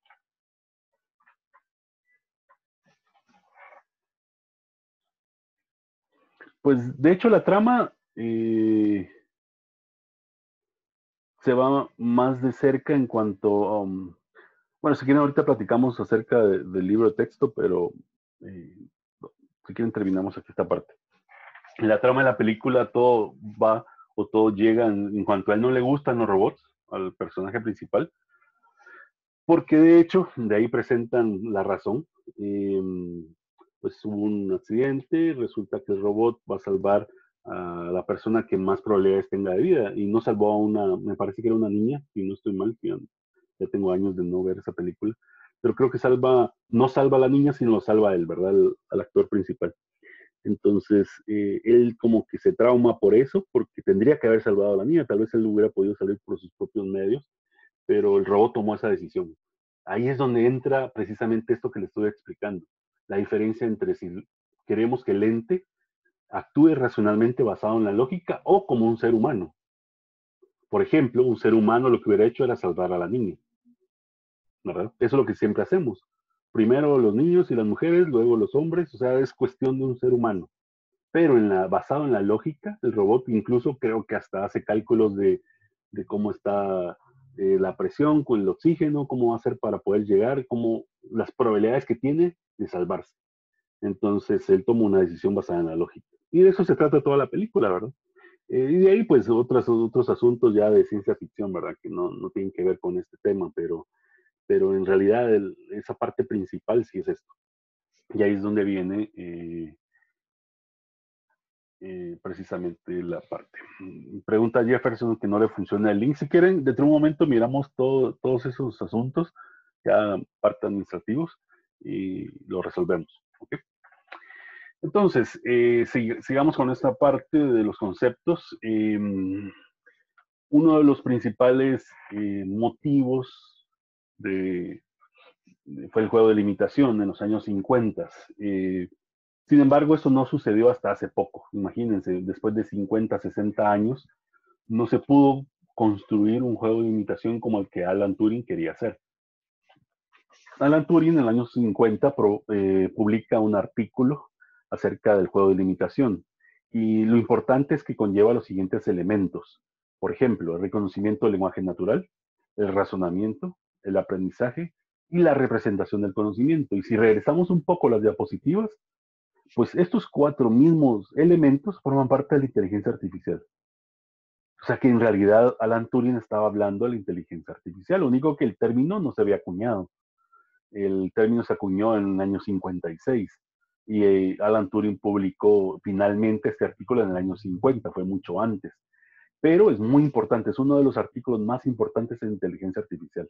Pues de hecho la trama eh, se va más de cerca en cuanto, um, bueno, si quieren ahorita platicamos acerca de, del libro de texto, pero eh, si quieren terminamos aquí esta parte. En la trama de la película todo va o todo llega en, en cuanto a él no le gustan los robots, al personaje principal, porque de hecho de ahí presentan la razón. Eh, pues hubo un accidente, resulta que el robot va a salvar a la persona que más probabilidades tenga de vida, y no salvó a una, me parece que era una niña, si no estoy mal, ya, ya tengo años de no ver esa película, pero creo que salva, no salva a la niña, sino lo salva a él, ¿verdad? El, al actor principal. Entonces, eh, él como que se trauma por eso, porque tendría que haber salvado a la niña, tal vez él hubiera podido salir por sus propios medios, pero el robot tomó esa decisión. Ahí es donde entra precisamente esto que le estoy explicando, la diferencia entre si queremos que el ente actúe racionalmente basado en la lógica o como un ser humano. Por ejemplo, un ser humano lo que hubiera hecho era salvar a la niña, ¿verdad? Eso es lo que siempre hacemos. Primero los niños y las mujeres, luego los hombres, o sea, es cuestión de un ser humano. Pero en la, basado en la lógica, el robot incluso creo que hasta hace cálculos de, de cómo está eh, la presión con el oxígeno, cómo va a ser para poder llegar, cómo las probabilidades que tiene de salvarse. Entonces él toma una decisión basada en la lógica. Y de eso se trata toda la película, ¿verdad? Eh, y de ahí, pues, otros, otros asuntos ya de ciencia ficción, ¿verdad? Que no, no tienen que ver con este tema, pero, pero en realidad el, esa parte principal sí es esto. Y ahí es donde viene eh, eh, precisamente la parte. Pregunta Jefferson que no le funciona el link. Si quieren, dentro de un momento miramos todo, todos esos asuntos, ya parte administrativos, y lo resolvemos. ¿Okay? Entonces, eh, sig sigamos con esta parte de los conceptos. Eh, uno de los principales eh, motivos de, de, fue el juego de limitación en los años cincuenta. Eh, sin embargo, eso no sucedió hasta hace poco. Imagínense, después de cincuenta, sesenta años, no se pudo construir un juego de limitación como el que Alan Turing quería hacer. Alan Turing en el año cincuenta pro, eh, publica un artículo acerca del juego de limitación. Y lo importante es que conlleva los siguientes elementos. Por ejemplo, el reconocimiento del lenguaje natural, el razonamiento, el aprendizaje y la representación del conocimiento. Y si regresamos un poco a las diapositivas, pues estos cuatro mismos elementos forman parte de la inteligencia artificial. O sea que en realidad Alan Turing estaba hablando de la inteligencia artificial, lo único que el término no se había acuñado. El término se acuñó en el año cincuenta y seis y eh, Alan Turing publicó finalmente este artículo en el año cincuenta, fue mucho antes. Pero es muy importante, es uno de los artículos más importantes en inteligencia artificial.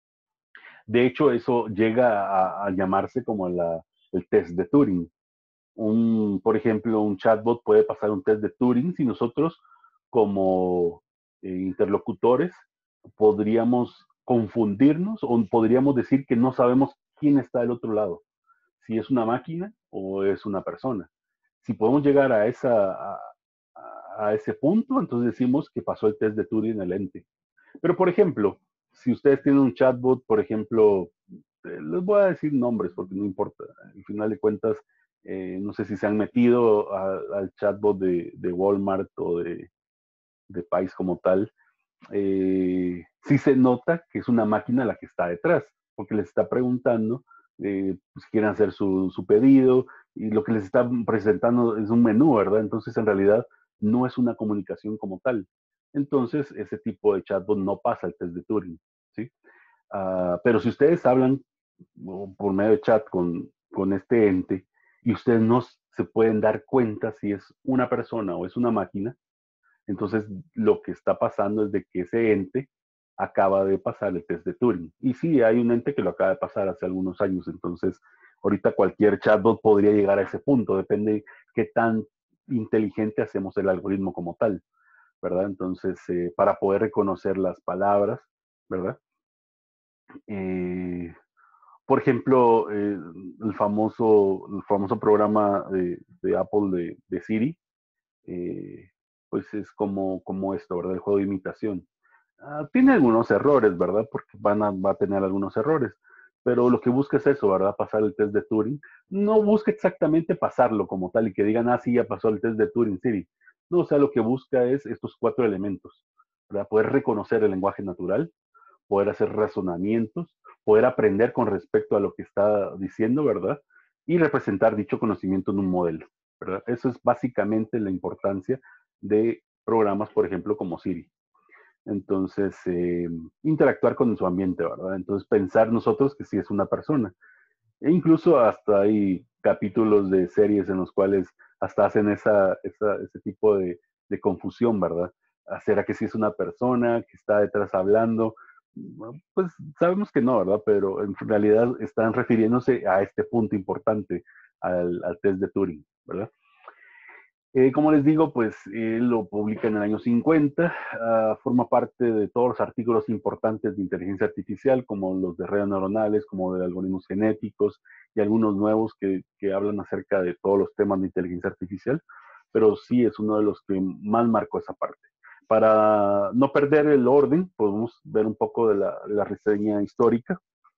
De hecho, eso llega a, a llamarse como la, el test de Turing. Un, por ejemplo, un chatbot puede pasar un test de Turing si nosotros como eh, interlocutores podríamos confundirnos o podríamos decir que no sabemos quién está del otro lado, si es una máquina o es una persona. Si podemos llegar a, esa, a, a ese punto, entonces decimos que pasó el test de Turing el ente. Pero, por ejemplo, si ustedes tienen un chatbot, por ejemplo, eh, les voy a decir nombres porque no importa, al final de cuentas, eh, no sé si se han metido a, al chatbot de, de Walmart o de, de Pais como tal, eh, sí se nota que es una máquina la que está detrás, porque les está preguntando eh, pues, si quieren hacer su, su pedido, y lo que les está presentando es un menú, ¿verdad? Entonces, en realidad, no es una comunicación como tal. Entonces, ese tipo de chatbot no pasa el test de Turing, ¿sí? Uh, pero si ustedes hablan por medio de chat con, con este ente y ustedes no se pueden dar cuenta si es una persona o es una máquina, entonces lo que está pasando es de que ese ente acaba de pasar el test de Turing. Y sí, hay un ente que lo acaba de pasar hace algunos años, entonces ahorita cualquier chatbot podría llegar a ese punto, depende de qué tan inteligente hacemos el algoritmo como tal, ¿verdad? Entonces, eh, para poder reconocer las palabras, ¿verdad? Eh, por ejemplo, eh, el, famoso, el famoso programa de, de Apple de, de Siri, eh, pues es como, como esto, ¿verdad? El juego de imitación. Uh, tiene algunos errores, ¿verdad? Porque van a, va a tener algunos errores. Pero lo que busca es eso, ¿verdad? Pasar el test de Turing. No busca exactamente pasarlo como tal y que digan, ah, sí, ya pasó el test de Turing, Siri. No, o sea, lo que busca es estos cuatro elementos, ¿verdad? Poder reconocer el lenguaje natural, poder hacer razonamientos, poder aprender con respecto a lo que está diciendo, ¿verdad? Y representar dicho conocimiento en un modelo, ¿verdad? Eso es básicamente la importancia de programas, por ejemplo, como Siri. Entonces, eh, interactuar con su ambiente, ¿verdad? Entonces, pensar nosotros que sí es una persona. E incluso hasta hay capítulos de series en los cuales hasta hacen esa, esa, ese tipo de, de confusión, ¿verdad? ¿Será que sí es una persona que está detrás hablando? Pues sabemos que no, ¿verdad? Pero en realidad están refiriéndose a este punto importante, al, al test de Turing, ¿verdad? Eh, como les digo, pues él eh, lo publica en el año cincuenta, uh, forma parte de todos los artículos importantes de inteligencia artificial, como los de redes neuronales, como de algoritmos genéticos y algunos nuevos que, que hablan acerca de todos los temas de inteligencia artificial, pero sí es uno de los que más marcó esa parte. Para no perder el orden, podemos ver un poco de la, la reseña histórica.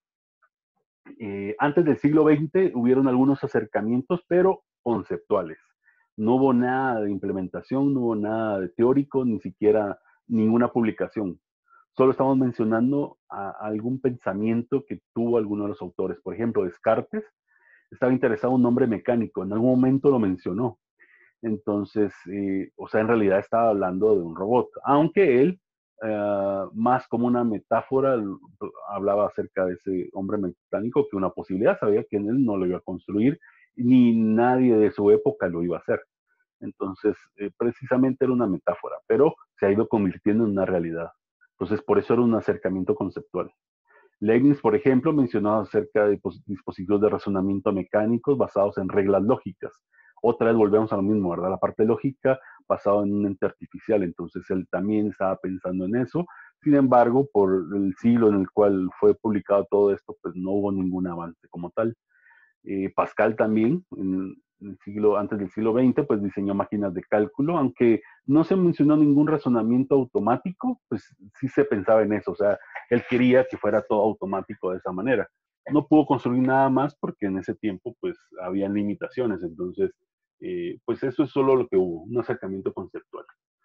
Eh, antes del siglo veinte hubieron algunos acercamientos, pero conceptuales. No hubo nada de implementación, no hubo nada de teórico, ni siquiera ninguna publicación. Solo estamos mencionando a, a algún pensamiento que tuvo alguno de los autores. Por ejemplo, Descartes estaba interesado en un hombre mecánico, en algún momento lo mencionó. Entonces, eh, o sea, en realidad estaba hablando de un robot, aunque él, eh, más como una metáfora, hablaba acerca de ese hombre mecánico que una posibilidad, sabía que él no lo iba a construir, ni nadie de su época lo iba a hacer. Entonces, eh, precisamente era una metáfora, pero se ha ido convirtiendo en una realidad. Entonces, por eso era un acercamiento conceptual. Leibniz, por ejemplo, mencionaba acerca de dispositivos de razonamiento mecánicos basados en reglas lógicas. Otra vez volvemos a lo mismo, ¿verdad? La parte lógica basada en un ente artificial. Entonces él también estaba pensando en eso. Sin embargo, por el siglo en el cual fue publicado todo esto, pues no hubo ningún avance como tal. Eh, Pascal también, en el siglo, antes del siglo veinte, pues diseñó máquinas de cálculo, aunque no se mencionó ningún razonamiento automático, pues sí se pensaba en eso, o sea, él quería que fuera todo automático de esa manera. No pudo construir nada más porque en ese tiempo pues había limitaciones, entonces eh, pues eso es solo lo que hubo, un acercamiento conceptual.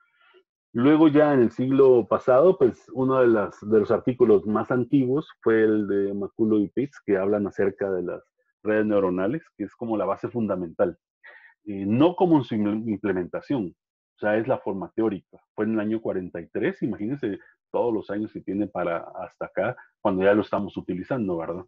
Luego ya en el siglo pasado, pues uno de, las, de los artículos más antiguos fue el de Maculo y Pitts, que hablan acerca de las redes neuronales, que es como la base fundamental. Eh, no como en su implementación, o sea, es la forma teórica. Fue en el año cuarenta y tres, imagínense todos los años que tiene para hasta acá, cuando ya lo estamos utilizando, ¿verdad?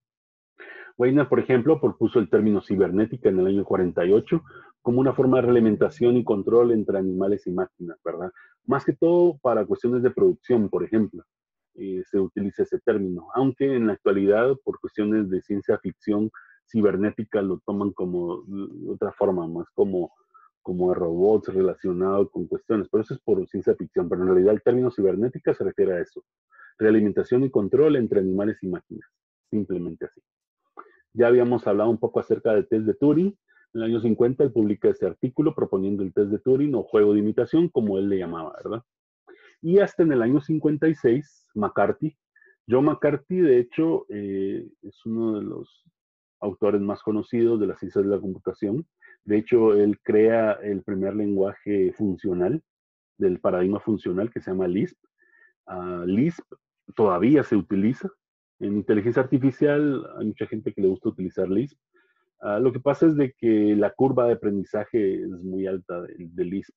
Weiner, por ejemplo, propuso el término cibernética en el año cuarenta y ocho como una forma de reglamentación y control entre animales y máquinas, ¿verdad? Más que todo para cuestiones de producción, por ejemplo, eh, se utiliza ese término, aunque en la actualidad, por cuestiones de ciencia ficción, cibernética lo toman como de otra forma, más como, como de robots relacionados con cuestiones, pero eso es por ciencia ficción, pero en realidad el término cibernética se refiere a eso, realimentación y control entre animales y máquinas, simplemente así. Ya habíamos hablado un poco acerca del test de Turing. En el año cincuenta él publica este artículo proponiendo el test de Turing o juego de imitación, como él le llamaba, ¿verdad? Y hasta en el año cincuenta y seis, McCarthy, John McCarthy, de hecho, eh, es uno de los autores más conocidos de las ciencias de la computación. De hecho, él crea el primer lenguaje funcional, del paradigma funcional, que se llama Lisp. Uh, Lisp todavía se utiliza. En inteligencia artificial hay mucha gente que le gusta utilizar Lisp. Uh, lo que pasa es de que la curva de aprendizaje es muy alta de, de Lisp.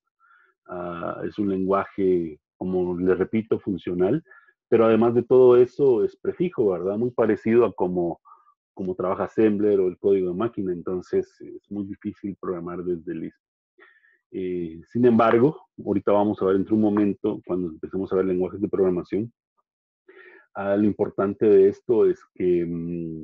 Uh, es un lenguaje, como le repito, funcional, pero además de todo eso es prefijo, ¿verdad? Muy parecido a como, como trabaja Assembler o el código de máquina, entonces es muy difícil programar desde Lisp. Eh, sin embargo, ahorita vamos a ver entre un momento, cuando empecemos a ver lenguajes de programación, uh, lo importante de esto es que um,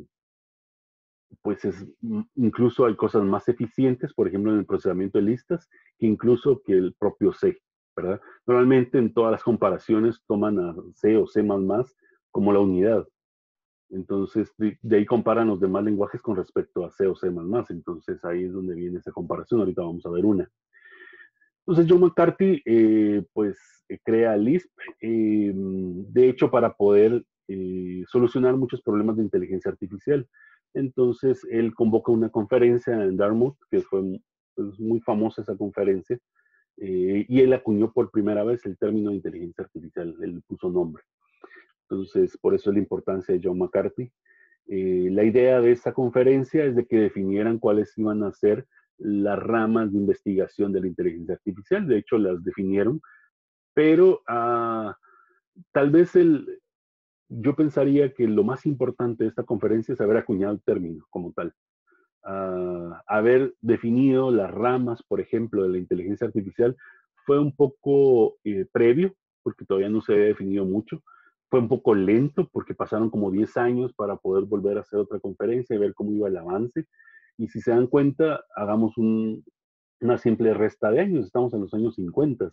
pues es, incluso hay cosas más eficientes, por ejemplo, en el procesamiento de listas, que incluso que el propio C, ¿verdad? Normalmente en todas las comparaciones toman a C o C++ como la unidad. Entonces, de, de ahí comparan los demás lenguajes con respecto a C o C++. Entonces, ahí es donde viene esa comparación. Ahorita vamos a ver una. Entonces, John McCarthy, eh, pues, eh, crea Lisp, eh, de hecho, para poder eh, solucionar muchos problemas de inteligencia artificial. Entonces, él convoca una conferencia en Dartmouth, que fue pues, muy famosa esa conferencia, eh, y él acuñó por primera vez el término de inteligencia artificial, él puso nombre. Entonces, por eso es la importancia de John McCarthy. Eh, la idea de esta conferencia es de que definieran cuáles iban a ser las ramas de investigación de la inteligencia artificial. De hecho, las definieron, pero uh, tal vez el, yo pensaría que lo más importante de esta conferencia es haber acuñado el término como tal. uh, haber definido las ramas, por ejemplo, de la inteligencia artificial fue un poco eh, previo, porque todavía no se había definido mucho. Fue un poco lento, porque pasaron como diez años para poder volver a hacer otra conferencia y ver cómo iba el avance. Y si se dan cuenta, hagamos un, una simple resta de años. Estamos en los años cincuenta,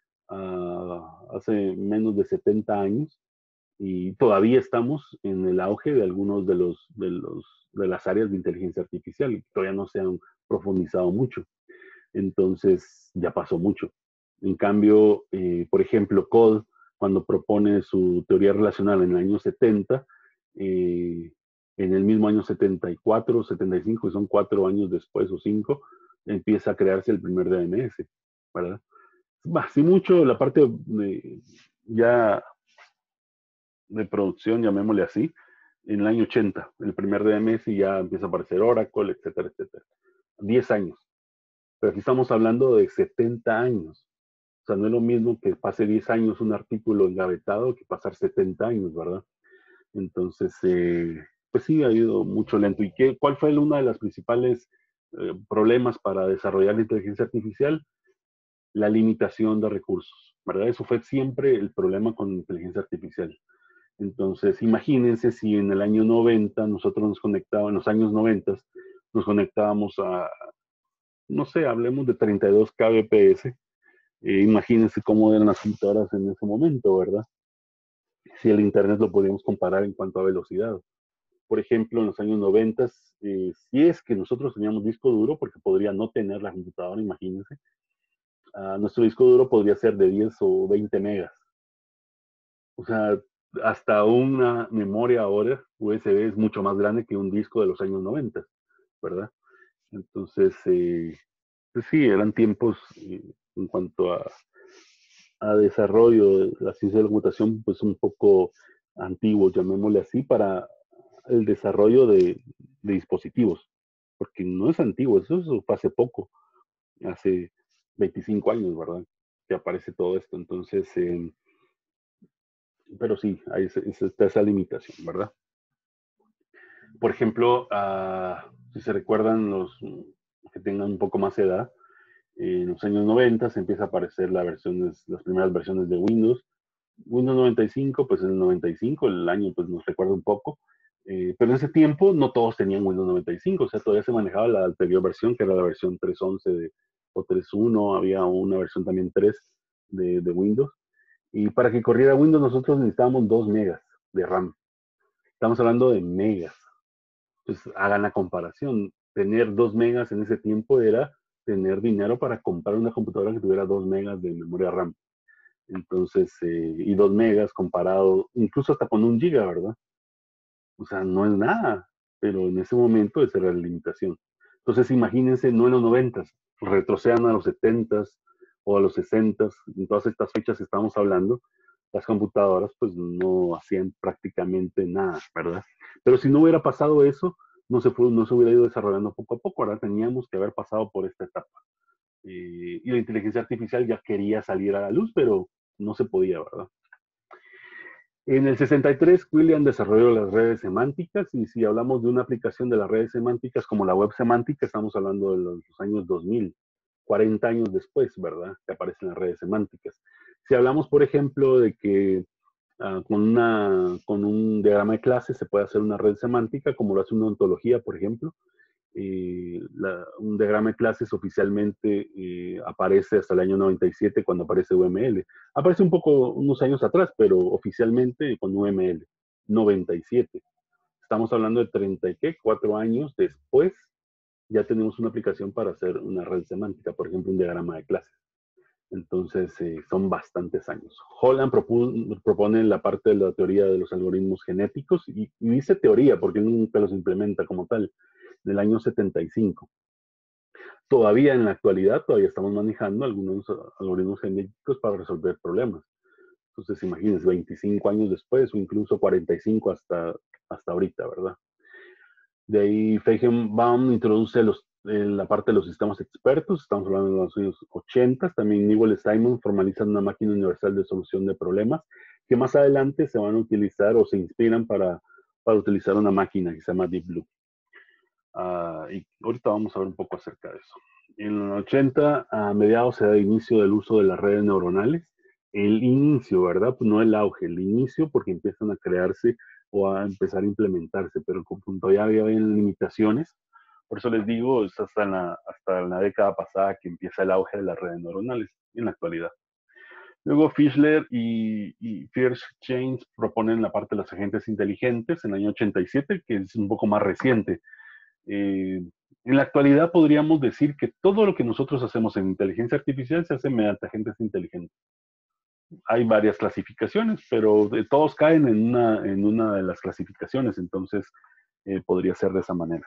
uh, hace menos de setenta años, y todavía estamos en el auge de algunos de los, de los de las áreas de inteligencia artificial, y todavía no se han profundizado mucho. Entonces ya pasó mucho. En cambio, eh, por ejemplo, Cole, cuando propone su teoría relacional en el año setenta, eh, en el mismo año setenta y cuatro, setenta y cinco, que son cuatro años después o cinco, empieza a crearse el primer D M S, ¿verdad? Así mucho la parte de, ya de producción, llamémosle así, en el año ochenta, el primer D M S, ya empieza a aparecer Oracle, etcétera, etcétera. diez años. Pero aquí estamos hablando de setenta años. O sea, no es lo mismo que pase diez años un artículo engavetado que pasar setenta años, ¿verdad? Entonces, eh, pues sí, ha ido mucho lento. ¿Y qué, cuál fue uno de los principales eh, problemas para desarrollar la inteligencia artificial? La limitación de recursos, ¿verdad? Eso fue siempre el problema con la inteligencia artificial. Entonces, imagínense si en el año noventa nosotros nos conectábamos, en los años noventa, nos conectábamos a, no sé, hablemos de treinta y dos kbps. Eh, imagínense cómo eran las computadoras en ese momento, ¿verdad? Si el Internet lo podíamos comparar en cuanto a velocidad. Por ejemplo, en los años noventa, eh, si es que nosotros teníamos disco duro, porque podría no tener la computadora, imagínense, uh, nuestro disco duro podría ser de diez o veinte megas. O sea, hasta una memoria ahora U S B es mucho más grande que un disco de los años noventa, ¿verdad? Entonces, eh, pues sí, eran tiempos eh, en cuanto a, a, desarrollo de la ciencia de la computación, pues un poco antiguos, llamémosle así, para el desarrollo de, de dispositivos, porque no es antiguo, eso, eso fue hace poco, hace veinticinco años, ¿verdad? Que aparece todo esto. Entonces, eh, pero sí, hay está esa limitación, ¿verdad? Por ejemplo, uh, si se recuerdan los que tengan un poco más de edad, eh, en los años noventa se empieza a aparecer la versiones, las primeras versiones de Windows. Windows noventa y cinco, pues en el noventa y cinco, el año pues nos recuerda un poco, eh, pero en ese tiempo no todos tenían Windows noventa y cinco, o sea, todavía se manejaba la anterior versión, que era la versión tres punto once de, o tres punto uno, había una versión también tres de, de Windows, y para que corriera Windows nosotros necesitábamos dos megas de RAM. Estamos hablando de megas. Pues hagan la comparación. Tener dos megas en ese tiempo era tener dinero para comprar una computadora que tuviera dos megas de memoria RAM. Entonces, eh, y dos megas comparado, incluso hasta con un giga, ¿verdad? O sea, no es nada, pero en ese momento esa era la limitación. Entonces, imagínense, no en los noventas, retrocedan a los setentas o a los sesentas, en todas estas fechas que estamos hablando, las computadoras pues no hacían prácticamente nada, ¿verdad? Pero si no hubiera pasado eso, no se, fue, no se hubiera ido desarrollando poco a poco, ahora teníamos que haber pasado por esta etapa. Eh, y la inteligencia artificial ya quería salir a la luz, pero no se podía, ¿verdad? En el sesenta y tres, William desarrolló las redes semánticas, y si hablamos de una aplicación de las redes semánticas como la web semántica, estamos hablando de los años dos mil, cuarenta años después, ¿verdad? Que aparecen las redes semánticas. Si hablamos, por ejemplo, de que uh, con, una, con un diagrama de clase se puede hacer una red semántica, como lo hace una ontología, por ejemplo, eh, la, un diagrama de clases oficialmente eh, aparece hasta el año noventa y siete, cuando aparece U M L. Aparece un poco unos años atrás, pero oficialmente con U M L, noventa y siete. Estamos hablando de treinta y qué, cuatro años después, ya tenemos una aplicación para hacer una red semántica, por ejemplo, un diagrama de clases. Entonces, eh, son bastantes años. Holland propone la parte de la teoría de los algoritmos genéticos, y, y dice teoría porque nunca los implementa como tal, del año setenta y cinco. Todavía en la actualidad, todavía estamos manejando algunos algoritmos genéticos para resolver problemas. Entonces, imagínense, veinticinco años después, o incluso cuarenta y cinco hasta, hasta ahorita, ¿verdad? De ahí Feigenbaum introduce los, eh, la parte de los sistemas expertos, estamos hablando de los años ochenta. También Newell y Simon formalizan una máquina universal de solución de problemas, que más adelante se van a utilizar o se inspiran para, para utilizar una máquina que se llama Deep Blue. Uh, y ahorita vamos a ver un poco acerca de eso. En los ochenta, a mediados, se da inicio del uso de las redes neuronales. El inicio, ¿verdad? Pues no el auge, el inicio, porque empiezan a crearse o a empezar a implementarse, pero en conjunto ya había limitaciones. Por eso les digo, es hasta la, hasta la década pasada que empieza el auge de las redes neuronales en la actualidad. Luego Fischler y, y First-Chains proponen la parte de los agentes inteligentes en el año ochenta y siete, que es un poco más reciente. Eh, en la actualidad podríamos decir que todo lo que nosotros hacemos en inteligencia artificial se hace mediante agentes inteligentes. Hay varias clasificaciones, pero de, todos caen en una, en una de las clasificaciones, entonces eh, podría ser de esa manera.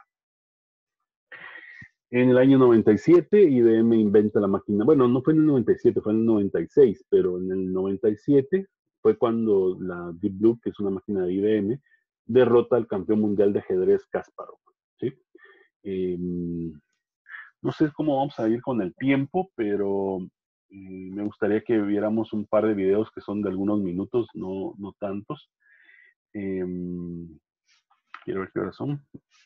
En el año noventa y siete, I B M inventa la máquina. Bueno, no fue en el noventa y siete, fue en el noventa y seis, pero en el noventa y siete fue cuando la Deep Blue, que es una máquina de I B M, derrota al campeón mundial de ajedrez Kasparov. ¿Sí? Eh, no sé cómo vamos a ir con el tiempo, pero eh, me gustaría que viéramos un par de videos que son de algunos minutos, no, no tantos. Eh, quiero ver qué horas son.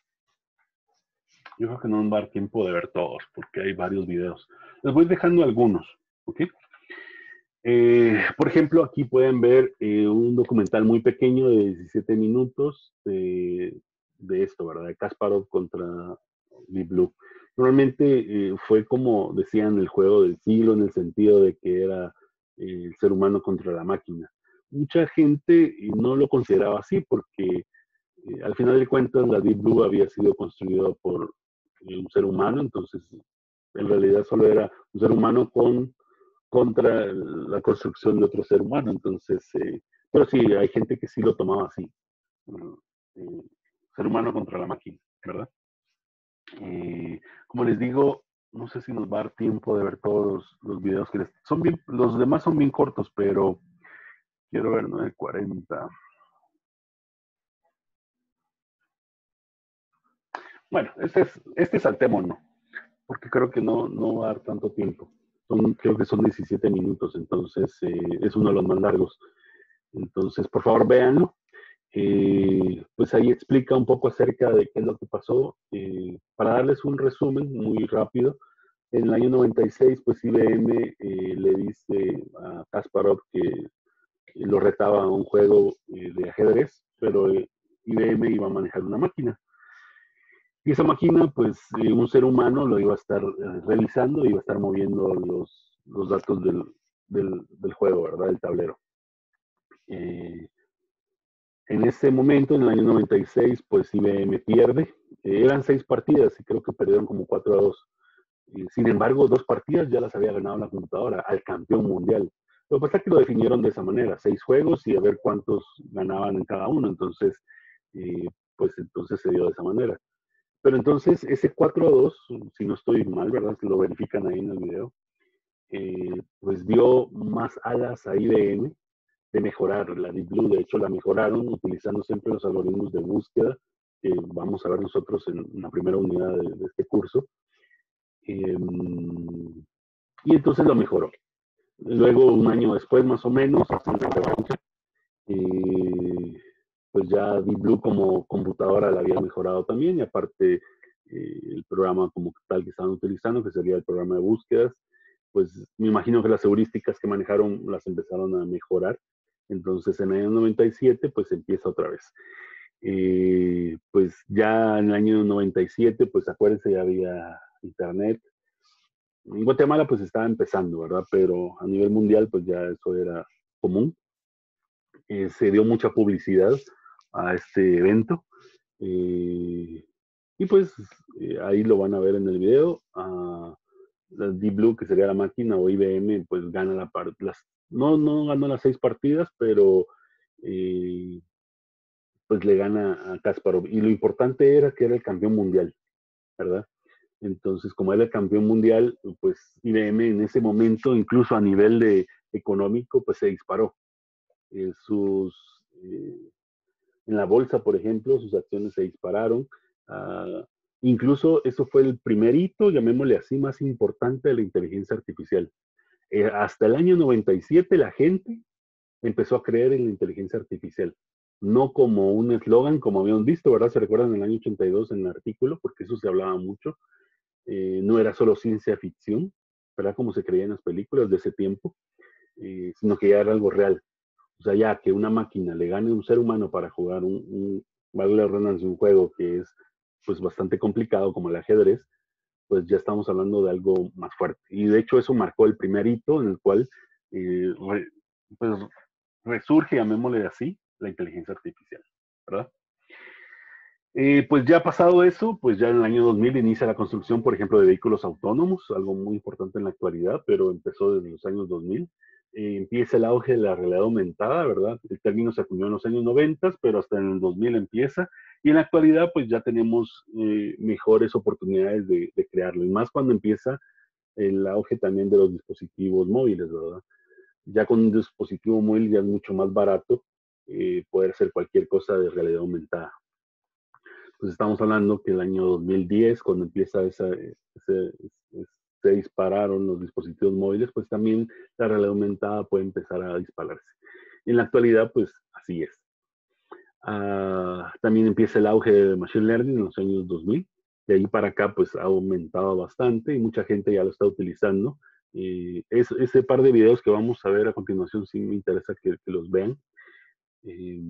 Yo creo que no nos va a dar tiempo de ver todos, porque hay varios videos. Les voy dejando algunos, ¿ok? Eh, por ejemplo, aquí pueden ver eh, un documental muy pequeño de diecisiete minutos de, de esto, ¿verdad? De Kasparov contra Deep Blue. Normalmente eh, fue como decían el juego del siglo, en el sentido de que era eh, el ser humano contra la máquina. Mucha gente eh, no lo consideraba así porque eh, al final de cuentas la Deep Blue había sido construida por eh, un ser humano, entonces en realidad solo era un ser humano con contra la construcción de otro ser humano. Entonces, eh, pero sí, hay gente que sí lo tomaba así. Eh, ser humano contra la máquina, ¿verdad? Eh, como les digo, no sé si nos va a dar tiempo de ver todos los, los videos que les... Son bien, los demás son bien cortos, pero quiero ver nueve cuarenta. Bueno, este es, este saltémonos, porque creo que no, no va a dar tanto tiempo. Son, creo que son diecisiete minutos, entonces eh, es uno de los más largos. Entonces, por favor, véanlo. Eh, pues ahí explica un poco acerca de qué es lo que pasó. Eh, para darles un resumen muy rápido, en el año noventa y seis, pues I B M eh, le dice a Kasparov que lo retaba a un juego eh, de ajedrez, pero eh, I B M iba a manejar una máquina. Y esa máquina, pues eh, un ser humano lo iba a estar eh, revisando, iba a estar moviendo los, los datos del, del, del, juego, ¿verdad? Del tablero. Eh, En ese momento, en el año noventa y seis, pues I B M pierde. Eh, eran seis partidas y creo que perdieron como cuatro a dos. Eh, sin embargo, dos partidas ya las había ganado la computadora al campeón mundial. Lo que pasa es que lo definieron de esa manera, seis juegos y a ver cuántos ganaban en cada uno. Entonces, eh, pues entonces se dio de esa manera. Pero entonces ese cuatro a dos, si no estoy mal, ¿verdad? Que lo verifican ahí en el video, eh, pues dio más alas a I B M de mejorar la Deep Blue. De hecho, la mejoraron utilizando siempre los algoritmos de búsqueda que vamos a ver nosotros en la primera unidad de, de este curso. Eh, y entonces lo mejoró. Luego, un año después, más o menos, hacen la revancha. Eh, pues ya Deep Blue como computadora la había mejorado también, y aparte eh, el programa como tal que estaban utilizando, que sería el programa de búsquedas, pues me imagino que las heurísticas que manejaron las empezaron a mejorar. Entonces en el año noventa y siete pues empieza otra vez. Eh, pues ya en el año noventa y siete, pues acuérdense, ya había internet. En Guatemala pues estaba empezando, ¿verdad? Pero a nivel mundial pues ya eso era común. Eh, se dio mucha publicidad a este evento. Eh, y pues eh, ahí lo van a ver en el video. Uh, la Deep Blue, que sería la máquina, o I B M, pues gana la parte. No, no ganó las seis partidas, pero eh, pues le gana a Kasparov. Y lo importante era que era el campeón mundial, ¿verdad? Entonces, como era el campeón mundial, pues I B M en ese momento, incluso a nivel de económico, pues se disparó. Eh, sus, eh, en la bolsa, por ejemplo, sus acciones se dispararon. Uh, incluso eso fue el primer hito, llamémosle así, más importante de la inteligencia artificial. Eh, hasta el año noventa y siete la gente empezó a creer en la inteligencia artificial. no como un eslogan, como habíamos visto, ¿verdad? Se recuerdan en el año ochenta y dos en el artículo, porque eso se hablaba mucho. Eh, no era solo ciencia ficción, ¿verdad? Como se creía en las películas de ese tiempo, eh, sino que ya era algo real. O sea, ya que una máquina le gane a un ser humano para jugar un, un vale la redundancia, un juego que es pues bastante complicado como el ajedrez, pues ya estamos hablando de algo más fuerte. Y de hecho eso marcó el primer hito en el cual eh, re, pues, resurge, llamémosle así, la inteligencia artificial, ¿verdad? Eh, pues ya pasado eso, pues ya en el año dos mil inicia la construcción, por ejemplo, de vehículos autónomos, algo muy importante en la actualidad, pero empezó desde los años dos mil. Eh, empieza el auge de la realidad aumentada, ¿verdad? El término se acuñó en los años noventa, pero hasta en el dos mil empieza. Y en la actualidad, pues ya tenemos eh, mejores oportunidades de, de crearlo. Y más cuando empieza el auge también de los dispositivos móviles, ¿verdad? Ya con un dispositivo móvil ya es mucho más barato eh, poder hacer cualquier cosa de realidad aumentada. Pues estamos hablando que el año dos mil diez, cuando empieza esa, ese, se dispararon los dispositivos móviles, pues también la realidad aumentada puede empezar a dispararse. Y en la actualidad, pues así es. Uh, también empieza el auge de Machine Learning en los años dos mil. De ahí para acá, pues ha aumentado bastante y mucha gente ya lo está utilizando. Y es, ese par de videos que vamos a ver a continuación sí me interesa que, que los vean. Eh,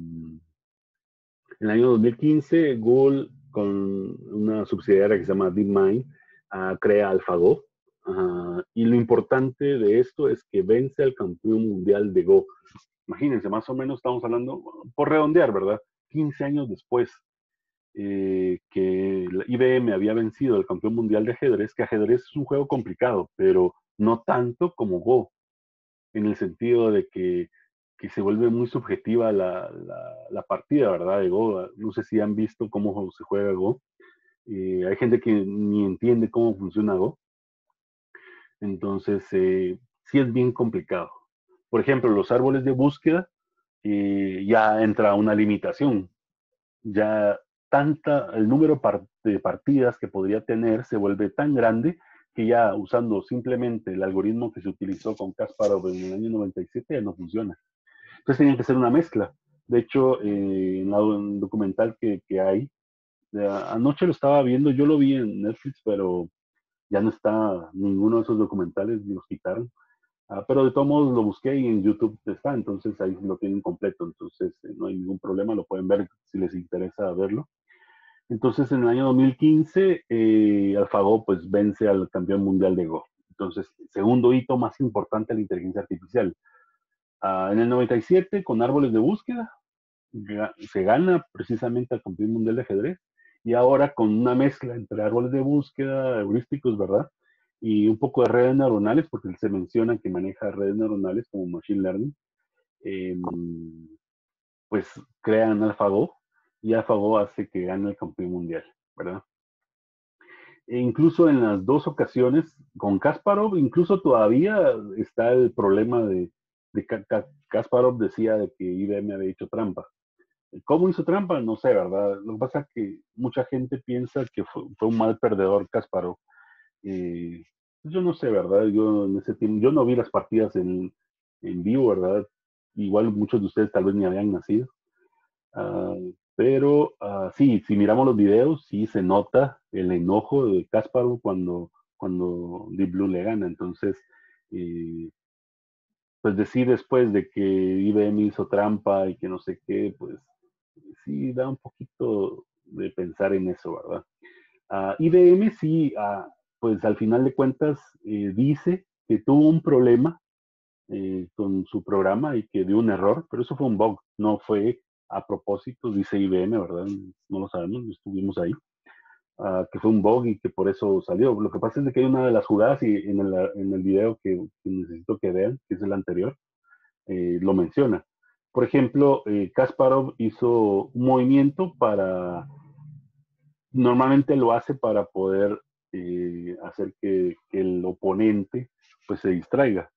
En el año dos mil quince, Google, con una subsidiaria que se llama DeepMind, uh, crea AlphaGo. Uh, y lo importante de esto es que vence al campeón mundial de Go. Imagínense, más o menos estamos hablando, por redondear, ¿verdad? quince años después eh, que la I B M había vencido al campeón mundial de ajedrez, que ajedrez es un juego complicado, pero no tanto como Go, en el sentido de que que se vuelve muy subjetiva la, la, la, partida, ¿verdad? De Go. No sé si han visto cómo se juega Go. Eh, hay gente que ni entiende cómo funciona Go. Entonces, eh, sí es bien complicado. Por ejemplo, los árboles de búsqueda, eh, ya entra una limitación. Ya tanta, el número par de partidas que podría tener se vuelve tan grande que ya usando simplemente el algoritmo que se utilizó con Kasparov en el año noventa y siete ya no funciona. Entonces tenían que ser una mezcla. De hecho, eh, en el documental que, que hay, de, anoche lo estaba viendo, yo lo vi en Netflix, pero ya no está ninguno de esos documentales, los quitaron. Ah, pero de todos modos lo busqué y en YouTube está, entonces ahí lo tienen completo, entonces eh, no hay ningún problema, lo pueden ver si les interesa verlo. Entonces en el año dos mil quince, eh, AlphaGo pues vence al campeón mundial de Go. Entonces, segundo hito más importante de la inteligencia artificial. Uh, en el noventa y siete, con árboles de búsqueda, se gana precisamente al campeón mundial de ajedrez. Y ahora con una mezcla entre árboles de búsqueda, heurísticos, ¿verdad? Y un poco de redes neuronales, porque se menciona que maneja redes neuronales como Machine Learning, eh, pues crean AlphaGo y AlphaGo hace que gane el campeón mundial, ¿verdad? E incluso en las dos ocasiones, con Kasparov, incluso todavía está el problema de, de Kasparov decía de que I B M había hecho trampa. ¿Cómo hizo trampa? No sé, ¿verdad? Lo que pasa es que mucha gente piensa que fue, fue un mal perdedor Kasparov. Eh, yo no sé, ¿verdad? Yo en ese tiempo, yo no vi las partidas en, en vivo, ¿verdad? Igual muchos de ustedes tal vez ni habían nacido. Uh, pero uh, sí, si miramos los videos, sí se nota el enojo de Kasparov cuando, cuando Deep Blue le gana. Entonces, eh, pues decir después de que I B M hizo trampa y que no sé qué, pues sí da un poquito de pensar en eso, ¿verdad? Uh, I B M sí, uh, pues al final de cuentas eh, dice que tuvo un problema eh, con su programa y que dio un error, pero eso fue un bug, no fue a propósito, dice I B M, ¿verdad? No lo sabemos, no estuvimos ahí. Uh, que fue un bug y que por eso salió. Lo que pasa es que hay una de las jugadas y en el, en el video que, que necesito que vean, que es el anterior, eh, lo menciona. Por ejemplo, eh, Kasparov hizo un movimiento para, normalmente lo hace para poder eh, hacer que, que, el oponente pues se distraiga.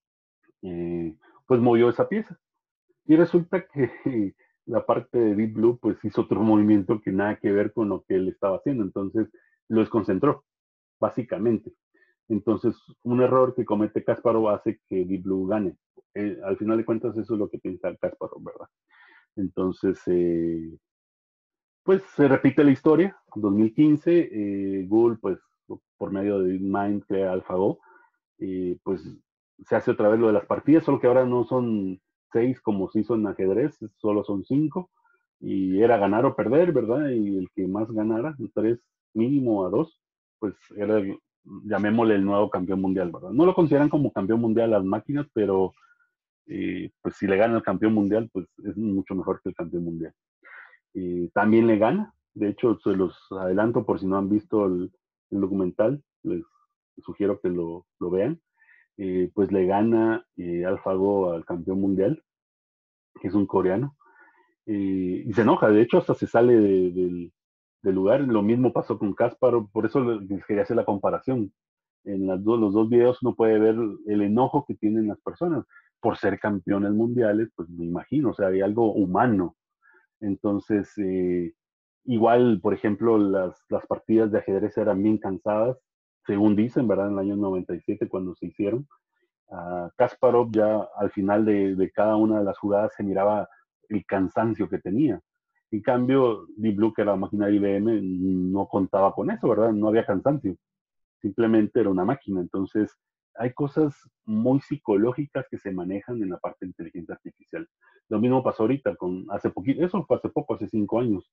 Eh, pues movió esa pieza. Y resulta que la parte de Deep Blue pues hizo otro movimiento que nada que ver con lo que él estaba haciendo. Entonces lo desconcentró, básicamente. Entonces, un error que comete Kasparov hace que Deep Blue gane. Eh, al final de cuentas, eso es lo que piensa Kasparov, ¿verdad? Entonces, eh, pues se repite la historia. En dos mil quince, eh, Google, pues por medio de Mind crea AlphaGo, y pues se hace otra vez lo de las partidas, solo que ahora no son seis como se hizo en ajedrez, solo son cinco, y era ganar o perder, ¿verdad? Y el que más ganara, tres mínimo a dos, pues era, el, llamémosle el nuevo campeón mundial, ¿verdad? No lo consideran como campeón mundial las máquinas, pero eh, pues si le gana el campeón mundial, pues es mucho mejor que el campeón mundial. Eh, también le gana, de hecho se los adelanto por si no han visto el, el documental, les sugiero que lo, lo vean. Eh, pues le gana eh, AlphaGo al campeón mundial, que es un coreano, eh, y se enoja, de hecho hasta se sale de, del, del lugar. Lo mismo pasó con Kasparov, por eso les quería hacer la comparación. En las dos, los dos videos uno puede ver el enojo que tienen las personas por ser campeones mundiales, pues me imagino, o sea, hay algo humano. Entonces, eh, igual, por ejemplo, las, las partidas de ajedrez eran bien cansadas, según dicen, ¿verdad? En el año noventa y siete, cuando se hicieron. Uh, Kasparov ya al final de, de, cada una de las jugadas se miraba el cansancio que tenía. En cambio, Deep Blue, que era la máquina de I B M, no contaba con eso, ¿verdad? No había cansancio. Simplemente era una máquina. Entonces, hay cosas muy psicológicas que se manejan en la parte de inteligencia artificial. Lo mismo pasó ahorita, con hace poquito, eso fue hace poco, hace cinco años.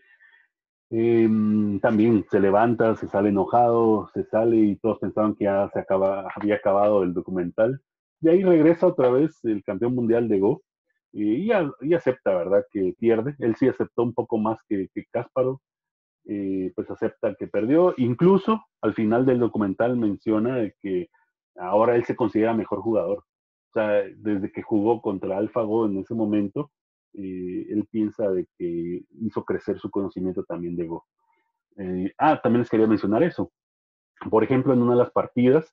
Eh, también se levanta, se sale enojado, se sale y todos pensaban que ya se acaba, había acabado el documental. Y ahí regresa otra vez el campeón mundial de Go y, y, y acepta, ¿verdad?, que pierde. Él sí aceptó un poco más que, que Kasparov, eh, pues acepta que perdió. Incluso al final del documental menciona que ahora él se considera mejor jugador. O sea, desde que jugó contra AlphaGo en ese momento, eh, él piensa de que hizo crecer su conocimiento también de Go. Eh, ah, también les quería mencionar eso. Por ejemplo, en una de las partidas,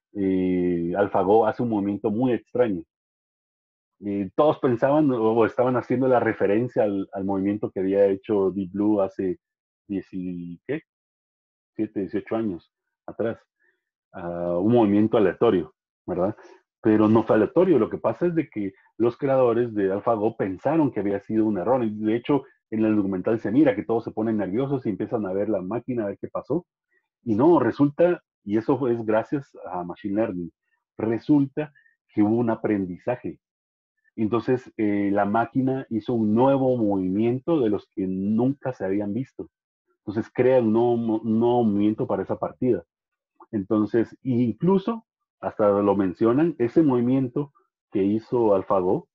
eh, AlphaGo hace un movimiento muy extraño. Eh, todos pensaban o estaban haciendo la referencia al, al movimiento que había hecho Deep Blue hace diecisiete, dieciocho años atrás. Uh, un movimiento aleatorio, ¿verdad? Pero no fue aleatorio. Lo que pasa es de que los creadores de AlphaGo pensaron que había sido un error. Y de hecho, en el documental se mira que todos se ponen nerviosos y empiezan a ver la máquina, a ver qué pasó. Y no, resulta, y eso es gracias a Machine Learning, resulta que hubo un aprendizaje. Entonces, eh, la máquina hizo un nuevo movimiento de los que nunca se habían visto. Entonces, crea un nuevo, un nuevo movimiento para esa partida. Entonces, incluso, hasta lo mencionan, ese movimiento que hizo AlphaGo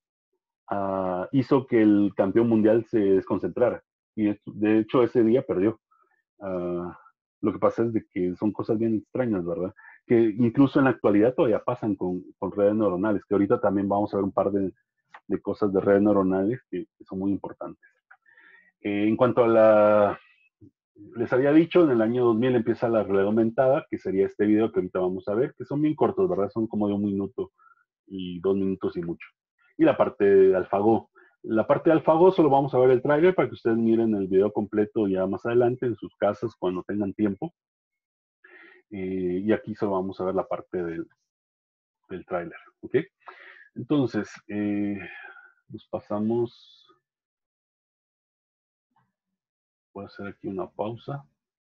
uh, hizo que el campeón mundial se desconcentrara. Y de hecho, ese día perdió. Uh, lo que pasa es de que son cosas bien extrañas, ¿verdad? Que incluso en la actualidad todavía pasan con, con redes neuronales, que ahorita también vamos a ver un par de, de cosas de redes neuronales que, que son muy importantes. Eh, en cuanto a la les había dicho, en el año dos mil empieza la realidad aumentada, que sería este video que ahorita vamos a ver, que son bien cortos, ¿verdad? Son como de un minuto y dos minutos y mucho. Y la parte de AlphaGo. La parte de AlphaGo solo vamos a ver el tráiler para que ustedes miren el video completo ya más adelante en sus casas cuando tengan tiempo. Eh, y aquí solo vamos a ver la parte del, del tráiler, ¿ok? Entonces, eh, nos pasamos. Voy a hacer aquí una pausa.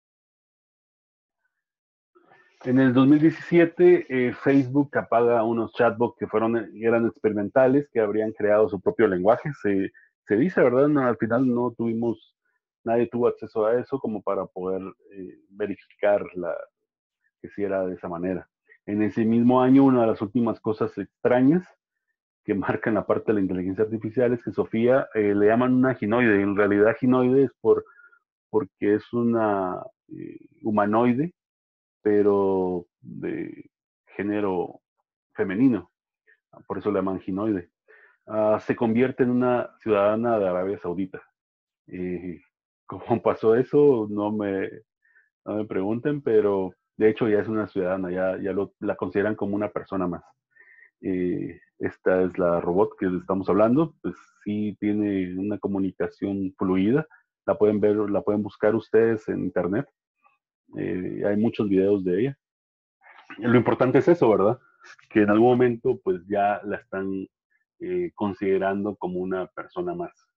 En el dos mil diecisiete, eh, Facebook apaga unos chatbots que fueron, eran experimentales, que habrían creado su propio lenguaje. Se, se dice, ¿verdad? No, al final no tuvimos, nadie tuvo acceso a eso como para poder eh, verificar la, que si era de esa manera. En ese mismo año, una de las últimas cosas extrañas que marcan la parte de la inteligencia artificial es que Sofía eh, le llaman una ginoide. En realidad, ginoide es por, porque es una eh, humanoide, pero de género femenino, por eso le llaman ginoide. Uh, se convierte en una ciudadana de Arabia Saudita. Y ¿cómo pasó eso? No me, no me pregunten, pero de hecho ya es una ciudadana, ya, ya lo, la consideran como una persona más. Eh, esta es la robot que estamos hablando, pues sí tiene una comunicación fluida, la pueden ver, la pueden buscar ustedes en internet, eh, hay muchos videos de ella. Lo importante es eso, ¿verdad? Que en algún momento pues ya la están eh, considerando como una persona más.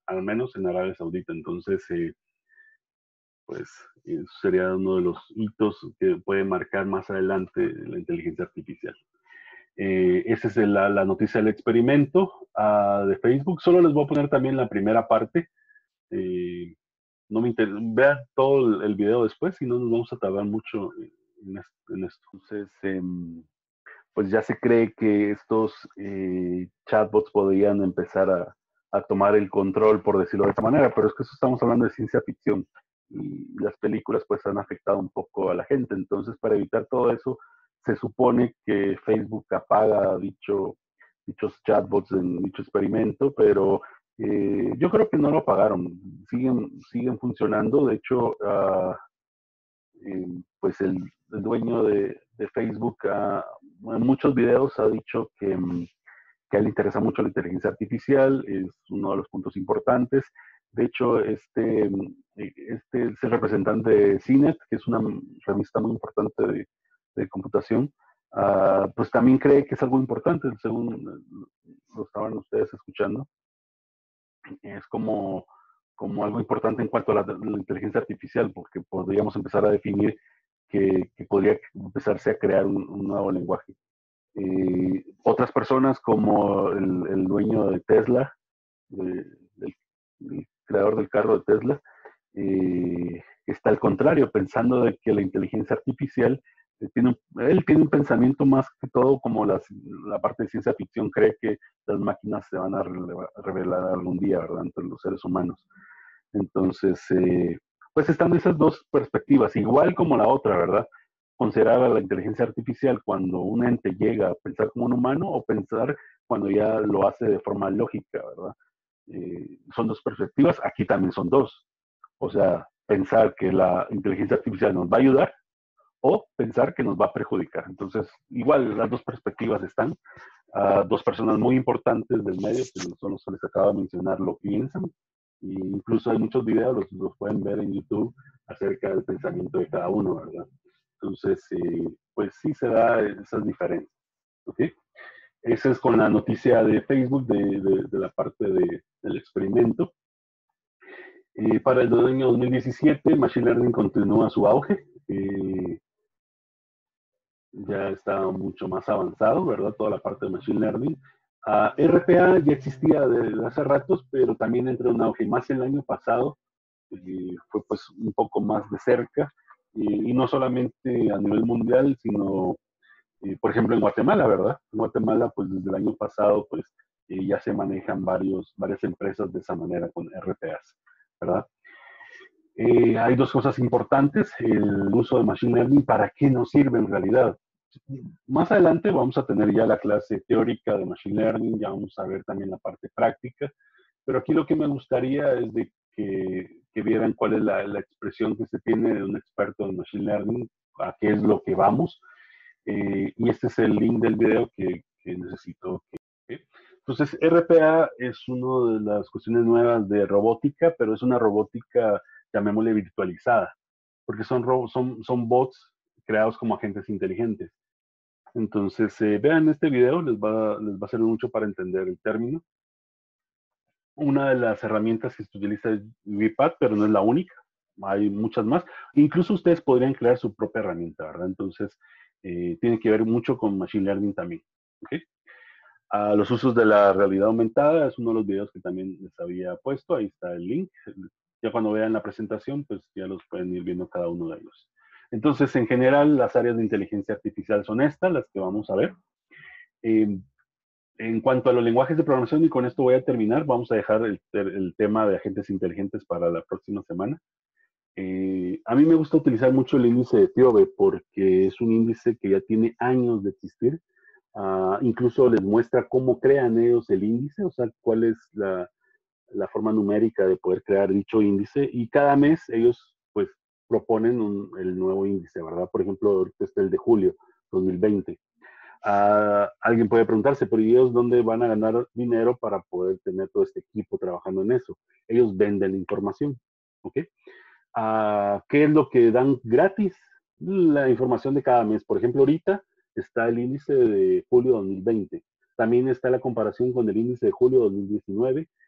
al menos en Arabia Saudita. Entonces, eh, pues eso sería uno de los hitos que puede marcar más adelante la inteligencia artificial. Eh, esa es la, la, noticia del experimento uh, de Facebook. Solo les voy a poner también la primera parte. Eh, no me interesa, vean todo el, el video después, si no nos vamos a tardar mucho en, en esto. Entonces, eh, pues ya se cree que estos eh, chatbots podrían empezar a, a tomar el control, por decirlo de esta manera, pero es que eso estamos hablando de ciencia ficción y las películas pues han afectado un poco a la gente. Entonces, para evitar todo eso, se supone que Facebook apaga dicho, dichos chatbots en dicho experimento, pero eh, yo creo que no lo apagaron, siguen, siguen funcionando. De hecho, uh, eh, pues el, el dueño de, de Facebook uh, en muchos videos ha dicho que, que a él le interesa mucho la inteligencia artificial, es uno de los puntos importantes. De hecho, este, este es el representante de C net, que es una revista muy importante de, de computación, uh, pues también cree que es algo importante, según lo estaban ustedes escuchando. Es como, como algo importante en cuanto a la, la inteligencia artificial, porque podríamos empezar a definir que, que podría empezarse a crear un, un nuevo lenguaje. Eh, otras personas como el, el dueño de Tesla, de, del, del creador del carro de Tesla, eh, está al contrario, pensando de que la inteligencia artificial eh, tiene, él tiene un pensamiento más que todo como las, la parte de ciencia ficción, cree que las máquinas se van a revelar algún día, ¿verdad?, entre los seres humanos. Entonces, eh, pues están esas dos perspectivas, igual como la otra, ¿verdad? Considerar a la inteligencia artificial cuando un ente llega a pensar como un humano o pensar cuando ya lo hace de forma lógica, ¿verdad? Eh, son dos perspectivas, aquí también son dos. O sea, pensar que la inteligencia artificial nos va a ayudar o pensar que nos va a perjudicar. Entonces, igual las dos perspectivas están. Uh, dos personas muy importantes del medio, que son los que les acabo de mencionar, lo piensan. E incluso hay muchos videos, los, los pueden ver en YouTube, acerca del pensamiento de cada uno, ¿verdad? Entonces, eh, pues sí se da esas diferencias. ¿Ok? Esa es con la noticia de Facebook, de, de, de la parte de, del experimento. Eh, para el año dos mil diecisiete, Machine Learning continúa su auge. Eh, ya está mucho más avanzado, ¿verdad? Toda la parte de Machine Learning. Uh, R P A ya existía desde hace ratos, pero también entró en auge más el año pasado. Eh, fue pues un poco más de cerca. Eh, y no solamente a nivel mundial, sino, eh, por ejemplo, en Guatemala, ¿verdad? En Guatemala, pues desde el año pasado, pues eh, ya se manejan varios, varias empresas de esa manera con R P As, ¿verdad? Eh, hay dos cosas importantes, el uso de Machine Learning, ¿para qué nos sirve en realidad? Más adelante vamos a tener ya la clase teórica de Machine Learning, ya vamos a ver también la parte práctica, pero aquí lo que me gustaría es de que, que vieran cuál es la, la, expresión que se tiene de un experto en Machine Learning, a qué es lo que vamos, eh, y este es el link del video que, que necesito que... ¿okay? Entonces, R P A es una de las cuestiones nuevas de robótica, pero es una robótica, llamémosle virtualizada, porque son, son, son bots creados como agentes inteligentes. Entonces, eh, vean este video, les va, les va a servir mucho para entender el término. Una de las herramientas que se utiliza es UiPath, pero no es la única. Hay muchas más. Incluso ustedes podrían crear su propia herramienta, ¿verdad? Entonces, eh, tiene que ver mucho con Machine Learning también. ¿Okay? A los usos de la realidad aumentada es uno de los videos que también les había puesto. Ahí está el link. Ya cuando vean la presentación, pues ya los pueden ir viendo cada uno de ellos. Entonces, en general, las áreas de inteligencia artificial son estas, las que vamos a ver. Eh, en cuanto a los lenguajes de programación, y con esto voy a terminar, vamos a dejar el, el tema de agentes inteligentes para la próxima semana. Eh, a mí me gusta utilizar mucho el índice de Tiobe porque es un índice que ya tiene años de existir. Uh, incluso les muestra cómo crean ellos el índice, o sea, cuál es la, la forma numérica de poder crear dicho índice, y cada mes ellos pues proponen un, el nuevo índice, ¿verdad? Por ejemplo, ahorita está el de julio dos mil veinte. Uh, alguien puede preguntarse, pero ellos dónde van a ganar dinero para poder tener todo este equipo trabajando en eso? Ellos venden información, ¿ok? Uh, ¿Qué es lo que dan gratis? La información de cada mes. Por ejemplo, ahorita está el índice de julio dos mil veinte. También está la comparación con el índice de julio dos mil diecinueve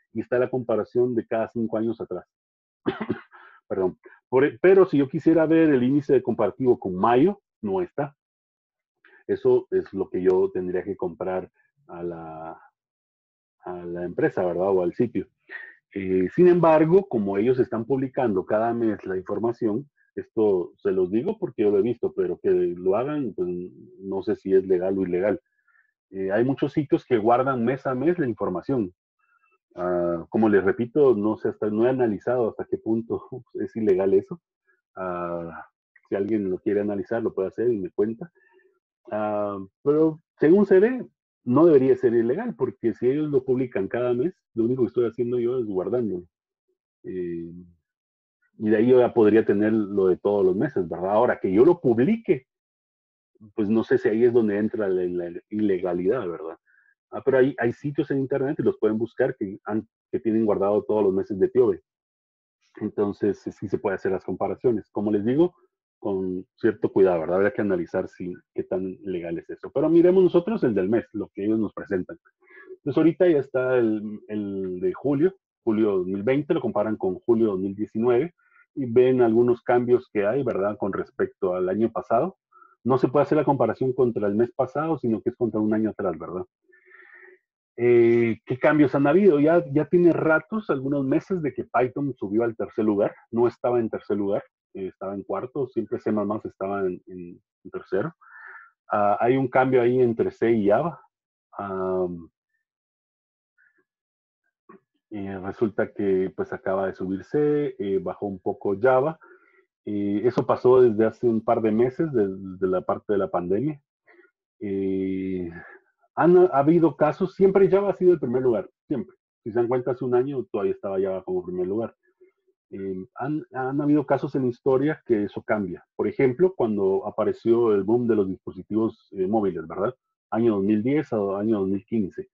y está la comparación de cada cinco años atrás. Perdón. Por, pero si yo quisiera ver el índice de comparativo con mayo, no está. Eso es lo que yo tendría que comprar a la, a la empresa, ¿verdad? O al sitio. Eh, sin embargo, como ellos están publicando cada mes la información, esto se los digo porque yo lo he visto, pero que lo hagan, pues no sé si es legal o ilegal. Eh, hay muchos sitios que guardan mes a mes la información. Uh, como les repito, no sé, hasta no he analizado hasta qué punto es ilegal eso. Uh, si alguien lo quiere analizar, lo puede hacer y me cuenta. Uh, pero según se ve, no debería ser ilegal, porque si ellos lo publican cada mes, lo único que estoy haciendo yo es guardándolo. Eh, y de ahí yo ya podría tener lo de todos los meses, ¿verdad? Ahora que yo lo publique, pues no sé si ahí es donde entra la, la ilegalidad, ¿verdad? Ah, pero hay, hay sitios en internet y los pueden buscar que, han, que tienen guardado todos los meses de Tiobe. Entonces, sí se puede hacer las comparaciones. Como les digo, con cierto cuidado, ¿verdad? Habría que analizar si, qué tan legal es eso. Pero miremos nosotros el del mes, lo que ellos nos presentan. Entonces, ahorita ya está el, el de julio, julio dos mil veinte, lo comparan con julio dos mil diecinueve y ven algunos cambios que hay, ¿verdad? Con respecto al año pasado. No se puede hacer la comparación contra el mes pasado, sino que es contra un año atrás, ¿verdad? Eh, ¿Qué cambios han habido? Ya, ya tiene ratos, algunos meses, de que Python subió al tercer lugar. No estaba en tercer lugar, eh, estaba en cuarto. Siempre C++ estaba en, en, en tercero. Uh, hay un cambio ahí entre C y Java. Um, eh, resulta que pues acaba de subir C, eh, bajó un poco Java. Eh, eso pasó desde hace un par de meses, desde, desde la parte de la pandemia. Eh, Han ha habido casos, siempre Java ha sido el primer lugar, siempre. Si se dan cuenta, hace un año todavía estaba Java como primer lugar. Eh, han, han habido casos en la historia que eso cambia. Por ejemplo, cuando apareció el boom de los dispositivos eh, móviles, ¿verdad? Año dos mil diez a año dos mil quince.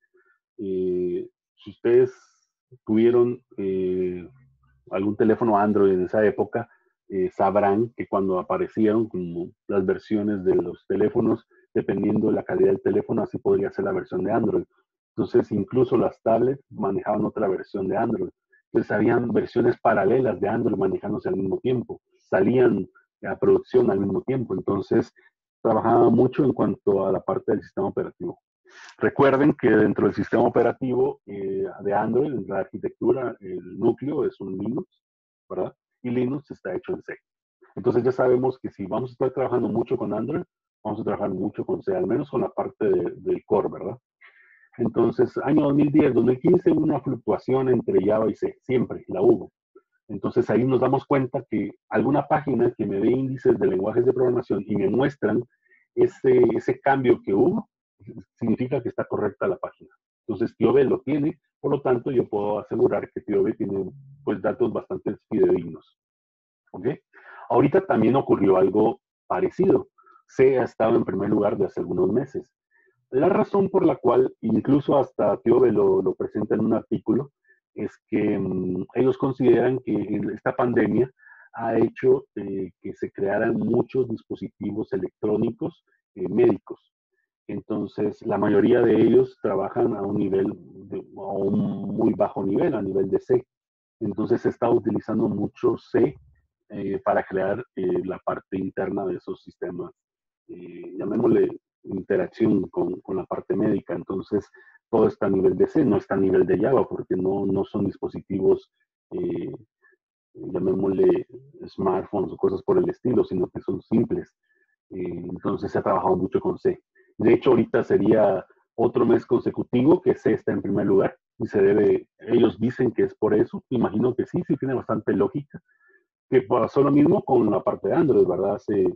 Eh, si ustedes tuvieron eh, algún teléfono Android en esa época, eh, sabrán que cuando aparecieron como las versiones de los teléfonos, dependiendo de la calidad del teléfono, así podría ser la versión de Android. Entonces, incluso las tablets manejaban otra versión de Android. Entonces, habían versiones paralelas de Android manejándose al mismo tiempo. Salían a producción al mismo tiempo. Entonces, trabajaba mucho en cuanto a la parte del sistema operativo. Recuerden que dentro del sistema operativo eh, de Android, en la arquitectura, el núcleo es un Linux, ¿verdad? Y Linux está hecho en C. Entonces ya sabemos que si vamos a estar trabajando mucho con Android, vamos a trabajar mucho con C, al menos con la parte de, del core, ¿verdad? Entonces, año dos mil diez, dos mil quince, hubo una fluctuación entre Java y C, siempre la hubo. Entonces ahí nos damos cuenta que alguna página que me dé índices de lenguajes de programación y me muestran ese, ese cambio que hubo, significa que está correcta la página. Entonces Tiobe lo tiene, por lo tanto yo puedo asegurar que Tiobe tiene pues datos bastante fidedignos. ¿Ok? Ahorita también ocurrió algo parecido. C ha estado en primer lugar de hace algunos meses. La razón por la cual incluso hasta Tiobe lo, lo presenta en un artículo es que um, ellos consideran que esta pandemia ha hecho eh, que se crearan muchos dispositivos electrónicos eh, médicos. Entonces, la mayoría de ellos trabajan a un nivel, de, a un muy bajo nivel, a nivel de C. Entonces, se está utilizando mucho C eh, para crear eh, la parte interna de esos sistemas, eh, llamémosle interacción con, con, la parte médica. Entonces, todo está a nivel de C, no está a nivel de Java, porque no, no son dispositivos, eh, llamémosle smartphones o cosas por el estilo, sino que son simples. Eh, entonces, se ha trabajado mucho con C. De hecho, ahorita sería otro mes consecutivo que C está en primer lugar y se debe, ellos dicen que es por eso, imagino que sí, sí tiene bastante lógica, que pasó lo mismo con la parte de Android, ¿verdad? Hace,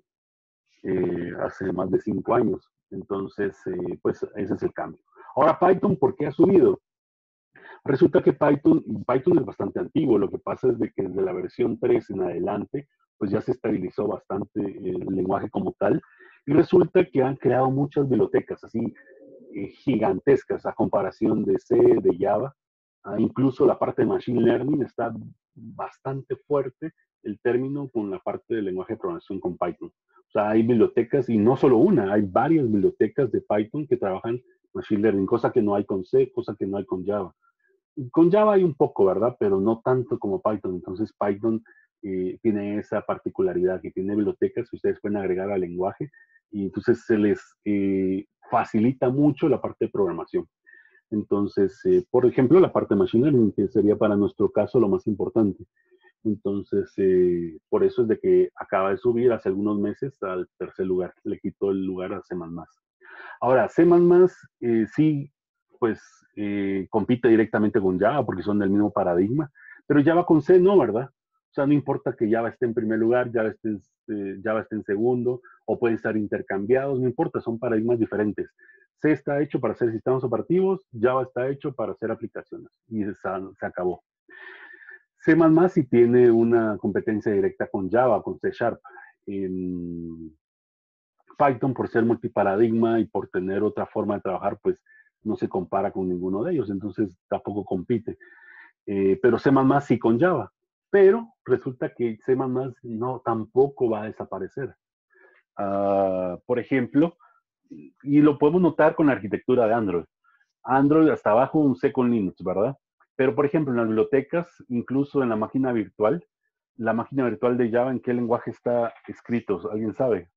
eh, hace más de cinco años. Entonces, eh, pues ese es el cambio. Ahora, Python, ¿por qué ha subido? Resulta que Python, Python es bastante antiguo, lo que pasa es de que desde la versión tres en adelante, pues ya se estabilizó bastante el lenguaje como tal, y resulta que han creado muchas bibliotecas así eh, gigantescas a comparación de C, de Java, ah, incluso la parte de Machine Learning está bastante fuerte el término con la parte del lenguaje de programación con Python. O sea, hay bibliotecas, y no solo una, hay varias bibliotecas de Python que trabajan Machine Learning, cosa que no hay con C, cosa que no hay con Java. Con Java hay un poco, ¿verdad? Pero no tanto como Python. Entonces Python eh, tiene esa particularidad que tiene bibliotecas que ustedes pueden agregar al lenguaje y entonces se les eh, facilita mucho la parte de programación. Entonces, eh, por ejemplo, la parte de Machine Learning, que sería para nuestro caso lo más importante. Entonces, eh, por eso es de que acaba de subir hace algunos meses al tercer lugar. Le quitó el lugar a C++. Ahora, C++ eh, sí, pues eh, compite directamente con Java porque son del mismo paradigma, pero Java con C no, ¿verdad? O sea, no importa que Java esté en primer lugar, Java esté, en, eh, Java esté en segundo, o pueden estar intercambiados, no importa, son paradigmas diferentes. C está hecho para hacer sistemas operativos, Java está hecho para hacer aplicaciones, y se, se acabó. C++ sí tiene una competencia directa con Java, con C Sharp. En Python, por ser multiparadigma y por tener otra forma de trabajar, pues no se compara con ninguno de ellos, entonces tampoco compite. Eh, pero C++ sí con Java. Pero resulta que C++ no tampoco va a desaparecer. Uh, por ejemplo, y lo podemos notar con la arquitectura de Android. Android hasta abajo un C con Linux, ¿verdad? Pero, por ejemplo, en las bibliotecas, incluso en la máquina virtual, la máquina virtual de Java, ¿en qué lenguaje está escrito? ¿Alguien sabe?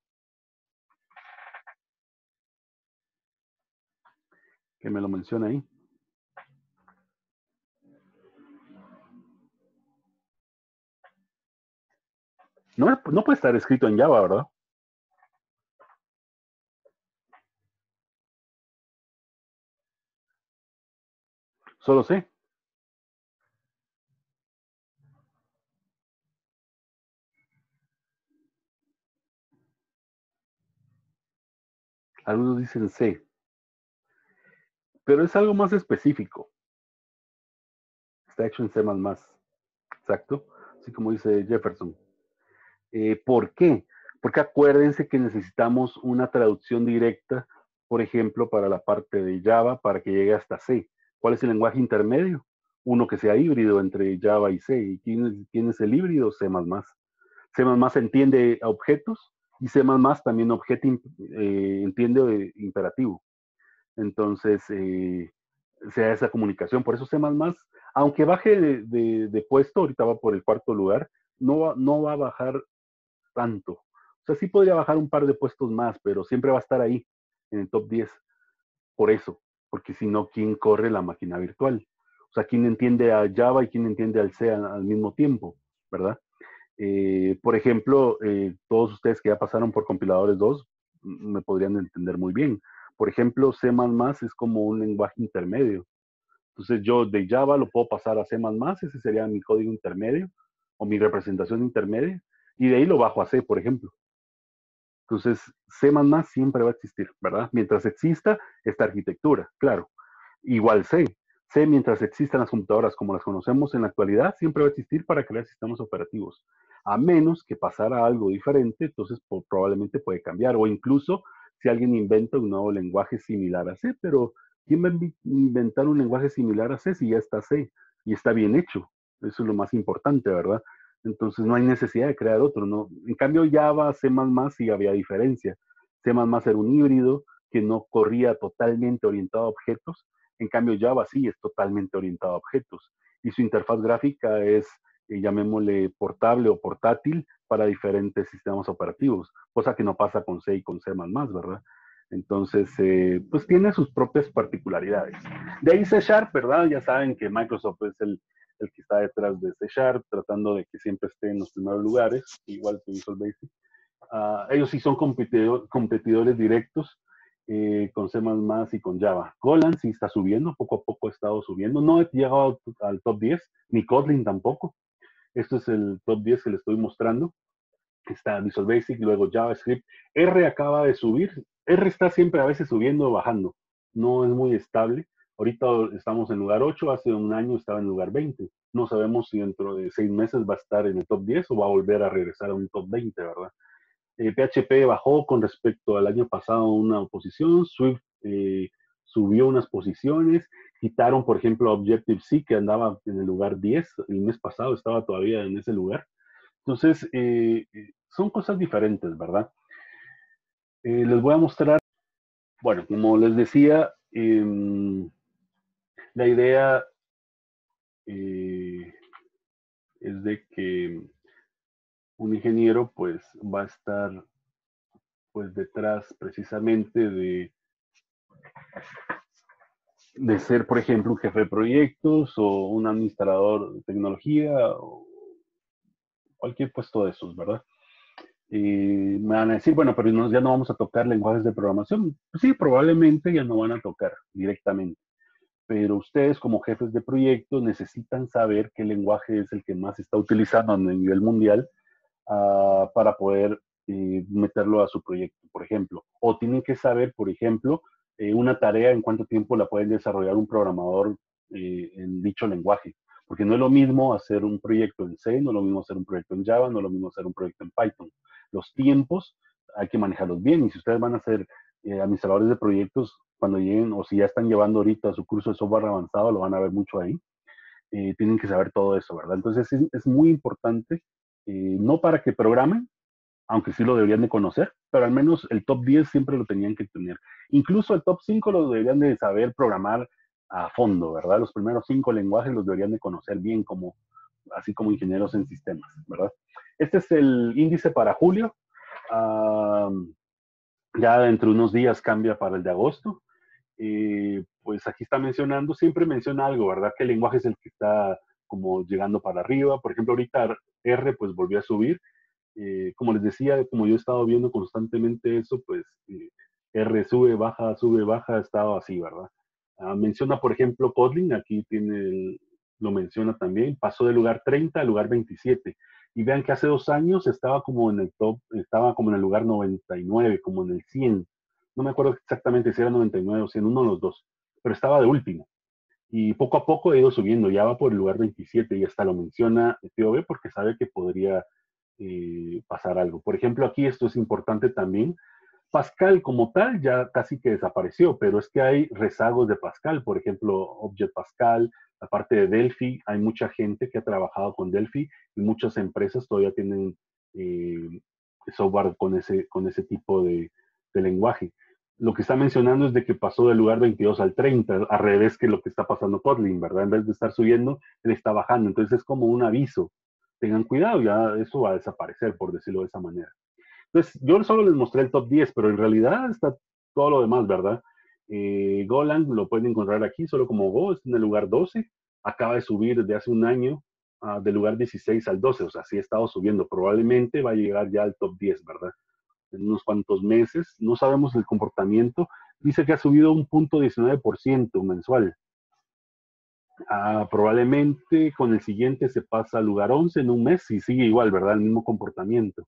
Que me lo menciona ahí. No, no puede estar escrito en Java, ¿verdad? Solo C. Algunos dicen C. Pero es algo más específico. Está hecho en C++. Exacto. Así como dice Jefferson. Eh, ¿Por qué? Porque acuérdense que necesitamos una traducción directa, por ejemplo, para la parte de Java, para que llegue hasta C. ¿Cuál es el lenguaje intermedio? Uno que sea híbrido entre Java y C. ¿Y quién es, quién es el híbrido? C++. C++ entiende objetos y C++ también objeto, eh, entiende imperativo. Entonces, eh, sea esa comunicación. Por eso C++, aunque baje de, de, de puesto, ahorita va por el cuarto lugar, no va, no va a bajar tanto. O sea, sí podría bajar un par de puestos más, pero siempre va a estar ahí, en el top diez. Por eso, porque si no, ¿quién corre la máquina virtual? O sea, ¿quién entiende a Java y quién entiende al C al, al mismo tiempo? ¿Verdad? Eh, por ejemplo, eh, todos ustedes que ya pasaron por compiladores dos me podrían entender muy bien. Por ejemplo, C++ es como un lenguaje intermedio. Entonces yo de Java lo puedo pasar a C++, ese sería mi código intermedio o mi representación intermedia, y de ahí lo bajo a C, por ejemplo. Entonces, C++ siempre va a existir, ¿verdad? Mientras exista esta arquitectura, claro. Igual C. C, mientras existan las computadoras como las conocemos en la actualidad, siempre va a existir para crear sistemas operativos. A menos que pasara algo diferente, entonces pues, probablemente puede cambiar. O incluso si alguien inventa un nuevo lenguaje similar a C, pero ¿quién va a inventar un lenguaje similar a C si ya está C y está bien hecho? Eso es lo más importante, ¿verdad? Entonces no hay necesidad de crear otro, ¿no? En cambio Java, C++ sí había diferencia. C++ era un híbrido que no corría totalmente orientado a objetos. En cambio Java sí es totalmente orientado a objetos. Y su interfaz gráfica es, eh, llamémosle, portable o portátil para diferentes sistemas operativos, cosa que no pasa con C y con C++, ¿verdad? Entonces, eh, pues tiene sus propias particularidades. De ahí C Sharp, ¿verdad? Ya saben que Microsoft es el, el que está detrás de C Sharp, tratando de que siempre esté en los primeros lugares, igual que Visual Basic. Uh, ellos sí son competidor, competidores directos eh, con C++ y con Java. Golang sí está subiendo, poco a poco ha estado subiendo. No he llegado al top diez, ni Kotlin tampoco. Esto es el top diez que les estoy mostrando. Está Visual Basic, luego JavaScript. R acaba de subir. R está siempre a veces subiendo o bajando. No es muy estable. Ahorita estamos en lugar ocho, hace un año estaba en lugar veinte. No sabemos si dentro de seis meses va a estar en el top diez o va a volver a regresar a un top veinte, ¿verdad? Eh, P H P bajó con respecto al año pasado una posición, Swift eh, subió unas posiciones, quitaron, por ejemplo, Objective-C, que andaba en el lugar diez, el mes pasado estaba todavía en ese lugar. Entonces, eh, son cosas diferentes, ¿verdad? Eh, les voy a mostrar, bueno, como les decía, eh, la idea eh, es de que un ingeniero pues va a estar pues detrás precisamente de, de ser, por ejemplo, un jefe de proyectos o un administrador de tecnología o cualquier puesto de esos, ¿verdad? Y me van a decir, bueno, pero no, ya no vamos a tocar lenguajes de programación. Pues sí, probablemente ya no van a tocar directamente, pero ustedes como jefes de proyectos necesitan saber qué lenguaje es el que más se está utilizando a nivel mundial uh, para poder eh, meterlo a su proyecto, por ejemplo. O tienen que saber, por ejemplo, eh, una tarea en cuánto tiempo la pueden desarrollar un programador eh, en dicho lenguaje. Porque no es lo mismo hacer un proyecto en C, no es lo mismo hacer un proyecto en Java, no es lo mismo hacer un proyecto en Python. Los tiempos hay que manejarlos bien y si ustedes van a ser eh, administradores de proyectos, cuando lleguen o si ya están llevando ahorita su curso de software avanzado, lo van a ver mucho ahí. Eh, tienen que saber todo eso, ¿verdad? Entonces es, es muy importante, eh, no para que programen, aunque sí lo deberían de conocer, pero al menos el top diez siempre lo tenían que tener. Incluso el top cinco lo deberían de saber programar a fondo, ¿verdad? Los primeros cinco lenguajes los deberían de conocer bien, como, así como ingenieros en sistemas, ¿verdad? Este es el índice para julio. Uh, ya dentro de unos días cambia para el de agosto. Eh, pues aquí está mencionando, siempre menciona algo, ¿verdad? Que el lenguaje es el que está como llegando para arriba. Por ejemplo, ahorita R pues volvió a subir. Eh, como les decía, como yo he estado viendo constantemente eso, pues eh, R sube, baja, sube, baja, ha estado así, ¿verdad? Uh, menciona, por ejemplo, Kotlin, aquí tiene el, lo menciona también, pasó del lugar treinta al lugar veintisiete. Y vean que hace dos años estaba como en el top, estaba como en el lugar noventa y nueve, como en el cien. No me acuerdo exactamente si era noventa y nueve o cien, uno de los dos, pero estaba de último. Y poco a poco ha ido subiendo, ya va por el lugar veintisiete y hasta lo menciona T O B porque sabe que podría eh, pasar algo. Por ejemplo, aquí esto es importante también. Pascal como tal ya casi que desapareció, pero es que hay rezagos de Pascal, por ejemplo, Object Pascal, la parte de Delphi, hay mucha gente que ha trabajado con Delphi y muchas empresas todavía tienen eh, software con ese, con ese tipo de, de lenguaje. Lo que está mencionando es de que pasó del lugar veintidós al treinta, al revés que lo que está pasando Kotlin, ¿verdad? En vez de estar subiendo, él está bajando. Entonces es como un aviso. Tengan cuidado, ya eso va a desaparecer, por decirlo de esa manera. Entonces, yo solo les mostré el top diez, pero en realidad está todo lo demás, ¿verdad? Eh, Golang lo pueden encontrar aquí, solo como Go, está en el lugar doce. Acaba de subir desde hace un año uh, del lugar dieciséis al doce, o sea, sí ha estado subiendo. Probablemente va a llegar ya al top diez, ¿verdad? En unos cuantos meses. No sabemos el comportamiento. Dice que ha subido un punto diecinueve por ciento mensual. Uh, probablemente con el siguiente se pasa al lugar once en un mes y sigue igual, ¿verdad? El mismo comportamiento.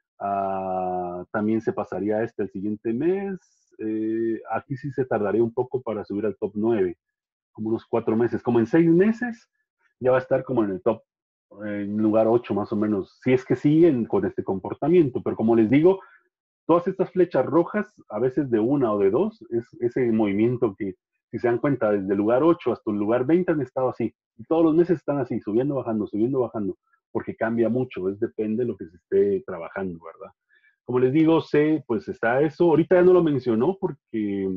Uh, también se pasaría este el siguiente mes. Eh, aquí sí se tardaría un poco para subir al top nueve, como unos cuatro meses. Como en seis meses ya va a estar como en el top, en lugar ocho más o menos, si es que siguen con este comportamiento. Pero como les digo, todas estas flechas rojas, a veces de una o de dos, es ese movimiento que, si se dan cuenta, desde el lugar ocho hasta el lugar veinte han estado así. Y todos los meses están así, subiendo, bajando, subiendo, bajando, porque cambia mucho, es depende de lo que se esté trabajando, ¿verdad? Como les digo, C, pues está eso. Ahorita ya no lo mencionó porque,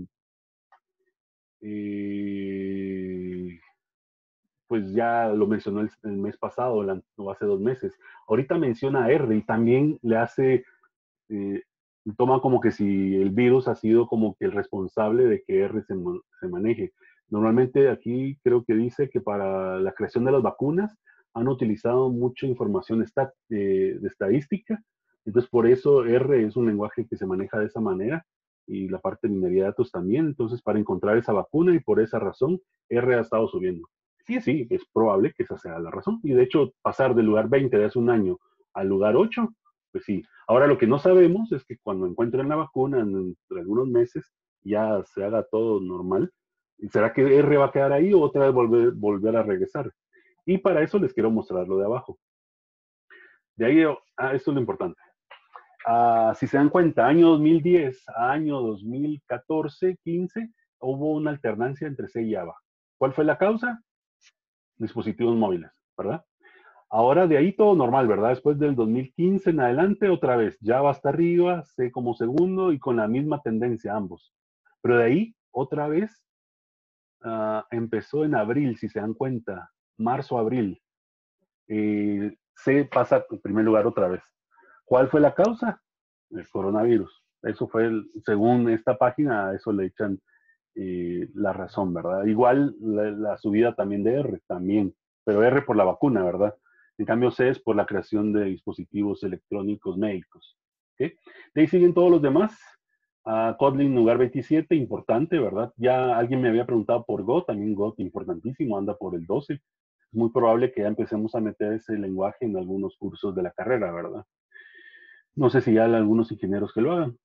eh, pues ya lo mencionó el, el mes pasado, la, o hace dos meses. Ahorita menciona R y también le hace eh, toma como que si el virus ha sido como que el responsable de que R se, se maneje. Normalmente aquí creo que dice que para la creación de las vacunas han utilizado mucha información estat de, de estadística, entonces por eso R es un lenguaje que se maneja de esa manera y la parte de minería de datos también, entonces para encontrar esa vacuna y por esa razón R ha estado subiendo. Sí, sí, es probable que esa sea la razón. Y de hecho, pasar del lugar veinte de hace un año al lugar ocho, pues sí. Ahora lo que no sabemos es que cuando encuentren la vacuna en, en algunos meses ya se haga todo normal. ¿Será que R va a quedar ahí o otra vez volver, volver a regresar? Y para eso les quiero mostrar lo de abajo. De ahí, ah, esto es lo importante. Ah, si se dan cuenta, año dos mil diez a año dos mil catorce, quince, hubo una alternancia entre C y Java. ¿Cuál fue la causa? Dispositivos móviles, ¿verdad? Ahora de ahí todo normal, ¿verdad? Después del dos mil quince en adelante, otra vez, Java hasta arriba, C como segundo y con la misma tendencia ambos. Pero de ahí, otra vez, uh, empezó en abril, si se dan cuenta. marzo, abril. Eh, C pasa en primer lugar otra vez. ¿Cuál fue la causa? El coronavirus. Eso fue, el, según esta página, a eso le echan eh, la razón, ¿verdad? Igual la, la, subida también de R, también, pero R por la vacuna, ¿verdad? En cambio C es por la creación de dispositivos electrónicos médicos. ¿Okay? De ahí siguen todos los demás. Uh, Kotlin lugar veintisiete, importante, ¿verdad? Ya alguien me había preguntado por Go, también Go, importantísimo, anda por el doce. Es muy probable que ya empecemos a meter ese lenguaje en algunos cursos de la carrera, ¿verdad? No sé si ya hay algunos ingenieros que lo hagan.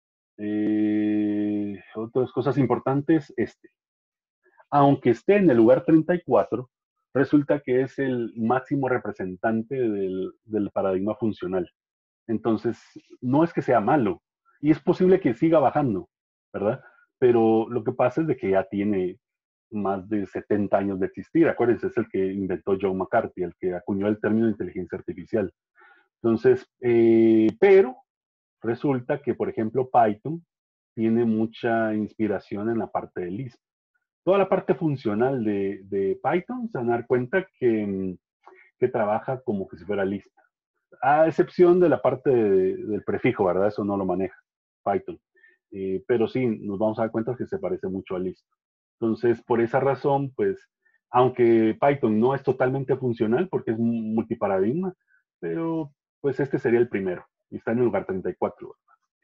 Eh, otras cosas importantes, este. Aunque esté en el lugar treinta y cuatro, resulta que es el máximo representante del, del paradigma funcional. Entonces, no es que sea malo, y es posible que siga bajando, ¿verdad? Pero lo que pasa es de que ya tiene más de setenta años de existir. Acuérdense, es el que inventó John McCarthy, el que acuñó el término de inteligencia artificial. Entonces, eh, pero resulta que, por ejemplo, Python tiene mucha inspiración en la parte de Lisp. Toda la parte funcional de, de Python se van a dar cuenta que, que trabaja como que si fuera Lisp. A excepción de la parte de, del prefijo, ¿verdad? Eso no lo maneja Python. Eh, pero sí, nos vamos a dar cuenta que se parece mucho a Lisp. Entonces, por esa razón, pues, aunque Python no es totalmente funcional porque es multiparadigma, pero pues este sería el primero y está en el lugar treinta y cuatro.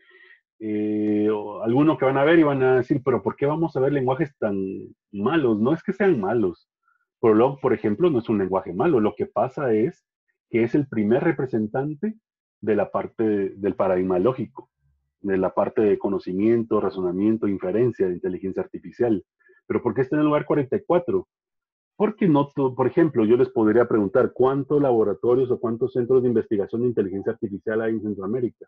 Eh, alguno que van a ver y van a decir, pero ¿por qué vamos a ver lenguajes tan malos? No es que sean malos. Prolog, por ejemplo, no es un lenguaje malo. Lo que pasa es que es el primer representante de la parte de, del paradigma lógico, de la parte de conocimiento, razonamiento, inferencia, de inteligencia artificial. ¿Pero por qué está en el lugar cuarenta y cuatro? Porque no, por ejemplo, yo les podría preguntar cuántos laboratorios o cuántos centros de investigación de inteligencia artificial hay en Centroamérica.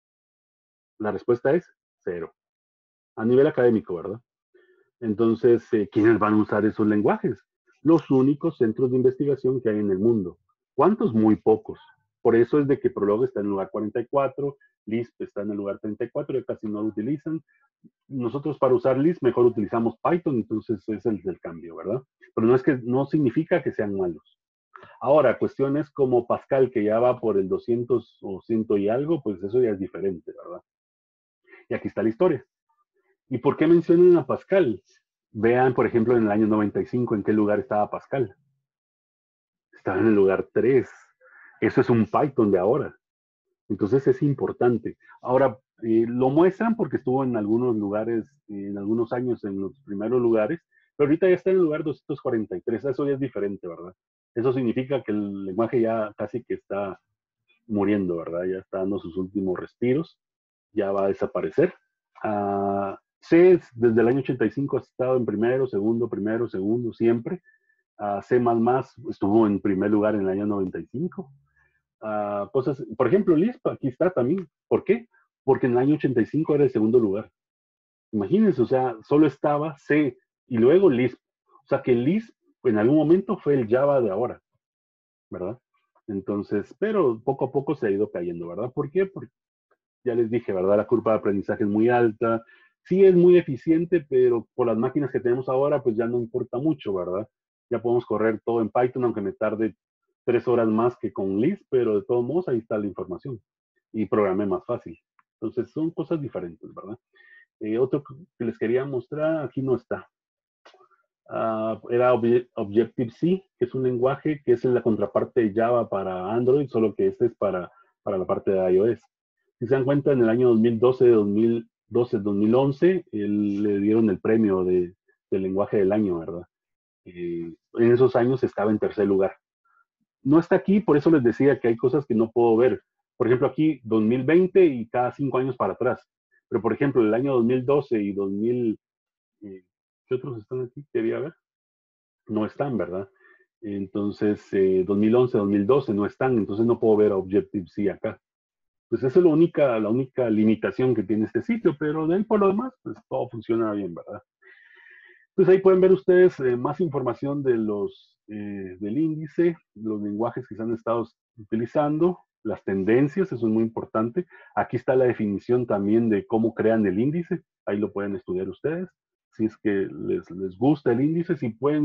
La respuesta es cero. A nivel académico, ¿verdad? Entonces, eh, ¿quiénes van a usar esos lenguajes? Los únicos centros de investigación que hay en el mundo. ¿Cuántos? Muy pocos. Por eso es de que Prolog está en el lugar cuarenta y cuatro, Lisp está en el lugar treinta y cuatro, ya casi no lo utilizan. Nosotros para usar Lisp mejor utilizamos Python, entonces es el del cambio, ¿verdad? Pero no es que no significa que sean malos. Ahora, cuestiones como Pascal, que ya va por el doscientos o cien y algo, pues eso ya es diferente, ¿verdad? Y aquí está la historia. ¿Y por qué mencionan a Pascal? Vean, por ejemplo, en el año noventa y cinco, en qué lugar estaba Pascal. Estaba en el lugar tres. Eso es un Python de ahora. Entonces es importante. Ahora, eh, lo muestran porque estuvo en algunos lugares, eh, en algunos años en los primeros lugares, pero ahorita ya está en el lugar doscientos cuarenta y tres. Eso ya es diferente, ¿verdad? Eso significa que el lenguaje ya casi que está muriendo, ¿verdad? Ya está dando sus últimos respiros. Ya va a desaparecer. Uh, C desde el año ochenta y cinco ha estado en primero, segundo, primero, segundo, siempre. Uh, C++ estuvo en primer lugar en el año noventa y cinco. Uh, cosas, por ejemplo, Lisp, aquí está también. ¿Por qué? Porque en el año ochenta y cinco era el segundo lugar. Imagínense, o sea, solo estaba C y luego Lisp. O sea que Lisp en algún momento fue el Java de ahora, ¿verdad? Entonces, pero poco a poco se ha ido cayendo, ¿verdad? ¿Por qué? Porque ya les dije, ¿verdad? La curva de aprendizaje es muy alta. Sí es muy eficiente, pero por las máquinas que tenemos ahora, pues ya no importa mucho, ¿verdad? Ya podemos correr todo en Python, aunque me tarde tres horas más que con Lisp, pero de todos modos ahí está la información. Y programé más fácil. Entonces son cosas diferentes, ¿verdad? Eh, otro que les quería mostrar, aquí no está. Uh, era Obje Objective-C, que es un lenguaje que es la contraparte de Java para Android, solo que este es para, para la parte de iOS. Si se dan cuenta, en el año dos mil doce, dos mil doce, dos mil once, él, le dieron el premio de, del lenguaje del año, ¿verdad? Eh, en esos años estaba en tercer lugar. No está aquí, por eso les decía que hay cosas que no puedo ver. Por ejemplo, aquí dos mil veinte y cada cinco años para atrás. Pero, por ejemplo, el año dos mil doce y dos mil... Eh, ¿qué otros están aquí? Quería ver. No están, ¿verdad? Entonces, eh, dos mil once, dos mil doce no están, entonces no puedo ver Objective-C acá. Pues esa es la única, la única limitación que tiene este sitio, pero de ahí por lo demás, pues todo funciona bien, ¿verdad? Pues ahí pueden ver ustedes eh, más información de los, eh, del índice, los lenguajes que se han estado utilizando, las tendencias, eso es muy importante. Aquí está la definición también de cómo crean el índice, ahí lo pueden estudiar ustedes, si es que les, les gusta el índice, si pueden,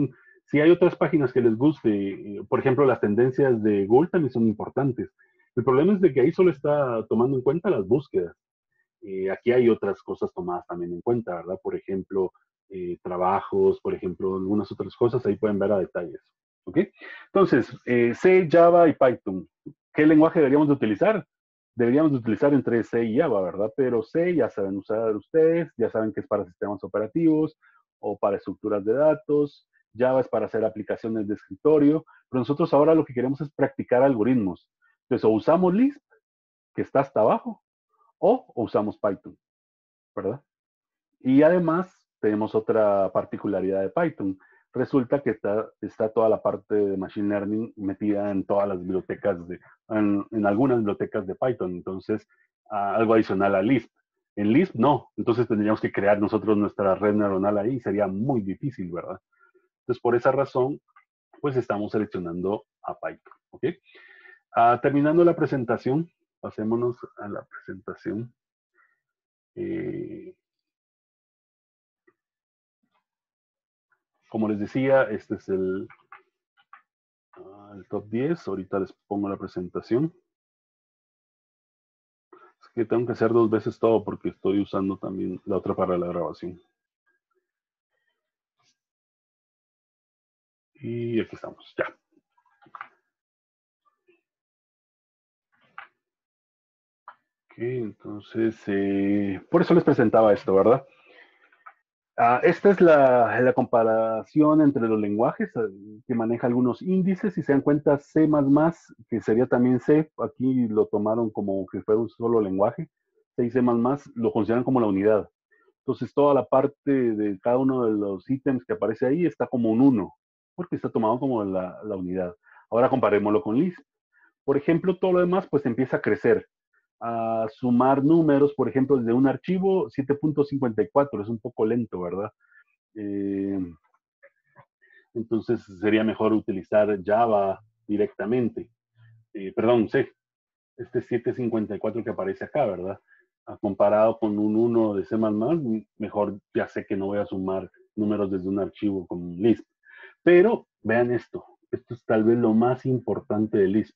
Si hay otras páginas que les guste, eh, por ejemplo, las tendencias de Google también son importantes. El problema es de que ahí solo está tomando en cuenta las búsquedas. Eh, aquí hay otras cosas tomadas también en cuenta, ¿verdad? Por ejemplo, eh, trabajos, por ejemplo, algunas otras cosas, ahí pueden ver a detalles. ¿Ok? Entonces, eh, C, Java y Python. ¿Qué lenguaje deberíamos de utilizar? Deberíamos de utilizar entre C y Java, ¿verdad? Pero C ya saben usar ustedes, ya saben que es para sistemas operativos o para estructuras de datos. Java es para hacer aplicaciones de escritorio, pero nosotros ahora lo que queremos es practicar algoritmos. Entonces, o usamos Lisp, que está hasta abajo, o, o usamos Python, ¿verdad? Y además tenemos otra particularidad de Python. Resulta que está, está toda la parte de Machine Learning metida en todas las bibliotecas, de, en, en algunas bibliotecas de Python. Entonces, uh, algo adicional a Lisp. En Lisp no. Entonces tendríamos que crear nosotros nuestra red neuronal ahí y sería muy difícil, ¿verdad? Entonces, por esa razón, pues estamos seleccionando a Python. ¿Ok? Uh, terminando la presentación, pasémonos a la presentación. Eh, Como les decía, este es el, uh, el top diez. Ahorita les pongo la presentación. Es que tengo que hacer dos veces todo porque estoy usando también la otra para la grabación. Y aquí estamos, ya. Ok, entonces, eh, por eso les presentaba esto, ¿verdad? Uh, esta es la, la, comparación entre los lenguajes uh, que maneja algunos índices. Si se dan cuenta, C++, que sería también C, aquí lo tomaron como que fuera un solo lenguaje. C y C++ lo consideran como la unidad. Entonces, toda la parte de cada uno de los ítems que aparece ahí está como un uno, porque está tomado como la, la unidad. Ahora comparémoslo con Lisp. Por ejemplo, todo lo demás pues empieza a crecer, a sumar números, por ejemplo, desde un archivo siete punto cincuenta y cuatro, es un poco lento, ¿verdad? Eh, entonces sería mejor utilizar Java directamente. Eh, perdón, C, este siete punto cincuenta y cuatro que aparece acá, ¿verdad? A comparado con un uno de C++, mejor ya sé que no voy a sumar números desde un archivo con Lisp. Pero vean esto, esto es tal vez lo más importante de Lisp.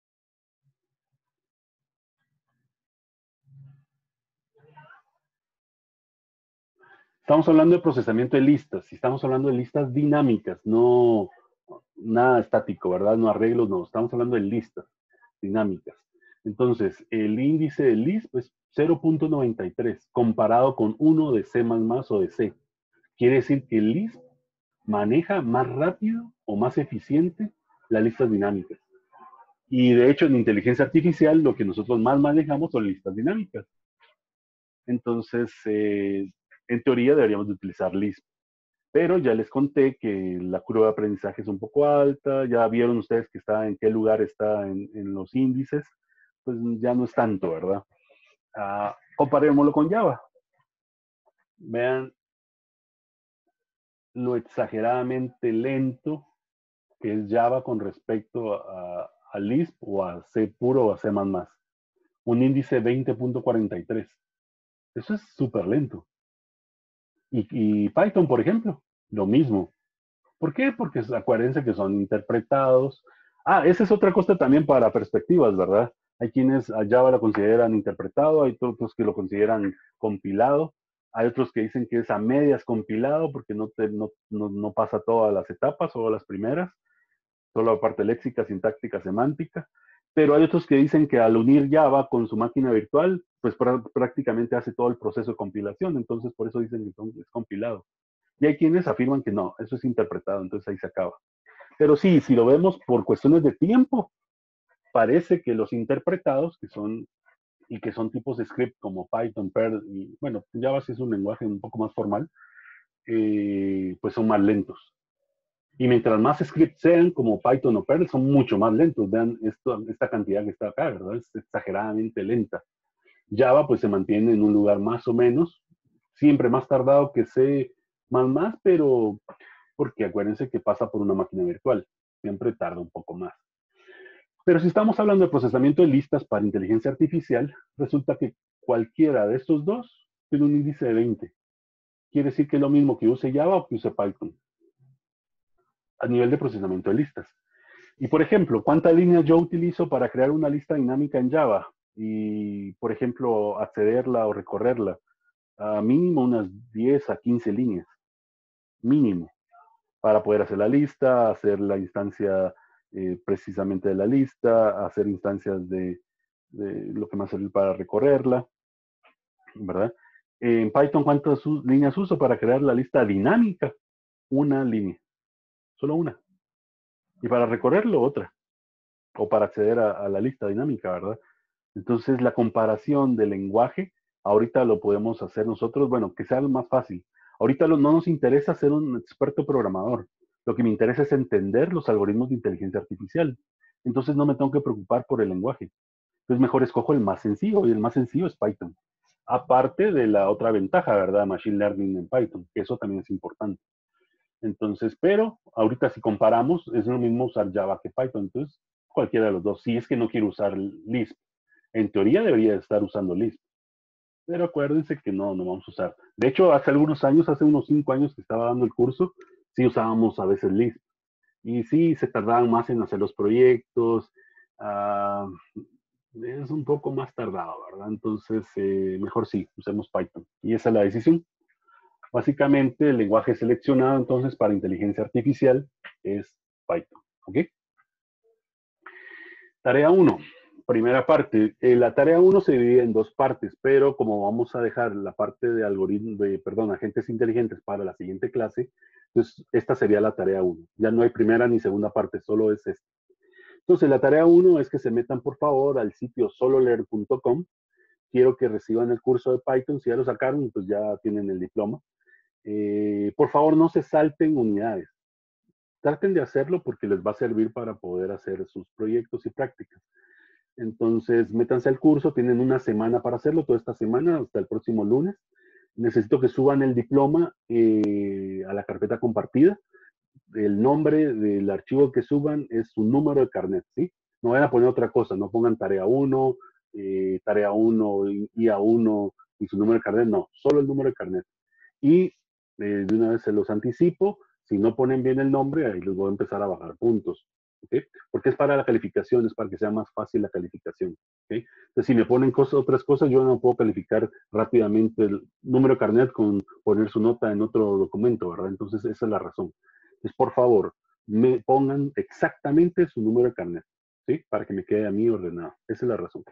Estamos hablando de procesamiento de listas, y estamos hablando de listas dinámicas, no nada estático, ¿verdad? No arreglos, no, estamos hablando de listas dinámicas. Entonces, el índice de Lisp es cero punto noventa y tres, comparado con uno de C++ o de C. Quiere decir que Lisp maneja más rápido o más eficiente las listas dinámicas. Y de hecho, en inteligencia artificial, lo que nosotros más manejamos son listas dinámicas. Entonces, eh, en teoría, deberíamos de utilizar Lisp. Pero ya les conté que la curva de aprendizaje es un poco alta, ya vieron ustedes que está en qué lugar está en, en los índices, pues ya no es tanto, ¿verdad? Uh, comparémoslo con Java. Vean lo exageradamente lento que es Java con respecto a, a Lisp o a C puro o a C++. Un índice veinte punto cuarenta y tres. Eso es súper lento. Y, y Python, por ejemplo, lo mismo. ¿Por qué? Porque acuérdense que son interpretados. Ah, esa es otra cosa también para perspectivas, ¿verdad? Hay quienes a Java lo consideran interpretado, hay otros que lo consideran compilado, hay otros que dicen que es a medias compilado porque no, te, no, no, no pasa todas las etapas o las primeras, solo la parte léxica, sintáctica, semántica. Pero hay otros que dicen que al unir Java con su máquina virtual, pues prácticamente hace todo el proceso de compilación, entonces por eso dicen que es compilado. Y hay quienes afirman que no, eso es interpretado, entonces ahí se acaba. Pero sí, si lo vemos por cuestiones de tiempo, parece que los interpretados, que son y que son tipos de script como Python, Perl, y bueno, Java sí es un lenguaje un poco más formal, eh, pues son más lentos. Y mientras más scripts sean, como Python o Perl, son mucho más lentos. Vean esto, esta cantidad que está acá, ¿verdad? Es exageradamente lenta. Java pues se mantiene en un lugar más o menos, siempre más tardado que C++, pero porque acuérdense que pasa por una máquina virtual, siempre tarda un poco más. Pero si estamos hablando de procesamiento de listas para inteligencia artificial, resulta que cualquiera de estos dos tiene un índice de veinte. Quiere decir que es lo mismo que use Java o que use Python. a nivel de procesamiento de listas. Y por ejemplo, ¿cuántas líneas yo utilizo para crear una lista dinámica en Java? Y, por ejemplo, accederla o recorrerla. A mínimo unas diez a quince líneas. Mínimo. Para poder hacer la lista, hacer la instancia eh, precisamente de la lista, hacer instancias de, de lo que me va a servir para recorrerla, ¿verdad? En Python, ¿cuántas líneas uso para crear la lista dinámica? Una línea. Solo una. Y para recorrerlo, otra. O para acceder a, a la lista dinámica, ¿verdad? Entonces, la comparación del lenguaje, ahorita lo podemos hacer nosotros, bueno, que sea lo más fácil. Ahorita lo, no nos interesa ser un experto programador. Lo que me interesa es entender los algoritmos de inteligencia artificial. Entonces, no me tengo que preocupar por el lenguaje. Entonces, mejor escojo el más sencillo, y el más sencillo es Python. Aparte de la otra ventaja, ¿verdad? Machine Learning en Python, que eso también es importante. Entonces, pero ahorita si comparamos, es lo mismo usar Java que Python. Entonces, cualquiera de los dos. Si es que no quiero usar Lisp. En teoría debería estar usando Lisp. Pero acuérdense que no, no vamos a usar. De hecho, hace algunos años, hace unos cinco años que estaba dando el curso, sí usábamos a veces Lisp. Y sí, se tardaban más en hacer los proyectos. Uh, es un poco más tardado, ¿verdad? Entonces, eh, mejor sí, usemos Python. Y esa es la decisión. Básicamente, el lenguaje seleccionado entonces para inteligencia artificial es Python. ¿Ok? Tarea uno. Primera parte. Eh, la tarea uno se divide en dos partes, pero como vamos a dejar la parte de algoritmos, de, perdón, agentes inteligentes para la siguiente clase, entonces esta sería la tarea uno. Ya no hay primera ni segunda parte, solo es esta. Entonces, la tarea uno es que se metan por favor al sitio sololearn punto com. Quiero que reciban el curso de Python. Si ya lo sacaron, pues ya tienen el diploma. Eh, por favor, no se salten unidades. Traten de hacerlo porque les va a servir para poder hacer sus proyectos y prácticas. Entonces, métanse al curso, tienen una semana para hacerlo, toda esta semana, hasta el próximo lunes. Necesito que suban el diploma eh, a la carpeta compartida. El nombre del archivo que suban es su número de carnet, ¿sí? No vayan a poner otra cosa, no pongan tarea uno, eh, tarea uno, I A uno y su número de carnet, no, solo el número de carnet. Y eh, de una vez se los anticipo, si no ponen bien el nombre, ahí les voy a empezar a bajar puntos. ¿Okay? Porque es para la calificación, es para que sea más fácil la calificación. ¿Okay? Entonces, si me ponen cosas, otras cosas, yo no puedo calificar rápidamente el número de carnet con poner su nota en otro documento, ¿verdad? Entonces, esa es la razón. Entonces, por favor, me pongan exactamente su número de carnet, ¿sí? Para que me quede a mí ordenado. Esa es la razón.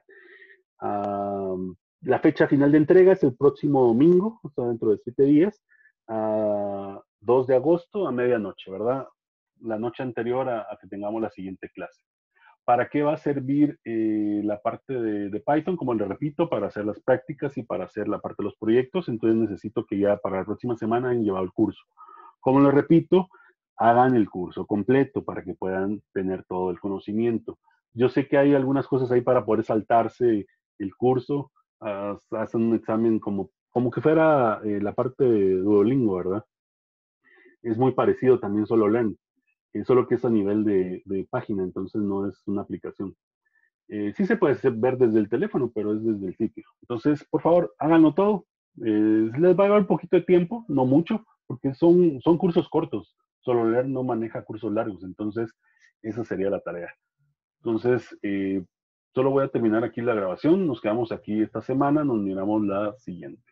Um, la fecha final de entrega es el próximo domingo, o sea, dentro de siete días, uh, dos de agosto a medianoche, ¿verdad? La noche anterior a, a que tengamos la siguiente clase. ¿Para qué va a servir eh, la parte de, de Python? Como le repito, para hacer las prácticas y para hacer la parte de los proyectos. Entonces necesito que ya para la próxima semana hayan llevado el curso. Como le repito, hagan el curso completo para que puedan tener todo el conocimiento. Yo sé que hay algunas cosas ahí para poder saltarse el curso, uh, hacen un examen como, como que fuera eh, la parte de Duolingo, ¿verdad? Es muy parecido también solo Learn, eh, solo que es a nivel de, de página, entonces no es una aplicación. Eh, sí se puede ver desde el teléfono, pero es desde el sitio. Entonces, por favor, háganlo todo. Eh, les va a llevar un poquito de tiempo, no mucho, porque son, son cursos cortos. Solo Learn no maneja cursos largos, entonces esa sería la tarea. Entonces, eh, solo voy a terminar aquí la grabación. Nos quedamos aquí esta semana, nos miramos la siguiente.